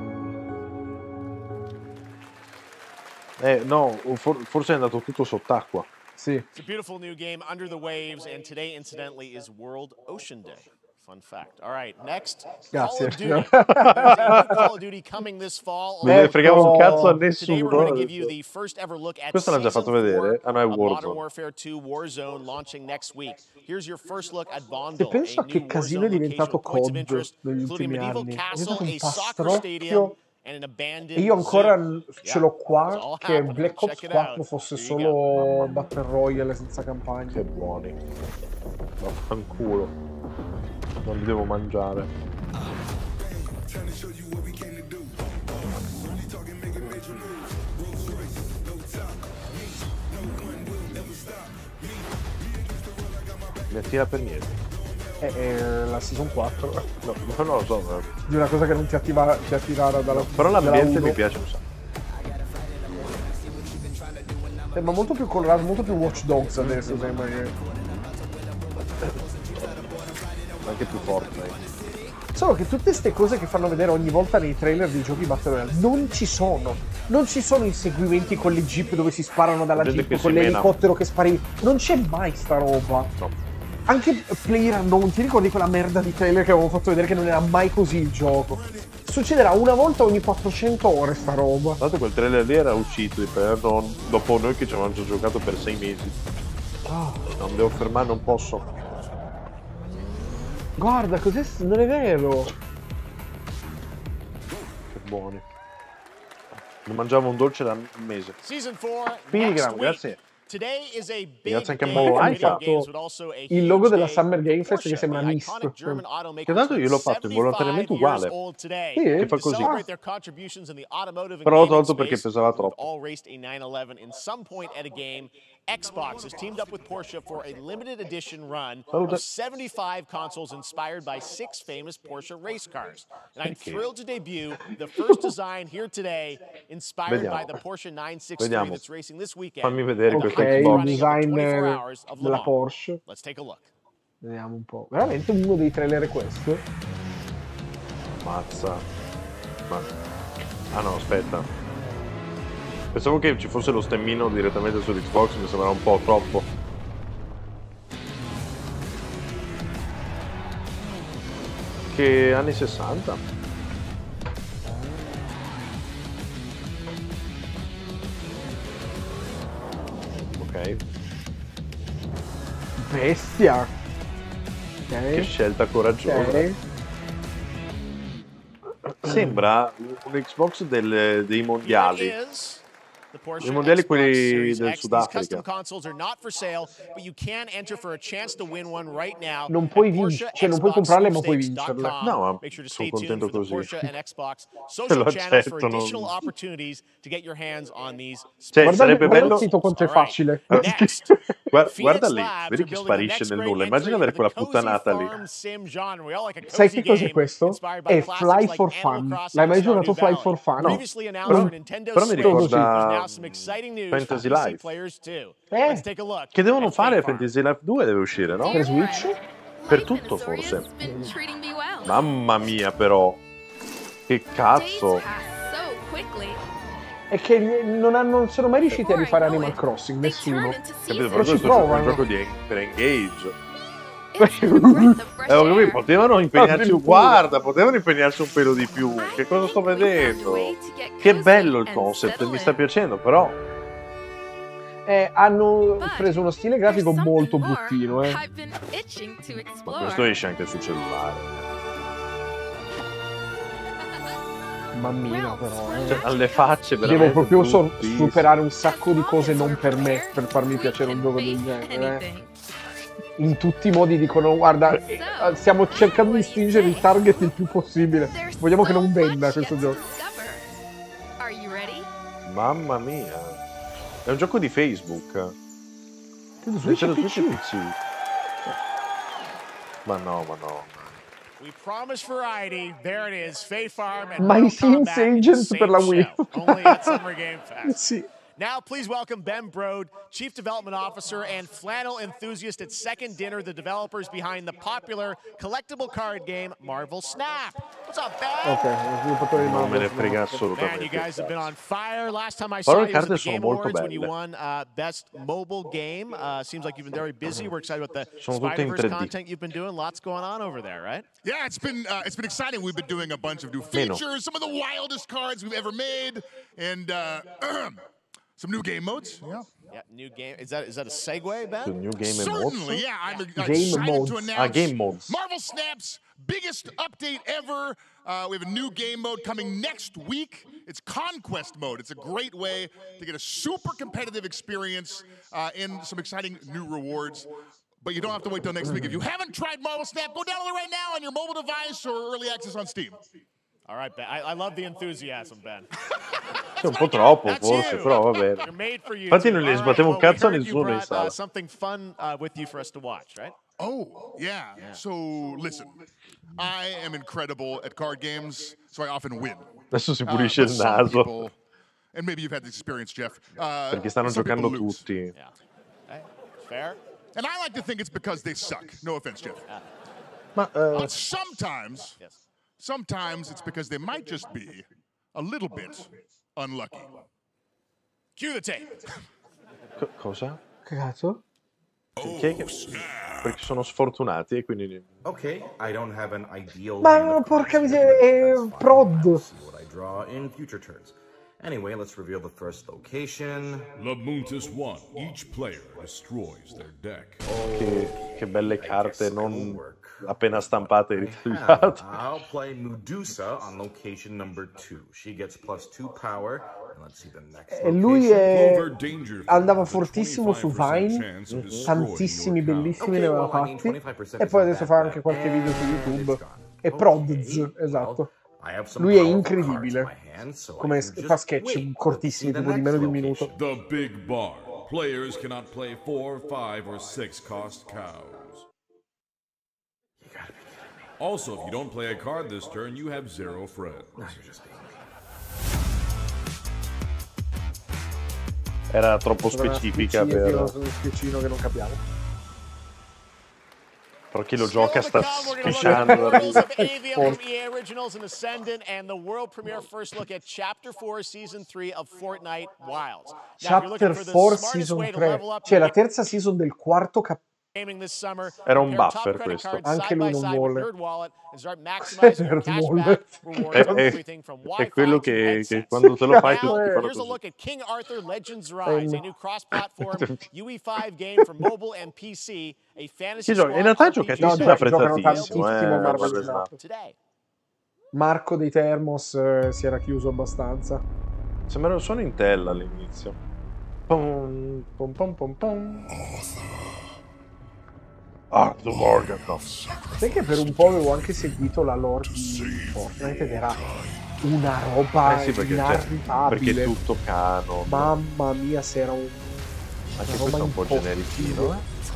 Eh, no, for- forse è andato tutto sott'acqua. Sì. It's a beautiful new game, Under the Waves, and today, incidentally, is World Ocean Day. Fun fact. All right, next. Grazie. Call of Duty. There's a new Call of Duty coming this fall. Non ne fregava un cazzo a Today we're going to nessuno. give you the first ever look at Questo l'hanno già fatto vedere. Ah no, è of Modern Warzone. Warfare two Warzone launching next week. Here's your first look at Se Bondle, penso a a che new casino è Warzone diventato location with points of C O D interest, negli including ultimi medieval anni. È castle, diventato un a soccer pastrocchio. stadium, and an abandoned E io ancora zoo. n- ce Yeah, l'ho it's qua all che happening. Black Ops Check it quattro out. fosse There you go. solo Battle Royale senza campagna. Che buoni. Vaffanculo. Non li devo mangiare. Mi attira per niente. È, è la season quattro. No, no, non lo so. ma- Di una cosa che non ti, attiva, ti attirava dalla Però l'ambiente dalla mi uno. piace un sacco. Eh, ma molto più colorato, molto più Watch Dogs adesso sembra che... Anche più Fortnite. Solo che tutte queste cose che fanno vedere ogni volta nei trailer dei giochi Battle Royale non ci sono. Non ci sono inseguimenti con le jeep dove si sparano dalla Gente jeep, che con si mena. l'elicottero che spari. Non c'è mai sta roba. No. Anche PlayerUnknown, ti ricordi quella merda di trailer che avevo fatto vedere che non era mai così il gioco? Succederà una volta ogni quattrocento ore sta roba. Tra l'altro quel trailer lì era uscito di PlayerUnknown dopo noi che ci avevamo già giocato per sei mesi. Ah, Non devo fermare, non posso. guarda, cos'è? Non è vero. Che buoni. Ne mangiavo un dolce da un mese. Season four, Piligram, next week. grazie. Today is a big Grazie anche a day me. for Hai video fatto games, but also a Il logo huge della day Summer Game for Fest che Porsche, sembra the Mist. iconic German automaker Che tanto io l'ho fatto involontariamente uguale. Sì? Che fa To così. celebrate their contributions in the automotive and Però l'ho gaming tolto perché space, pesava we've troppo. all raced a nine eleven in some point at a game. Xbox has teamed up with Porsche for a limited edition run Salute. of seventy-five consoles inspired by six famous Porsche race cars. And I'm Perché? thrilled to debut the first design here today inspired Vediamo. by the Porsche nine sixty-three Vediamo. that's racing this weekend. Fammi vedere at the questo Ok, Hyper il Xbox. running of the design twenty-four eh, hours of Le della Mans. Porsche. Let's take a look. Vediamo un po'. Veramente uno dei trailer è questo? Mazza. Ma... Ah no, aspetta. Pensavo che ci fosse lo stemmino direttamente su Xbox, mi sembrava un po' troppo. Che anni sessanta? Ok. Bestia. Ok. Che scelta coraggiosa. Ok. Sembra un Xbox del- dei mondiali. Is the Porsche I mondiali Xbox quelli Series del X. These custom Sudafrica. consoles are not for sale, but you can enter for a chance to win one right now. Non puoi at vincere, cioè non puoi comprarle ma puoi vincerle. No, ma Make sure to sono stay tuned contento for the così. Porsche and Xbox Se social lo channels for accettano. additional opportunities to get your hands on these. Cioè, Guarda, sarebbe guarda bello. il sito quanto è All right. facile. Next, Guarda, Phoenix guarda lì, Labs vedi are che building the sparisce next nel great nulla. entry Immagina avere into quella the cozy puttanata lì. farm sim genre. We all like a Sai cozy che cos'è game questo? inspired by È classics Fly like for Animal Fun. Crossing L'hai mai and giocato Stardew Fly for Valley. Fun? Previously announced Però, for Nintendo però mi Switch, ricorda there's now some exciting news for Fantasy P C Life. players too. Eh. Let's take a look. Che devono at fare? Fate Farm. Fantasy Life due deve uscire, no? Per Switch? Per tutto forse. Mamma mia però. Che cazzo. È che non, hanno, non sono mai riusciti a rifare Animal Crossing, nessuno. Capito? Però Per ci questo è un provano. gioco di, per engage. Eh, ho capito, potevano impegnarsi un guarda, potevano impegnarsi un pelo di più. Che cosa sto vedendo? Che bello il concept, mi sta piacendo, però. Eh, hanno preso uno stile grafico molto bruttino, eh. Ma questo esce anche sul cellulare. Mammina però, eh. Cioè, alle facce veramente. Devo proprio so- bruttissime. superare un sacco di cose non per me per farmi piacere un gioco del genere. eh. In tutti i modi dicono guarda, eh, stiamo cercando di stringere il target il più possibile. Vogliamo che non venda questo gioco. Mamma mia. È un gioco di Facebook. Credo Deve Switch essere e P tutto C. P C. Ma no, ma no. We promised variety. There it is. Fate Farm and My Mortal Sims Kombat in the Agent same per la Wii. show, only at Summer Game Fest. Sì. Now, please welcome Ben Brode, Chief Development Officer and flannel enthusiast at Second Dinner, the developers behind the popular collectible card game Marvel Snap. What's up, Ben? Ok, non me ne frega Man, assolutamente. you guys have been on fire. Last time I Però saw le you was at carte the sono Game molto Awards when you belle. won uh, Best Mobile Game. Uh, seems like you've been very busy. We're excited about the Sono tutte in Spider-Verse tre D. content you've been doing. Lots going on over there, right? Yeah, it's been uh, it's been exciting. We've been doing a bunch of new Meno. features, some of the wildest cards we've ever made, and uh, some new game modes. Yeah. Yeah, new game. Is that is that a segue, Ben? The new game Certainly, yeah. I'm uh, Game excited modes. to Ah, announce game modes. Marvel Snap's biggest update ever. Uh, we have a new game mode coming next week. It's Conquest mode. It's a great way to get a super competitive experience uh, and some exciting new rewards. But you don't have to wait till next week. If you haven't tried Marvel Snap, go download it right now on your mobile device or early access on Steam. All right, Ben. I, I love the enthusiasm, Ben. È un po' troppo, That's forse, you. però va bene. You're made for you. Infatti non gli All sbattevo un well, we cazzo a heard you nessuno in brought, sala. uh, something fun uh, with you for us to watch, right? Oh, yeah. So, listen. I am incredible at card games, so I often win. Adesso si Uh, pulisce but il some naso. people- and maybe you've had this experience, Jeff. Uh, Perché stanno some giocando people lose. tutti. Hey, fair. And I like to think it's because they suck. No offense, Jeff. Ma, eh, But sometimes, sometimes it's because they might just be a little bit unlucky. Cue the tape. co- cosa? Che cazzo? Che- che- perché sono sfortunati e quindi... Okay, I don't have an ideal Ma hand of porca cards miseria, here, è but that's fine. prod. I'll see what I draw in future turns. Anyway, let's reveal the first location. Labuntus one. Each player destroys their deck. Che, che belle carte non appena stampate e Yeah, ritagliate. I'll play Medusa on location number two. She gets plus two power. And let's see the next E lui è... location. andava fortissimo su Vine, tantissimi bellissimi ne aveva fatti, e poi adesso fa anche qualche video su YouTube. È Prodz, esatto. Lui è incredibile, come fa sketch cortissimi, tipo di meno di un minuto. The Big Bar. Players cannot play four, five, or six cost cows. Also, if you don't play a card this turn, you have zero friends. Era troppo specifica per... Uno spiccino che non capiamo. Però chi lo gioca sta We're going to look at sfisciando. the rules of Avium from E A Originals and Ascendant and the world premiere first look at Chapter four, Season three of Fortnite Wilds. Now, if you're looking Chapter for the four smartest Season way to tre, level up cioè your la terza season del quarto capitolo. gaming this summer, Era un compare top buffer credit questo. cards Anche side lui by non side with vuole. NerdWallet and start maximizing your Nerd cashback vuole. rewards È, on è- everything from è Wi-Fi quello to che, che headsets. quando te lo fai Now, tutti fanno here's a così. look at King Arthur Legends Rise, a new cross-platform U E five game for mobile and P C, a fantasy Chi gioca? In squad realtà è R P G giocatissimo e No, già- giocano apprezzatissimo. tantissimo Eh, Marvel Marvel Snap. Snap. today. Marco dei Thermos eh, si era chiuso abbastanza. Sembrano suono Intel all'inizio. Pom, pom, pom, pom, pom. Arthur Morgan. No. Sai che per un po' avevo anche seguito la lore di Fortnite ed era una roba Eh sì, perché, cioè, inarrivabile. perché è tutto canon. Mamma mia, se era un... Anche una questo roba è un po' impossibile. generichino.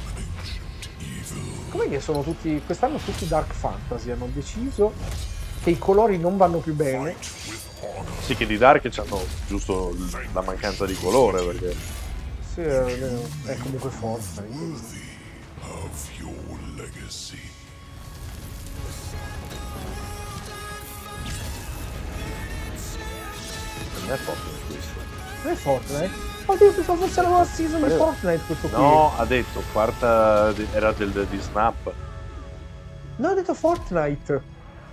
Com'è che sono tutti... quest'anno tutti Dark Fantasy hanno deciso che i colori non vanno più bene. Sì, che di Dark c'hanno giusto la mancanza di colore, perché... Sì, è, è comunque Fortnite. Non è Fortnite questo. Non è Fortnite? Oddio, pensavo fosse la nuova season di Fortnite questo qui. No, ha detto, quarta... era del, del- di Snap. No, ha detto Fortnite.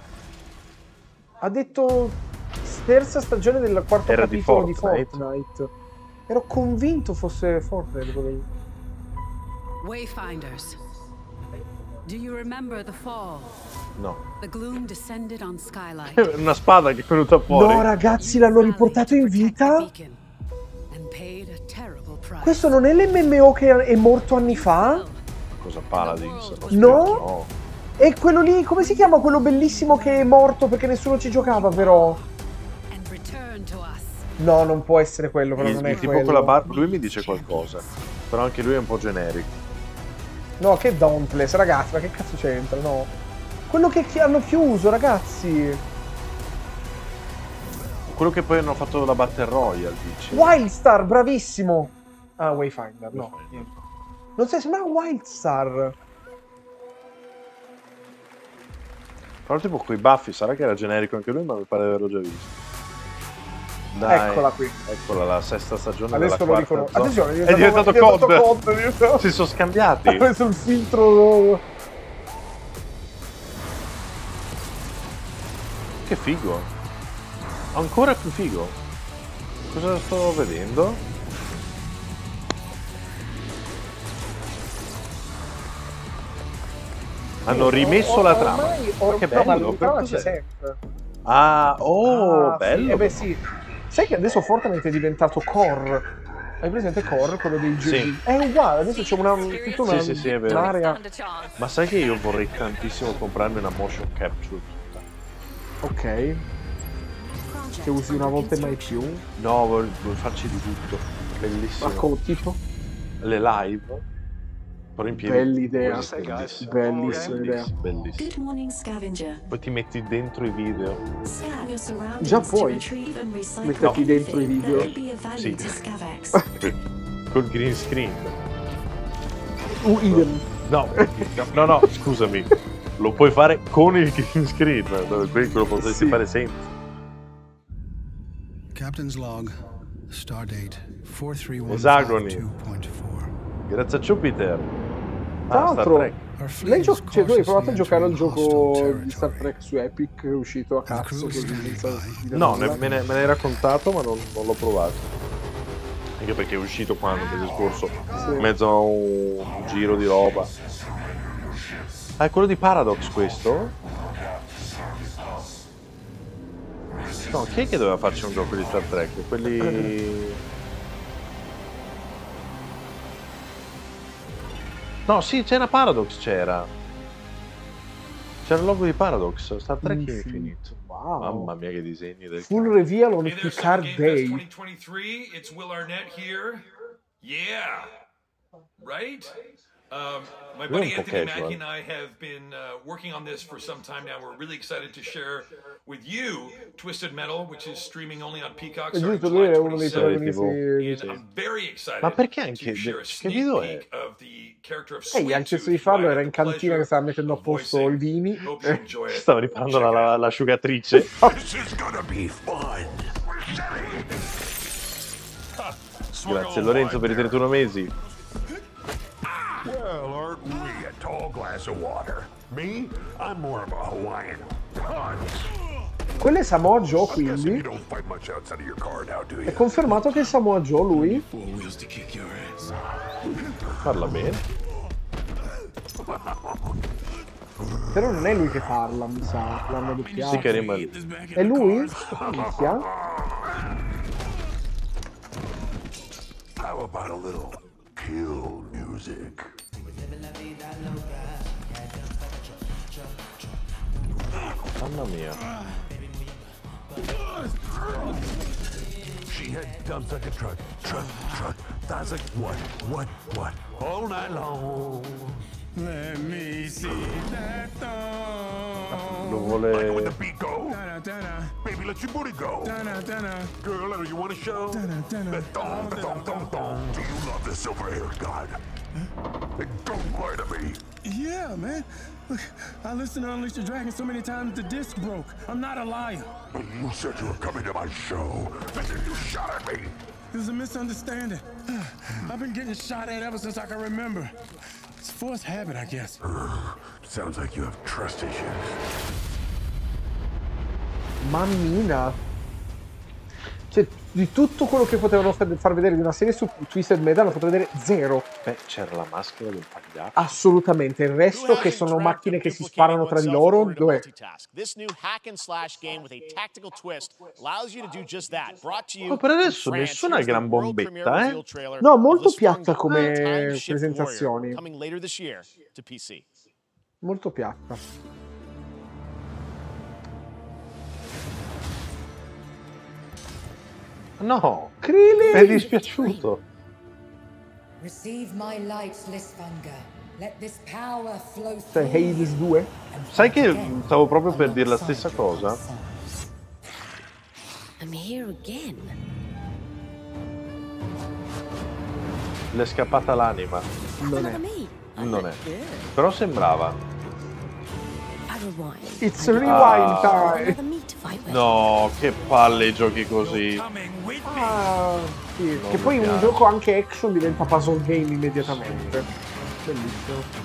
Ha detto terza stagione del quarto Era di capitolo di Fortnite. Fortnite. Ero convinto fosse Fortnite. quello. Wayfinders. Do you remember the fall? No. The gloom descended on Skylight. Una spada che è venuta fuori. No, ragazzi, l'hanno riportato in vita? And paid a terrible price. Questo non è l'emme emme o che è morto anni fa? Cosa Paladins? No? No. E quello lì, come si chiama? Quello bellissimo che è morto perché nessuno ci giocava, però. And return to us. No, non può essere quello, però Il, non è il tipo quello. con la barba, lui mi dice qualcosa. Però anche lui è un po' generico. No, che Dauntless, ragazzi, ma che cazzo c'entra? No. Quello che chi- hanno chiuso, ragazzi. quello che poi hanno fatto la Battle Royale, dici? Wildstar, bravissimo! Ah, Wayfinder, no. Niente. Non sai, sembra Wildstar. Però tipo coi baffi, sarà che era generico anche lui, ma mi pare di averlo già visto. Dai, eccola qui. Eccola, la sesta stagione adesso della quarta lo zona. Attenzione, è diventato, è diventato C O D. C O D diventato... Si sono scambiati. Ha messo il filtro. Che figo. Ancora più figo. Cosa sto vedendo? Hanno rimesso o, la o, trama. Ormai, or, che no, bello, ma la c'è sempre. Ah, oh, ah, bello. Sì. Eh beh sì. Sai che adesso Fortnite è diventato Core. Hai presente Core, quello dei giochi? Sì. È uguale, adesso c'è una tutta una sì, sì, sì, è vero. un'area. Ma sai che io vorrei tantissimo comprarmi una motion capture? Ok. Che usi una volta e mai più? No, voglio, voglio farci di tutto. Bellissimo. Ma come tipo? Le live. Però in piedi. Bella idea. Bellissima. Bellissima idea. Bellissima. Poi ti metti dentro i video. Già puoi metterti no. dentro i video. Sì. Col green screen. Uh, idem. No, no, no, scusami. Lo puoi fare con il green screen. Quello lo potresti sì. fare senza. Captain's log, stardate four three one Esagoni. two point four. Grazie a Jupiter. Tra Ah, l'altro, lei gio- cioè, tu hai provato a giocare al gioco di Star Trek su Epic uscito a cazzo così senza no, ne, me, ne, me ne hai raccontato ma non, non l'ho provato. Anche perché è uscito quando, il mese scorso, sì. in mezzo a un, un giro di roba. Ah, è quello di Paradox questo? No, chi è che doveva farci un gioco di Star Trek? Quelli... No, sì, c'era Paradox, c'era. C'era il logo di Paradox, Star Trek Infinite. Infinite. Wow. Mamma mia che disegni del Full reveal on Picard Day. twenty twenty-three, it's Will Arnett here. Yeah. Right? Um, my buddy Anthony Mackie and I have been uh, working on this for some time now. We're really excited to share with you Twisted Metal, which is streaming only on Peacock. È giusto, lui è uno dei protagonisti. I'm very excited. Ma perché anche che video è? E gli ha chiesto di farlo, era in cantina che stava mettendo a posto i vini. Stava riparando la, l'asciugatrice. Grazie Lorenzo per i trentuno mesi. Well, aren't we a tall glass of water? Me, I'm more of a Hawaiian punch. Quello è Samoa Joe, quindi. È confermato che è Samoa Joe, lui? Parla bene. Però non è lui che parla, mi sa. L'hanno doppiato. Sì, che rimane. È lui? Minchia. How about a little kill music? Mamma mia. She had dumps like a truck, truck, truck. That's like what, what, what? All night long. Let me see that thong. Lo vuole... Like when the beat go? Baby, let your booty go. Girl, you want to show? The thong, the thong, thong, thong. Do you love the silver-haired god? Huh? Don't lie to me. Yeah, man. Look, I listened to Unleash the Dragon so many times the disc broke. I'm not a liar. You said you were coming to my show, and then you shot at me. It was a misunderstanding. I've been getting shot at ever since I can remember. It's a forced habit, I guess. Sounds like you have trust issues. Mammina. Cioè, di tutto quello che potevano far vedere di una serie su Twisted Metal hanno fatto vedere zero. Beh, c'era la maschera del pagliaccio. Assolutamente. Il resto che sono macchine che si sparano tra di loro, dov'è? Oh, per adesso nessuna gran bombetta, eh? No, molto piatta come presentazioni. Molto piatta. No, Krillin! È dispiaciuto. Receive my light, Lisfanger. Let this power flow Cioè, Hades due? Sai che stavo proprio per dire la stessa cosa? I'm here again. Le è scappata l'anima. Non è. Non è. Però sembrava. It's rewind time. No, che palle i giochi così. Ah, sì. Non Che mi poi un piace. gioco anche action diventa puzzle game immediatamente. Bellissimo.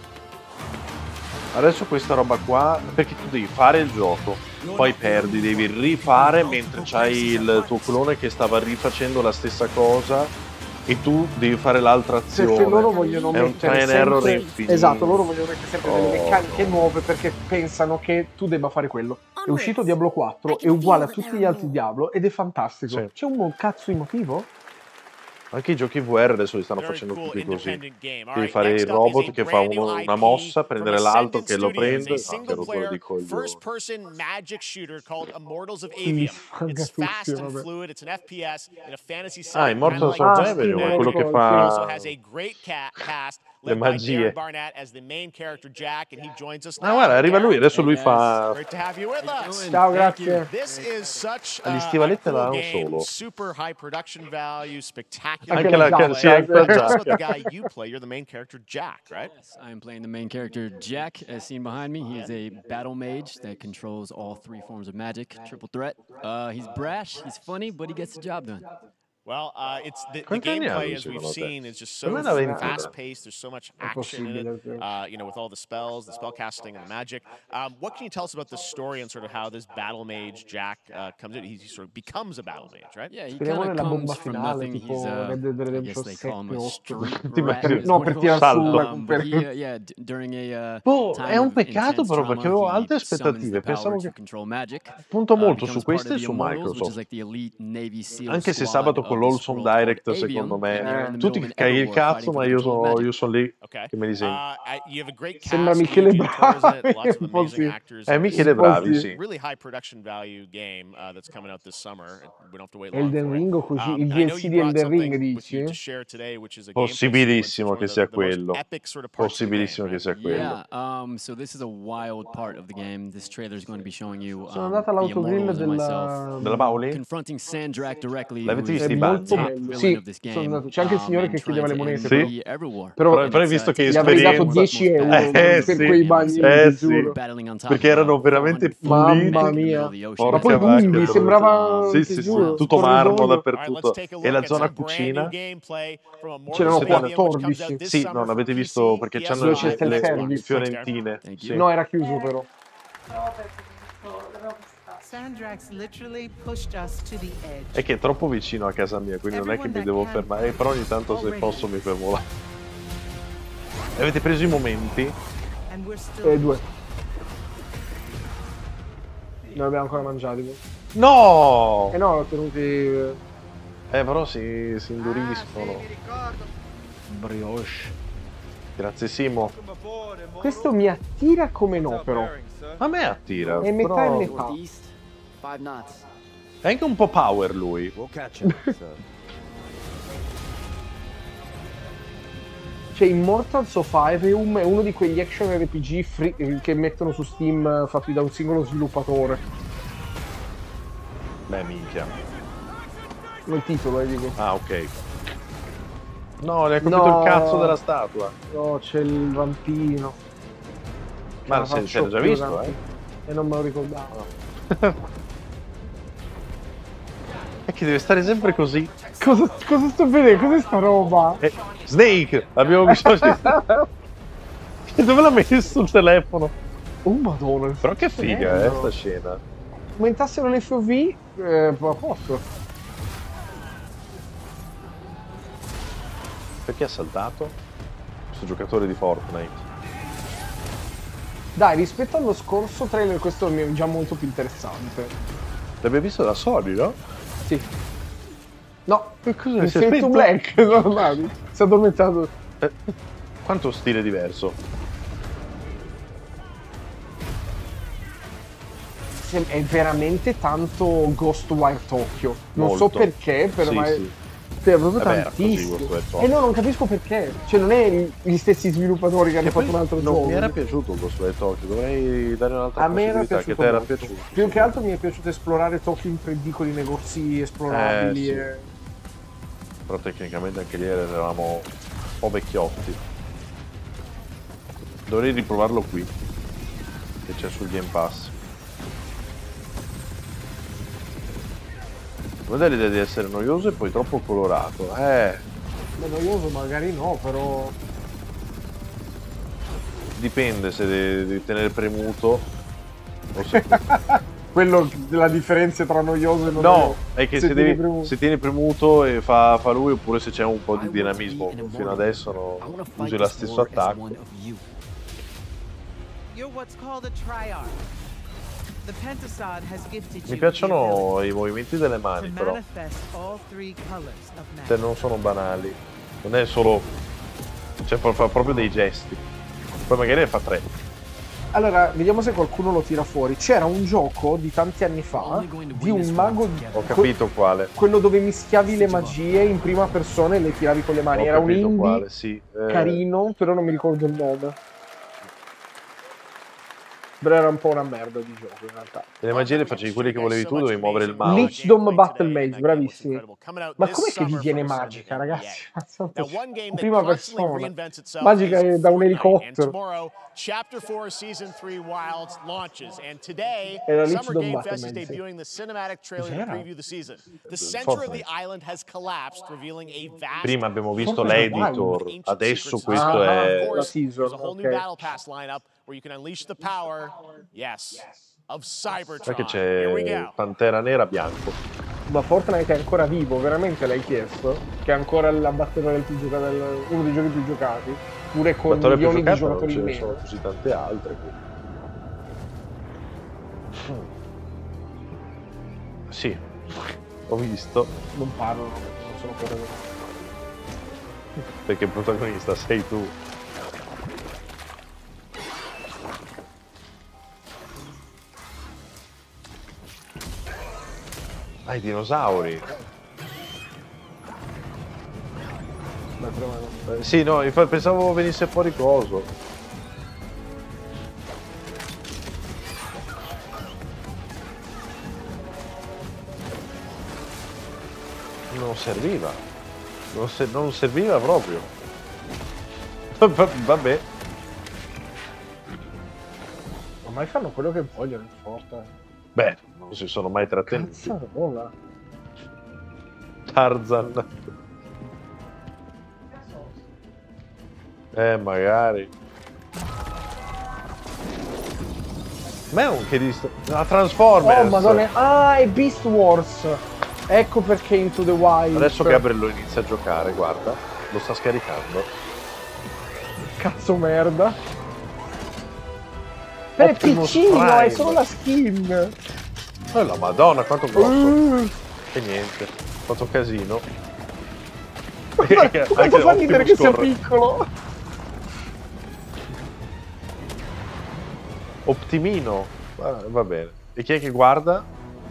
Adesso questa roba qua, perché tu devi fare il gioco, poi perdi, devi rifare mentre c'hai il tuo clone che stava rifacendo la stessa cosa e tu devi fare l'altra azione. Perché loro vogliono È un mettere try and error sempre... infinito. Esatto, loro vogliono mettere sempre delle Oh. meccaniche nuove perché pensano che tu debba fare quello. È uscito Diablo quattro, è uguale a tutti gli altri Diablo ed è fantastico. Sì. C'è un buon cazzo di motivo? Anche i giochi V R adesso li stanno facendo tutti così. Devi fare il robot che fa uno- una mossa, prendere l'altro che lo prende. Ah, che rottura di coglioni. First-person magic shooter called Immortals of Avium. It's fast and fluid. It's an F P S in a fantasy setting. Ah, Immortals kinda of like Avium, Magic. quello che It fa also has a great ca- cast le led by magie. Darren Barnett as the main character Jack, and he joins us Ah, now. guarda, arriva lui, Darren, adesso lui fa... great to have you with us. Ciao, grazie. This is such uh, Gli a stivaletti cool là non game. solo. Super high production value, spectacular. Anche la gameplay. sì, anche la Tell us about giacca. the guy you play. You're the main character, Jack, right? Yes, I am playing the main character Jack, as seen behind me. He is a battle mage that controls all three forms of magic, triple threat. Uh, he's brash, he's funny, but he gets the job done. Well, uh, it's the, the Quanti anni gameplay hanno, as we've secondo te? seen is just Per so me è una ventina. fast-paced. There's so much action in it. Uh, you know, with all the spells, the spell casting, and the magic. Um, what can you tell us about the story and sort of how this battle mage Jack uh, comes in? He sort of becomes a battle mage, right? Yeah, he Speriamo kind of nella comes bomba from finale, nothing. tipo He's, uh, Red Dead I Redemption guess they call him a sette, street Ti rat. metti- is No, what per he tirare calls. su la Um, but he, per- uh, yeah, d- during a uh, Boh, time è un of peccato intense però perché trauma, avevo he alte summons the aspettative. power Pensavo to che control magic. punto Uh, molto su becomes part queste of e the su Immortals, which is Microsoft. like the elite Navy SEAL Anche se squad sabato con of this l'Olson world called Direct, Avium, secondo and they're in me, the tutti middle che of an caghi il everwar cazzo, fighting ma for the io control of sono, magic. io sono lì Okay. che me li sento. Uh, I- you have a great cast. Sembra you Michele have stars in it, Bravi, lots of un po' amazing sì. actors. È in it. Michele Bravi, sì. Really high production value game uh, that's coming out this summer. We don't have to wait long Elden for Ring o it. così, Um, il and I know D L C you di brought Elden Ring something with you dici? to share today, which is a gameplay Possibilissimo sequence, che which is sia one of the- the most quello. epic sort of parts of the game, Possibilissimo che right? sia quello. Yeah, um, so this is a wild part of the game. This trailer is going to be showing you Sono um, andato the all'autogrill Immortals and della... myself Della Paoli? confronting Sandrak directly. L'avete who is visto È i the molto bandi? top bello. villain Sì, of this sono game, andato. C'è anche il um, signore and che chiedeva le trying to monete, end però. the everywhere. Però, Però, And però hai it's, uh, visto che takes Gli avrei dato esperienza. dieci euro Eh, per sì. quei bagni, Eh, ti sì. giuro. battling on top Perché of, uh, erano veramente Mamma puliti. mia. the ocean. Ma Porca poi vacca, quindi te lo sembrava, dico. Sì, ti sì, sì, giuro, tutto marmo corridoio. dappertutto. E la zona cucina? C'erano Siete- quattordici. Sì, no, l'avete visto perché c'hanno Dove c'è le, il self-service. le fiorentine. Sì. No, era chiuso però. Sandrax literally pushed us to the edge. È che è troppo vicino a casa mia, quindi non è che mi devo fermare. Però ogni tanto se posso mi fermo là. E avete preso i momenti? And we're still E due. Non abbiamo ancora mangiati. No! Eh no, l'ho tenuti... Eh, però si, si induriscono. Brioche. Grazie Simo. Questo mi attira come no, però. A me attira. È metà però... e metà. Five knots. È anche un po' power lui. Cioè, Immortals of Avium è uno di quegli action R P G free, eh, che mettono su Steam eh, fatti da un singolo sviluppatore. Beh, minchia. Il titolo, eh, dico. Ah, ok. No, le ha colpito No. il cazzo della statua. No, c'è il rampino. Ma La se faccio l'hai già più visto, avanti. eh? E non me lo ricordavo. È che deve stare sempre così. Cosa, cosa sto vedendo? Cos'è sta roba? Eh, Snake! Abbiamo bisogno di... Dove l'ha messo il telefono? Oh madonna. Però che figa, eh, sta scena. Aumentassero l'F O V, eh, a posto. Perché ha saltato? Questo giocatore di Fortnite. Dai, rispetto allo scorso trailer questo mi è già molto più interessante. L'abbiamo visto da Sony, no? Sì. No, che cosa il si è Fade to spento? Black, normali. Si è addormentato. Eh, quanto stile diverso. È veramente tanto Ghostwire Tokyo. Non so Molto. perché, però Sì, ma è- sì. tante, proprio Vabbè, tantissime. così, e no, non capisco perché. Cioè, non è gli stessi sviluppatori che hanno fatto un altro non gioco. mi era piaciuto Ghostwire Tokyo, dovrei dare un'altra A me era possibilità, piaciuto che te era molto. piaciuto. Più che altro mi è piaciuto esplorare Tokyo in tre D con i negozi esplorabili. Eh, sì. e... Però tecnicamente anche lì eravamo un po' vecchiotti. Dovrei riprovarlo qui, che c'è sul Game Pass. Come dai l'idea di essere noioso e poi troppo colorato? Eh. Beh, noioso magari no, però... Dipende se devi, devi tenere premuto o se... Quello della differenza tra noioso e non No, noioso. è che se, se, tieni devi, premuto. se tieni premuto e fa, fa lui, oppure se c'è un po' di dinamismo. Fino adesso no, usi lo stesso attacco. You're what's called a triarch. The Pentasod has gifted Mi you piacciono i movimenti delle mani, to però. manifest all three colors of Se magic. non sono banali. Non è solo... Cioè, fa fa proprio dei gesti. Poi magari ne fa tre. Allora, vediamo se qualcuno lo tira fuori. C'era un gioco di tanti anni fa di un mago di... Ho capito quale. Quello dove mischiavi le magie in prima persona e le tiravi con le mani. Ho Era un capito indie quale, sì. Eh, carino, però non mi ricordo il nome. Però era un po' una merda di gioco in realtà. E le magie le facevi quelli che volevi tu, dovevi muovere il mouse. Lichdom Battle Mage, bravissimi. Ma com'è che vi viene magica, ragazzi? In prima persona. Magica è da un elicottero. Chapter four, Season three Wilds launches, and today, Era Summer Lichdom Game Battle Fest is Mage, sì. debuting the cinematic trailer to Cos'era? preview the season. The center of the island has collapsed, revealing a vast... Prima abbiamo visto Forse l'editor, Wild. adesso Ah, questo of è... course, La season, there's a whole new ok. battle pass lineup where you can unleash the power, yes, of Cybertron. Perché Here we c'è go. Pantera Nera bianco. Ma Fortnite è ancora vivo, veramente l'hai chiesto? Che è ancora la batteria del più giocato, del- uno dei giochi più giocati. Pure con Battaglia più milioni di giocata, non giocatori ce in ne meno. sono così tante altre. quindi. Sì, ho visto. Non parlano, non sono protagonisti. Perché il protagonista sei tu. Ah, i dinosauri. Ma però non- Eh, sì, no, infa- pensavo venisse fuori coso. Non serviva. Non, se- non serviva proprio. Va- Vabbè. Ormai fanno quello che vogliono in Fortnite. Beh, non si sono mai trattenuti. Cazzarola. Tarzan. Eh, magari. Ma è un che di... La Transformers! Oh madonna, ah è Beast Wars. Ecco perché Into the Wild. Adesso Gabriel lo inizia a giocare, guarda. Lo sta scaricando. Cazzo merda. Però è Optimus piccino, Prime. è solo la skin. Oh la madonna, quanto grosso. Uh, E niente, ho fatto casino. guarda, quanto Anche fa ridere che sia corre. piccolo. Optimino. Ah, va bene. E chi è che guarda?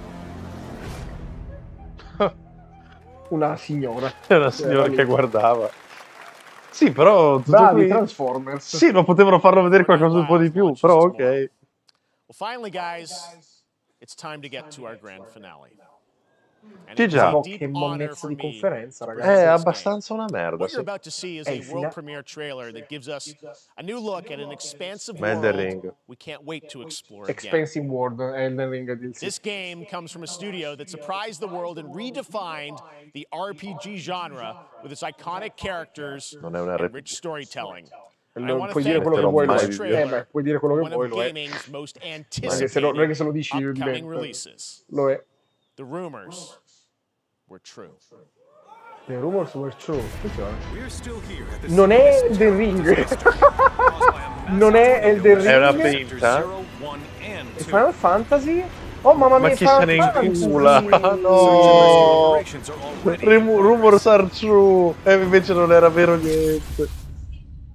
Una signora. È una signora che guardava. Sì, però... tutto Bravi qui- Transformers. Sì, ma potevano farlo vedere qualcosa un po' di più, però ok. Well, finally, guys, it's time to get to our grand finale. And Sì, it's già. a Oh, deep che honor monnezza for di me conferenza, to ragazzi. È present this abbastanza una merda, What sì. you're about to see is È a il world fina- premiere trailer that gives us a new look at an expansive Ma Elden world Ring. we can't wait to explore again. Expensive World, Elden Ring D L C. This game comes from a studio that surprised the world and redefined the R P G genre with its iconic characters Non è un and R P G. rich storytelling. I Lo- want to puoi dire thank quello che them vuoi, for lo this è. mai Eh trailer, beh, puoi dire quello che one vuoi, of lo è. gaming's most Anche se, lo, non è che se lo dici upcoming bene. releases. Lo è. The rumors were true. The rumors were true. Attenzione. We're still here at the Non è Elden Ring. Non è Elden Ring. È una finta? E Final Fantasy? Oh mamma mia, Ma chi se ne Final incula? Fantasy! No! Rum- Rumors are true! E invece non era vero niente.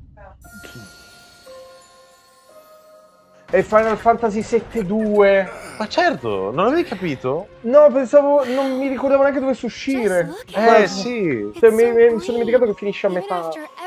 E Final Fantasy sette due. Ma certo, non avevi capito? No, pensavo, non mi ricordavo neanche dovesse uscire. Eh sì. Cioè, mi, mi sono dimenticato che finisce a metà.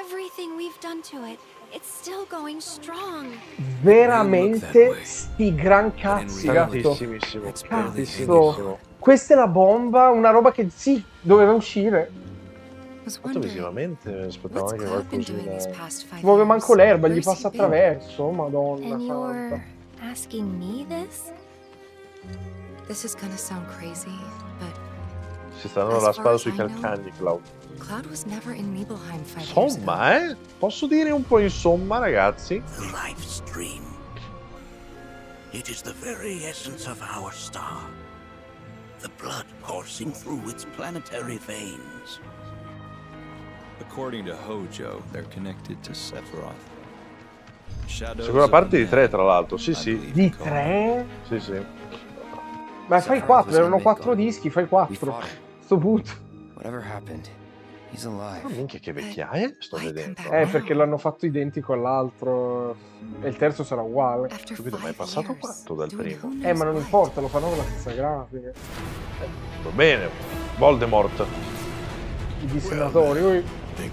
Veramente sti gran cazzi, gatto. Tantissimissimo. Cazzo. Tantissimissimo. Questa è la bomba, una roba che sì, doveva uscire. Tanto visivamente mi aspettavo anche qualcosina. Si muove manco l'erba, gli passa attraverso, madonna santa. Asking me this? This is gonna sound crazy, but Si stanno la spada sui calcagni, Cloud. Cloud was never in Nibelheim five years ago. Insomma, eh? Posso dire un po' insomma, ragazzi? Life's dream. It is the very essence of our star. The blood coursing through its planetary veins. According to Hojo, they're connected to Sephiroth. Seconda parte di tre, tra l'altro, sì sì. Di tre? Sì sì. Ma fai quattro, erano quattro dischi, fai quattro. Sto punto. Whatever happened, he's alive. Ma minchia che vecchiaia sto vedendo. Eh, perché l'hanno fatto identico all'altro. E il terzo sarà uguale. Capito, ma è passato quanto dal primo? Eh, ma non importa, lo fanno con la stessa grafica. Va bene, Voldemort. I dissenatori, ui.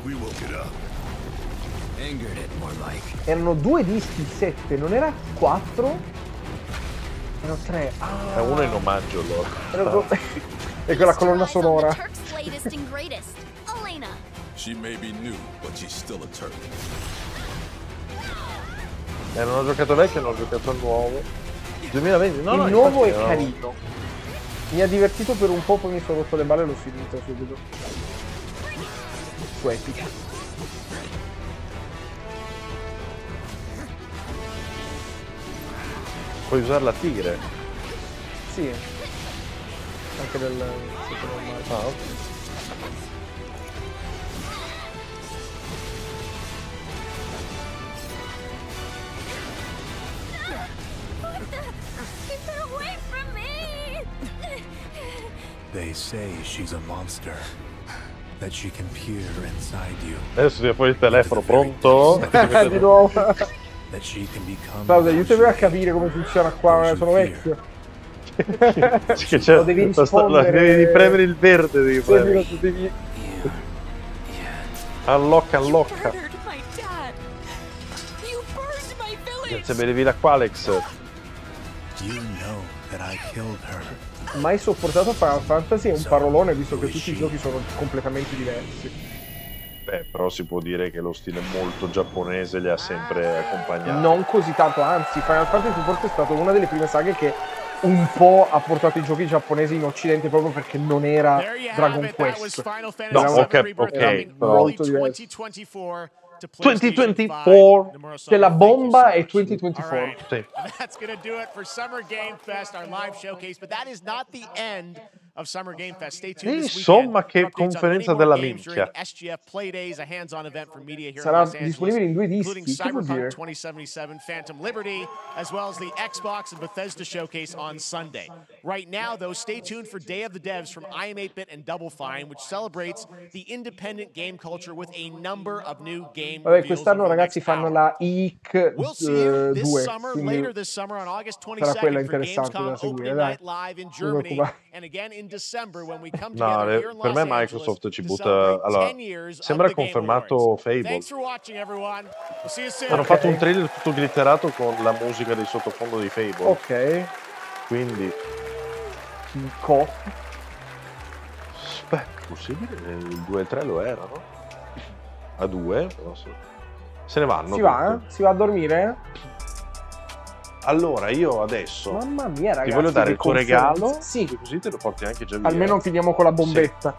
Erano due dischi, sette, non era quattro? Erano tre. Ah. È uno in omaggio allora. Erano... e quella colonna sonora. She may be new, but she's still a Turk. Eh, non ho giocato vecchio, non ho giocato nuovo. duemilaventi, no, il no, nuovo è no. carino. Mi ha divertito per un po', poi mi sono rotto le balle e l'ho finito subito. Su Epic. Puoi usare la tigre? Sì. Anche del sito normale. Ah, ok. They say she's a monster. That she can peer inside you. Adesso tira fuori il telefono, pronto? Di nuovo. That she can become. Claudio, aiutami a capire come funziona qua, sono vecchio. Che c'è, lo devi rispondere. La, devi premere il verde, devi sì, premere. Lo devi... Allocca, allocca. Se benevi la Qualex. You know that I killed her. Mai sopportato Final Fantasy è un parolone, visto che tutti i giochi sono completamente diversi. Beh, però si può dire che lo stile molto giapponese li ha sempre accompagnati. Non così tanto, anzi, Final Fantasy forse è stata una delle prime saghe che un po' ha portato i giochi giapponesi in occidente proprio perché non era Dragon Quest. No, ok, ok. Molto diverso. duemilaventiquattro Che la bomba è duemilaventiquattro. Right. Sì. That's gonna do it for Summer Game Fest, our live showcase. But that is not the end of Summer Game Fest. Stay tuned this Insomma, che weekend conferenza della minchia. S G F Play Days, a hands-on event for media here Sarà in Los Angeles, disponibile in due including dischi, che vuol dire? Cyberpunk twenty seventy-seven, Phantom Liberty, as well as the Xbox and Bethesda showcase on Sunday. Right now, though, stay tuned for Day of the Devs from I am eight bit and Double Fine, which celebrates the independent game culture with a number of new game Vabbè, quest'anno ragazzi fanno la I C We'll see you due, this summer, quindi later this summer on August sarà quella twenty-second for interessante Gamescom da seguire, Opening dai. Night live in Germany, and again in December when we come No, together le- here in per Los me Angeles Microsoft ci to butta... celebrate Allora, ten years of sembra the Game confermato Awards. Fable. Thanks for watching, everyone. We'll see you soon. Hanno fatto un trailer tutto glitterato con la musica di sottofondo di Fable. Ok. Quindi... Co. Beh, possibile? Il due e il tre lo erano. A due, però sì. Se ne vanno. Si va? Eh? Si va a dormire? Allora, io adesso Mamma mia, ragazzi, ti voglio dare che il tuo conferenza. regalo. Sì. Così te lo porti anche già via. Almeno finiamo con la bombetta.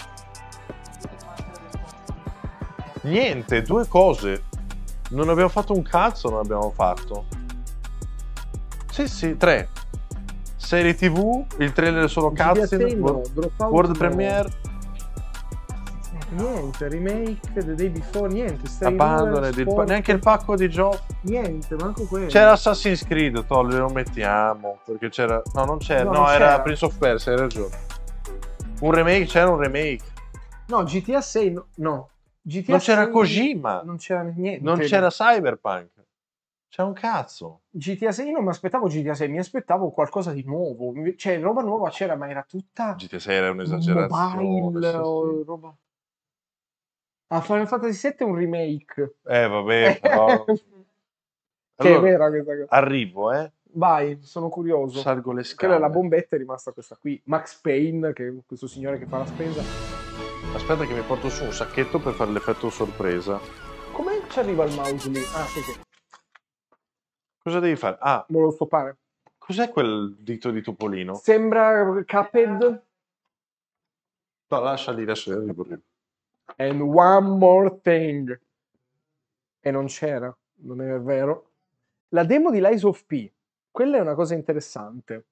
Sì. Niente, due cose. Non abbiamo fatto un cazzo, non abbiamo fatto. Sì, sì, tre. Serie tivù, il trailer solo cutscene, no, World no. Premiere. Niente, remake, The Day Before, niente. Abandoned, il pa- neanche il pacco di giochi. Niente, manco quello. C'era Assassin's Creed, Tolli, lo mettiamo. Perché c'era... No, non c'era. No, No, non era c'era. Prince of Persia, hai ragione. Un remake, c'era un remake. No, G T A sei, no. no. G T A Non c'era sei Kojima. Non c'era niente. Non c'era Cyberpunk. C'è un cazzo. G T A sei non mi aspettavo G T A sei, mi aspettavo qualcosa di nuovo. Mi- Cioè, roba nuova c'era, ma era tutta G T A sei era un'esagerazione. mobile sì, o sì. roba. Ah, Final Fantasy sette è un remake. Eh, vabbè, però... Che Allora, è vera questa cosa. arrivo, eh. Vai, sono curioso. Salgo le Quella è la scale. bombetta, è rimasta questa qui. Max Payne, che è questo signore che fa la spesa. Aspetta che mi porto su un sacchetto per fare l'effetto sorpresa. Come ci arriva il mouse lì? Ah, sì, sì. Cosa devi fare? Ah, Volevo stoppare. cos'è quel dito di topolino? Sembra Cuphead. No, lascia lì, lascia lì. And one more thing. E non c'era, non è vero. La demo di Lies of P. Quella è una cosa interessante.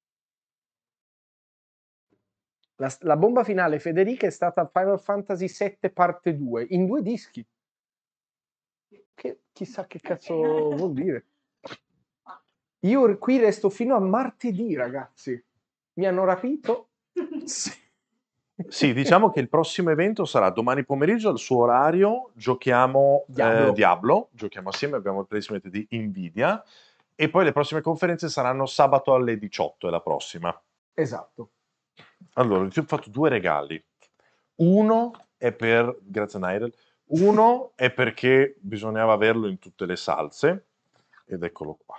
La, la bomba finale Federica è stata Final Fantasy sette parte due, in due dischi. Che chissà che cazzo vuol dire. Io qui resto fino a martedì, ragazzi. Mi hanno rapito? Sì. Sì, diciamo che il prossimo evento sarà domani pomeriggio al suo orario. Giochiamo Diablo. eh, Diablo, giochiamo assieme, abbiamo il placement di Nvidia. E poi le prossime conferenze saranno sabato alle diciotto, è la prossima. Esatto. Allora, ti ho fatto due regali. Uno è per, grazie Nairel, uno è perché bisognava averlo in tutte le salse, ed eccolo qua.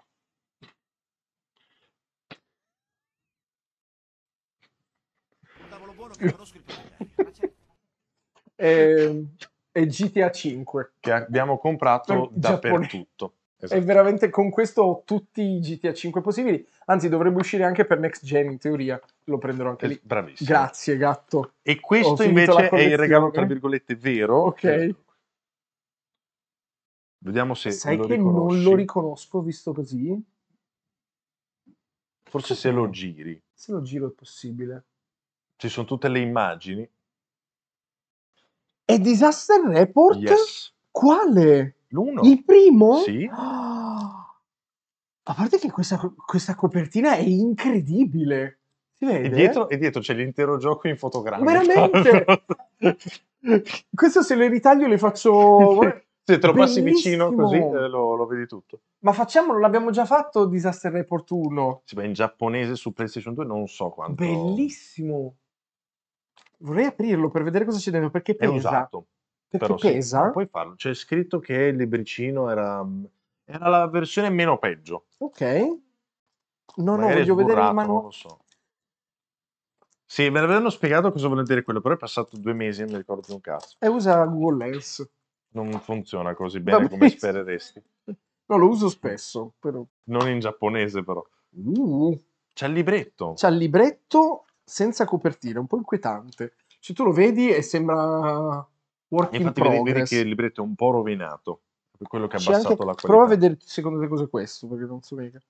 e, e G T A cinque. Che abbiamo comprato Per- Giappone. dappertutto. E Esatto. veramente con questo ho tutti i G T A cinque possibili. Anzi, dovrebbe uscire anche per next gen in teoria. Lo prenderò anche lì. Bravissimo. Grazie, gatto. E Ho questo finito invece la è il regalo, tra collezione. virgolette, vero. Ok. Vediamo se Sai lo che riconosci. non lo riconosco visto così? Forse se lo giri. Se lo giro è possibile. Ci sono tutte le immagini. È Disaster Report? Yes. Quale? L'uno. Il primo? Sì. Ah, a parte che questa, questa copertina è incredibile. Si vede? E dietro, e dietro c'è l'intero gioco in fotogramma. Veramente? Questo se le ritaglio le faccio... Se te lo passi vicino Bellissimo. così eh, lo, lo vedi tutto. Ma facciamolo, l'abbiamo già fatto Disaster Report uno. Sì, ma in giapponese su PlayStation due non so quanto. Bellissimo. Vorrei aprirlo per vedere cosa c'è dentro, perché È pesa. usato. Perché Però sì, pesa? no, puoi farlo. C'è scritto che il libricino era, era la versione meno peggio. Ok. No, no, Magari è voglio vedere il sburrato, manuale. non lo so. Sì, me l'avevano spiegato cosa vuol dire quello, però è passato due mesi e non mi ricordo più un cazzo. E usa Google Lens. Non funziona così bene Va come benissimo. spereresti. No, lo uso spesso, però. Non in giapponese, però. Uh, C'è il libretto. c'ha il libretto senza copertina, un po' inquietante. Cioè, tu lo vedi e sembra work in Infatti vedi, vedi progress. che il libretto è un po' rovinato. Per quello che ha C'è abbassato anche... la qualità. Prova a vedere secondo te cos'è questo, perché non so mica.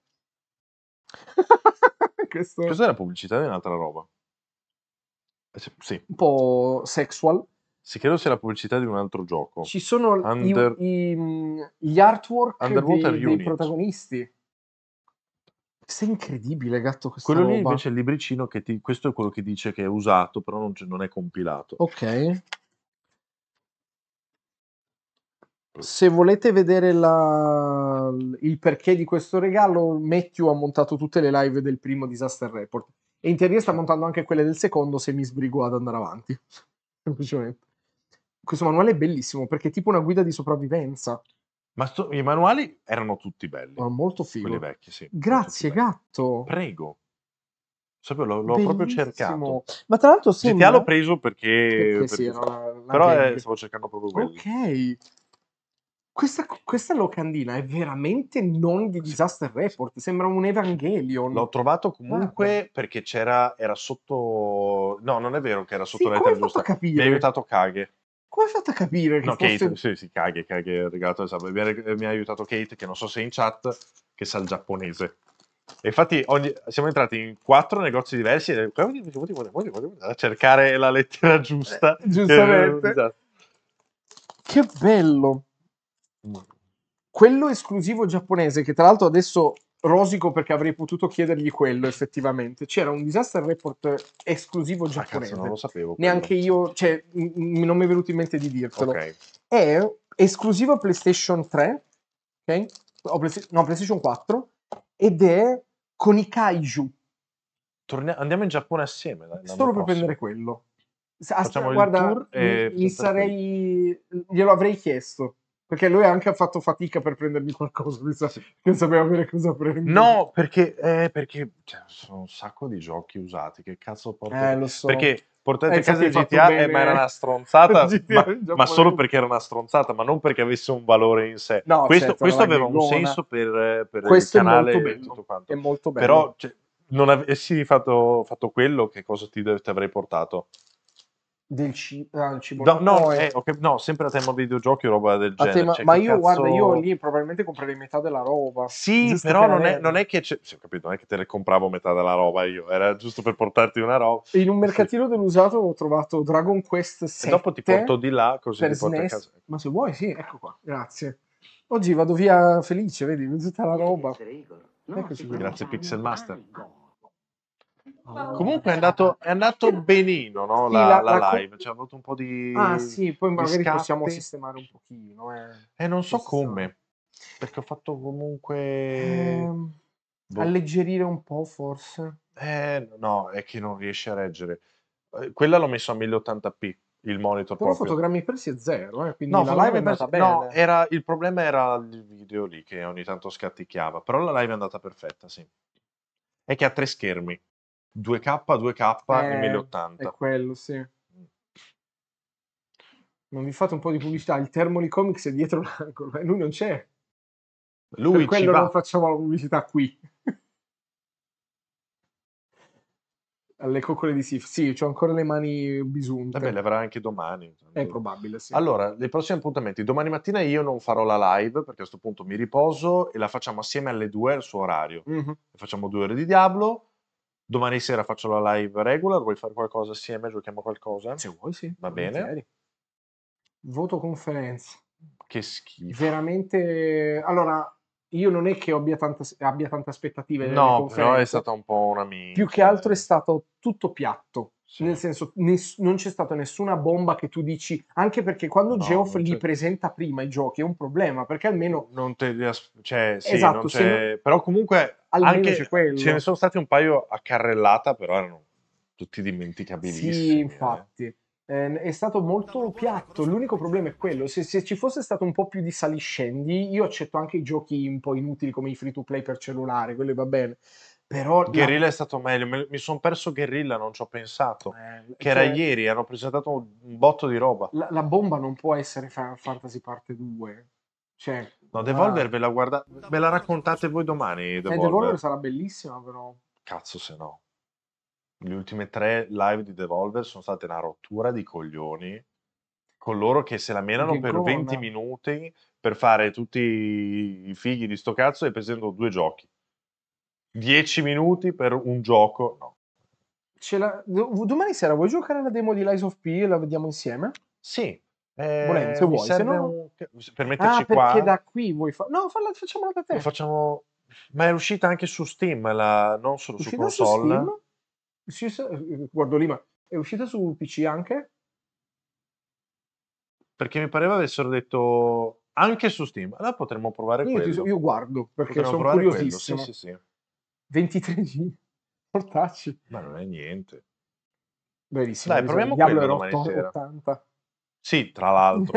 Questo Cos'è la pubblicità di un'altra roba? Eh, sì, Sì, un po' sexual. sì, credo sia la pubblicità di un altro gioco. Ci sono i- Under- i- mh, gli artwork dei, Underwater dei Unit. protagonisti. Questo è incredibile, gatto, questa Quello lì roba. invece è il libricino che ti... Questo è quello che dice che è usato, però non, c'è- non è compilato. Ok. Se volete vedere la- il perché di questo regalo, Matthew ha montato tutte le live del primo Disaster Report. E in teoria sta montando anche quelle del secondo se mi sbrigo ad andare avanti. Semplicemente. Questo manuale è bellissimo perché è tipo una guida di sopravvivenza. Ma sto- i manuali erano tutti belli. Ma molto figo. Quelli vecchi, sì. Grazie, gatto. Prego. Sapevo, l'ho, l'ho proprio Bellissimo. cercato. Ma tra l'altro G T sembra... A l'ho preso perché... Perché sì, perché- era la- la però eh, gang. stavo cercando proprio quello. Ok. Questa, questa locandina è veramente non di Disaster Report, sembra un Evangelion. L'ho trovato comunque perché c'era, era sotto... No, non è vero che era sotto Sì, la come lettera hai fatto giusta. a capire? Mi ha aiutato Kage. Come hai fatto a capire che No, fosse... Kate, sì, sì, Kage, Kage ha regalato, esatto. mi, ha, mi ha aiutato Kate, che non so se è in chat, che sa il giapponese. E infatti ogni- siamo entrati in quattro negozi diversi e a cercare la lettera giusta. Eh, giustamente. Esatto. Che bello. Quello esclusivo giapponese, che tra l'altro adesso rosico perché avrei potuto chiedergli quello effettivamente. C'era un Disaster Report esclusivo Ah, giapponese. cazzo, non lo sapevo. quello. Neanche io, cioè, m- m- non mi è venuto in mente di dirtelo. Ok. È esclusivo PlayStation tre, ok? Ho Playsta- no, PlayStation quattro, ed è con i kaiju. Tornia- andiamo in Giappone assieme. Dai, Solo per prossimo. prendere quello. Sa- Facciamo il guarda, tour e mi, mi facciamo per sarei... glielo avrei chiesto. Perché lui anche ha fatto fatica per prendermi qualcosa, mi sa, che sapeva bene cosa prendere. No, perché, eh, perché cioè, sono un sacco di giochi usati. Che cazzo porto? Eh, lo so. Perché portate Eh, a casa il infatti G T hai A, fatto eh, ma era bene. una stronzata, G T A ma, in ma giapponese. solo perché era una stronzata, ma non perché avesse un valore in sé. No, questo certo, questo era la aveva un gaggona. senso per, per Questo il è canale molto e bello, tutto quanto. è molto bello. Però, cioè, non avessi fatto, fatto quello, che cosa ti, ti avrei portato? Del cibo, ah, il cibo No, no, poi- eh, ok, no, sempre a tema videogiochi o roba del a genere. tema- Cioè, ma che io cazzo- guarda, io lì probabilmente comprerei metà della roba. Sì, giusto però che non è, avere. non è che c'è, sì, ho capito, non è che te ne compravo metà della roba io, era giusto per portarti una roba. In un mercatino dell'usato ho trovato Dragon Quest sette. E dopo ti porto di là, così per ti porti a S N E S. casa. Ma se vuoi, sì, ecco qua, grazie. Oggi vado via felice, vedi, tutta la roba. Eccoci qui. Grazie Pixel Master. Comunque è andato, è andato benino, no? Sì, La, la- la la co- live, c'è avuto un po' di Ah sì, poi di magari possiamo scatti. sistemare un pochino. Eh. E non so Ci sta. come, perché ho fatto comunque... Ehm, boh. Alleggerire un po' forse. Eh, no, è che non riesce a reggere. Eh, Quella l'ho messo a mille ottanta p, il monitor Però proprio. fotogrammi persi è zero, eh, quindi No, la fotogrammi live è andata persi- no, bene. era, il problema era il video lì che ogni tanto scatticchiava, però la live è andata perfetta, sì. È che ha tre schermi, due K, due K e Eh, mille È ottanta. quello, sì. Non vi fate un po' di pubblicità? Il Thermoli Comics è dietro l'angolo e lui non c'è. Lui Per ci quello va. non facciamo la pubblicità qui. Alle coccole di Sif. Sì, c'ho ancora le mani bisunte. Vabbè, le avrà anche domani. È probabile, sì. Allora, nei prossimi appuntamenti, domani mattina io non farò la live perché a questo punto mi riposo e la facciamo assieme alle due al suo orario. Mhm. Facciamo due ore di Diablo. Domani sera faccio la live regular. Vuoi fare qualcosa assieme? Giochiamo qualcosa? Se vuoi, sì. Va bene. volentieri. Voto conferenza. Che schifo. Veramente... Allora, io non è che abbia tante, abbia tante aspettative nelle No, però è conferenze. stata un po' una minchia. Più che altro è stato tutto piatto. Nel senso, ness- non c'è stata nessuna bomba che tu dici, anche perché quando No, Geoff non li c'è- presenta prima i giochi è un problema, perché almeno Non te li as- cioè, sì, Esatto, non se c'è... non- Però comunque almeno anche c'è quello. ce ne sono stati un paio a carrellata, però erano tutti dimenticabilissimi. Sì, eh. infatti. Eh, è stato molto piatto. L'unico problema è quello. Se, se ci fosse stato un po' più di saliscendi, io accetto anche i giochi un po' inutili come i free to play per cellulare, quelli va bene. Però la- Guerrilla è stato meglio, me- mi sono perso Guerrilla, non ci ho pensato. Eh, che era cioè- ieri, hanno presentato un un botto di roba. la, la bomba non può essere Final Fantasy parte due. Cioè, No, ah, Devolver ve la guarda... ve la raccontate voi domani, eh, Devolver. Devolver sarà bellissima, però. Cazzo se no. Le ultime tre live di Devolver sono state una rottura di coglioni con loro che se la menano Che per gonna. venti minuti per fare tutti i fighi di sto cazzo e presentano due giochi. dieci minuti per un gioco, no. Ce la- do- Domani sera vuoi giocare alla demo di Lies of P e la vediamo insieme? Sì. eh, Volendo, se mi vuoi, se serve no- un- per metterci Ah, perché qua. da qui vuoi fare... No, falla, facciamola da te. Lo facciamo... Ma è uscita anche su Steam, la... non solo su Uscita su console. Steam? Uscita- eh, Guardo lì, ma è uscita su P C anche? Perché mi pareva avessero detto anche su Steam. Allora potremmo provare Io, ti- quello. io guardo, perché Potremmo sono provare quello, curiosissimo. Sì, sì, sì. ventitré G, portacci. Ma non è niente. Bellissimo. Dai, bisogna- proviamo Diablo quello era domani sera. ottanta. Sì, tra l'altro.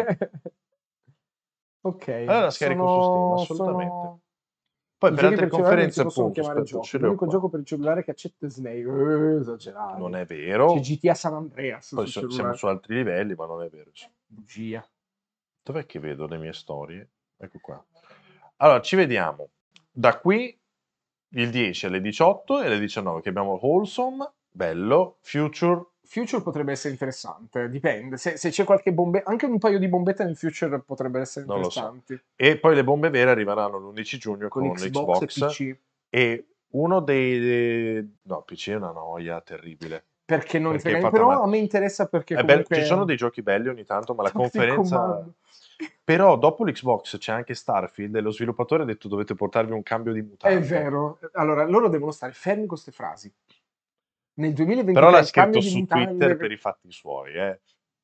Ok. Allora scarico su Steam, assolutamente. sono- Poi I per giochi altre per cellulare non si conferenze, possono appunto, chiamare aspetta, giochi. ce li ho L'unico qua. gioco per il cellulare che accetta è Snake. Eh, esagerato. Non è vero. C'è G T A San Andreas Poi sul so- siamo cellulare. su altri livelli, ma non è vero. Bugia. Dov'è che vedo le mie storie? Ecco qua. Allora, ci vediamo da qui il dieci alle diciotto e alle diciannove che abbiamo Wholesome, bello, Future. Future potrebbe essere interessante, dipende. Se, se c'è qualche bombe, anche un paio di bombette nel Future potrebbero essere Non lo so. interessanti. E poi le bombe vere arriveranno l'undici giugno Con con, Xbox e Xbox P C. e uno dei, dei- no, P C è una noia terribile. Perché non Perché è frega- fatta però male. a me interessa perché È bello, comunque ci sono dei giochi belli ogni tanto, ma la Toxic conferenza... Commando. Però dopo l'Xbox c'è anche Starfield e lo sviluppatore ha detto dovete portarvi un cambio di mutante. È vero. Allora, loro devono stare fermi con queste frasi. Nel duemilaventitré Però l'ha il cambio scritto di su mutande- Twitter per i fatti suoi, eh.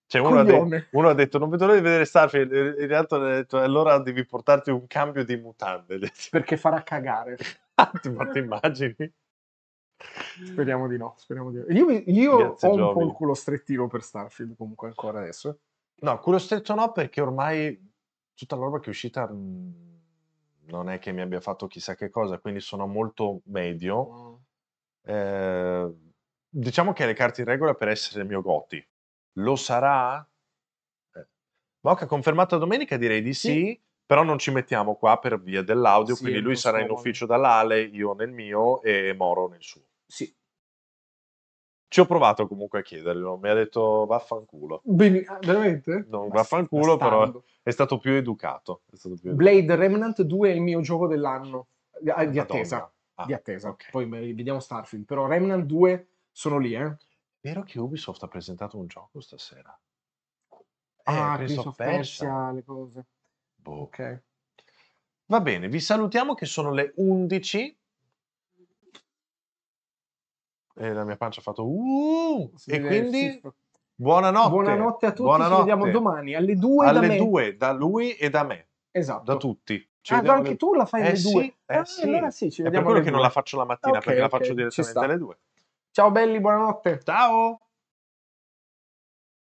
Cioè uno ha, detto, Coglione. uno ha detto non vedo l'ora di vedere Starfield, in realtà ha detto allora devi portarti un cambio di mutande. Perché farà cagare. Ma ti immagini? Speriamo di no, speriamo di no. Io, io Grazie, ho un Giovi. po' il culo strettino per Starfield comunque ancora adesso. No, quello stretto no, perché ormai tutta la roba che è uscita mh, non è che mi abbia fatto chissà che cosa, quindi sono molto medio. Eh, diciamo che ha le carte in regola per essere il mio Gotti. Lo sarà? Eh. Mocha confermata domenica, direi di sì, Sì. però non ci mettiamo qua per via dell'audio, Sì, quindi è un lui po' sarà in scomodo. ufficio dall'Ale, io nel mio e Moro nel suo. Sì. Ci ho provato comunque a chiederglielo, mi ha detto vaffanculo. Bene, ah, veramente? Non Bast- vaffanculo, però bastardo. è stato più educato. È stato più educato. Blade Remnant due è il mio gioco dell'anno di di attesa. Madonna. Ah, di attesa. ok. Poi beh, vediamo Starfield, però Remnant due sono lì, eh. Vero che Ubisoft ha presentato un gioco stasera? Ah, Eh, Prince Prince of of Persia. Persia, le cose. Boh. Ok. Va bene, vi salutiamo che sono le undici. E la mia pancia ha fatto uh, Si e vede quindi il Sif. buonanotte. Buonanotte a tutti, Buonanotte. ci vediamo domani alle due da Alle me. due, da lui e da me. Esatto. Da tutti. Ci Ah, vediamo anche alle- tu la fai eh alle sì, due. eh Ah, sì. allora sì, ci È per vediamo quello alle che non due. la faccio la mattina, Ok, perché la ok, faccio ci direttamente sta. alle due. Ciao belli, buonanotte. Ciao.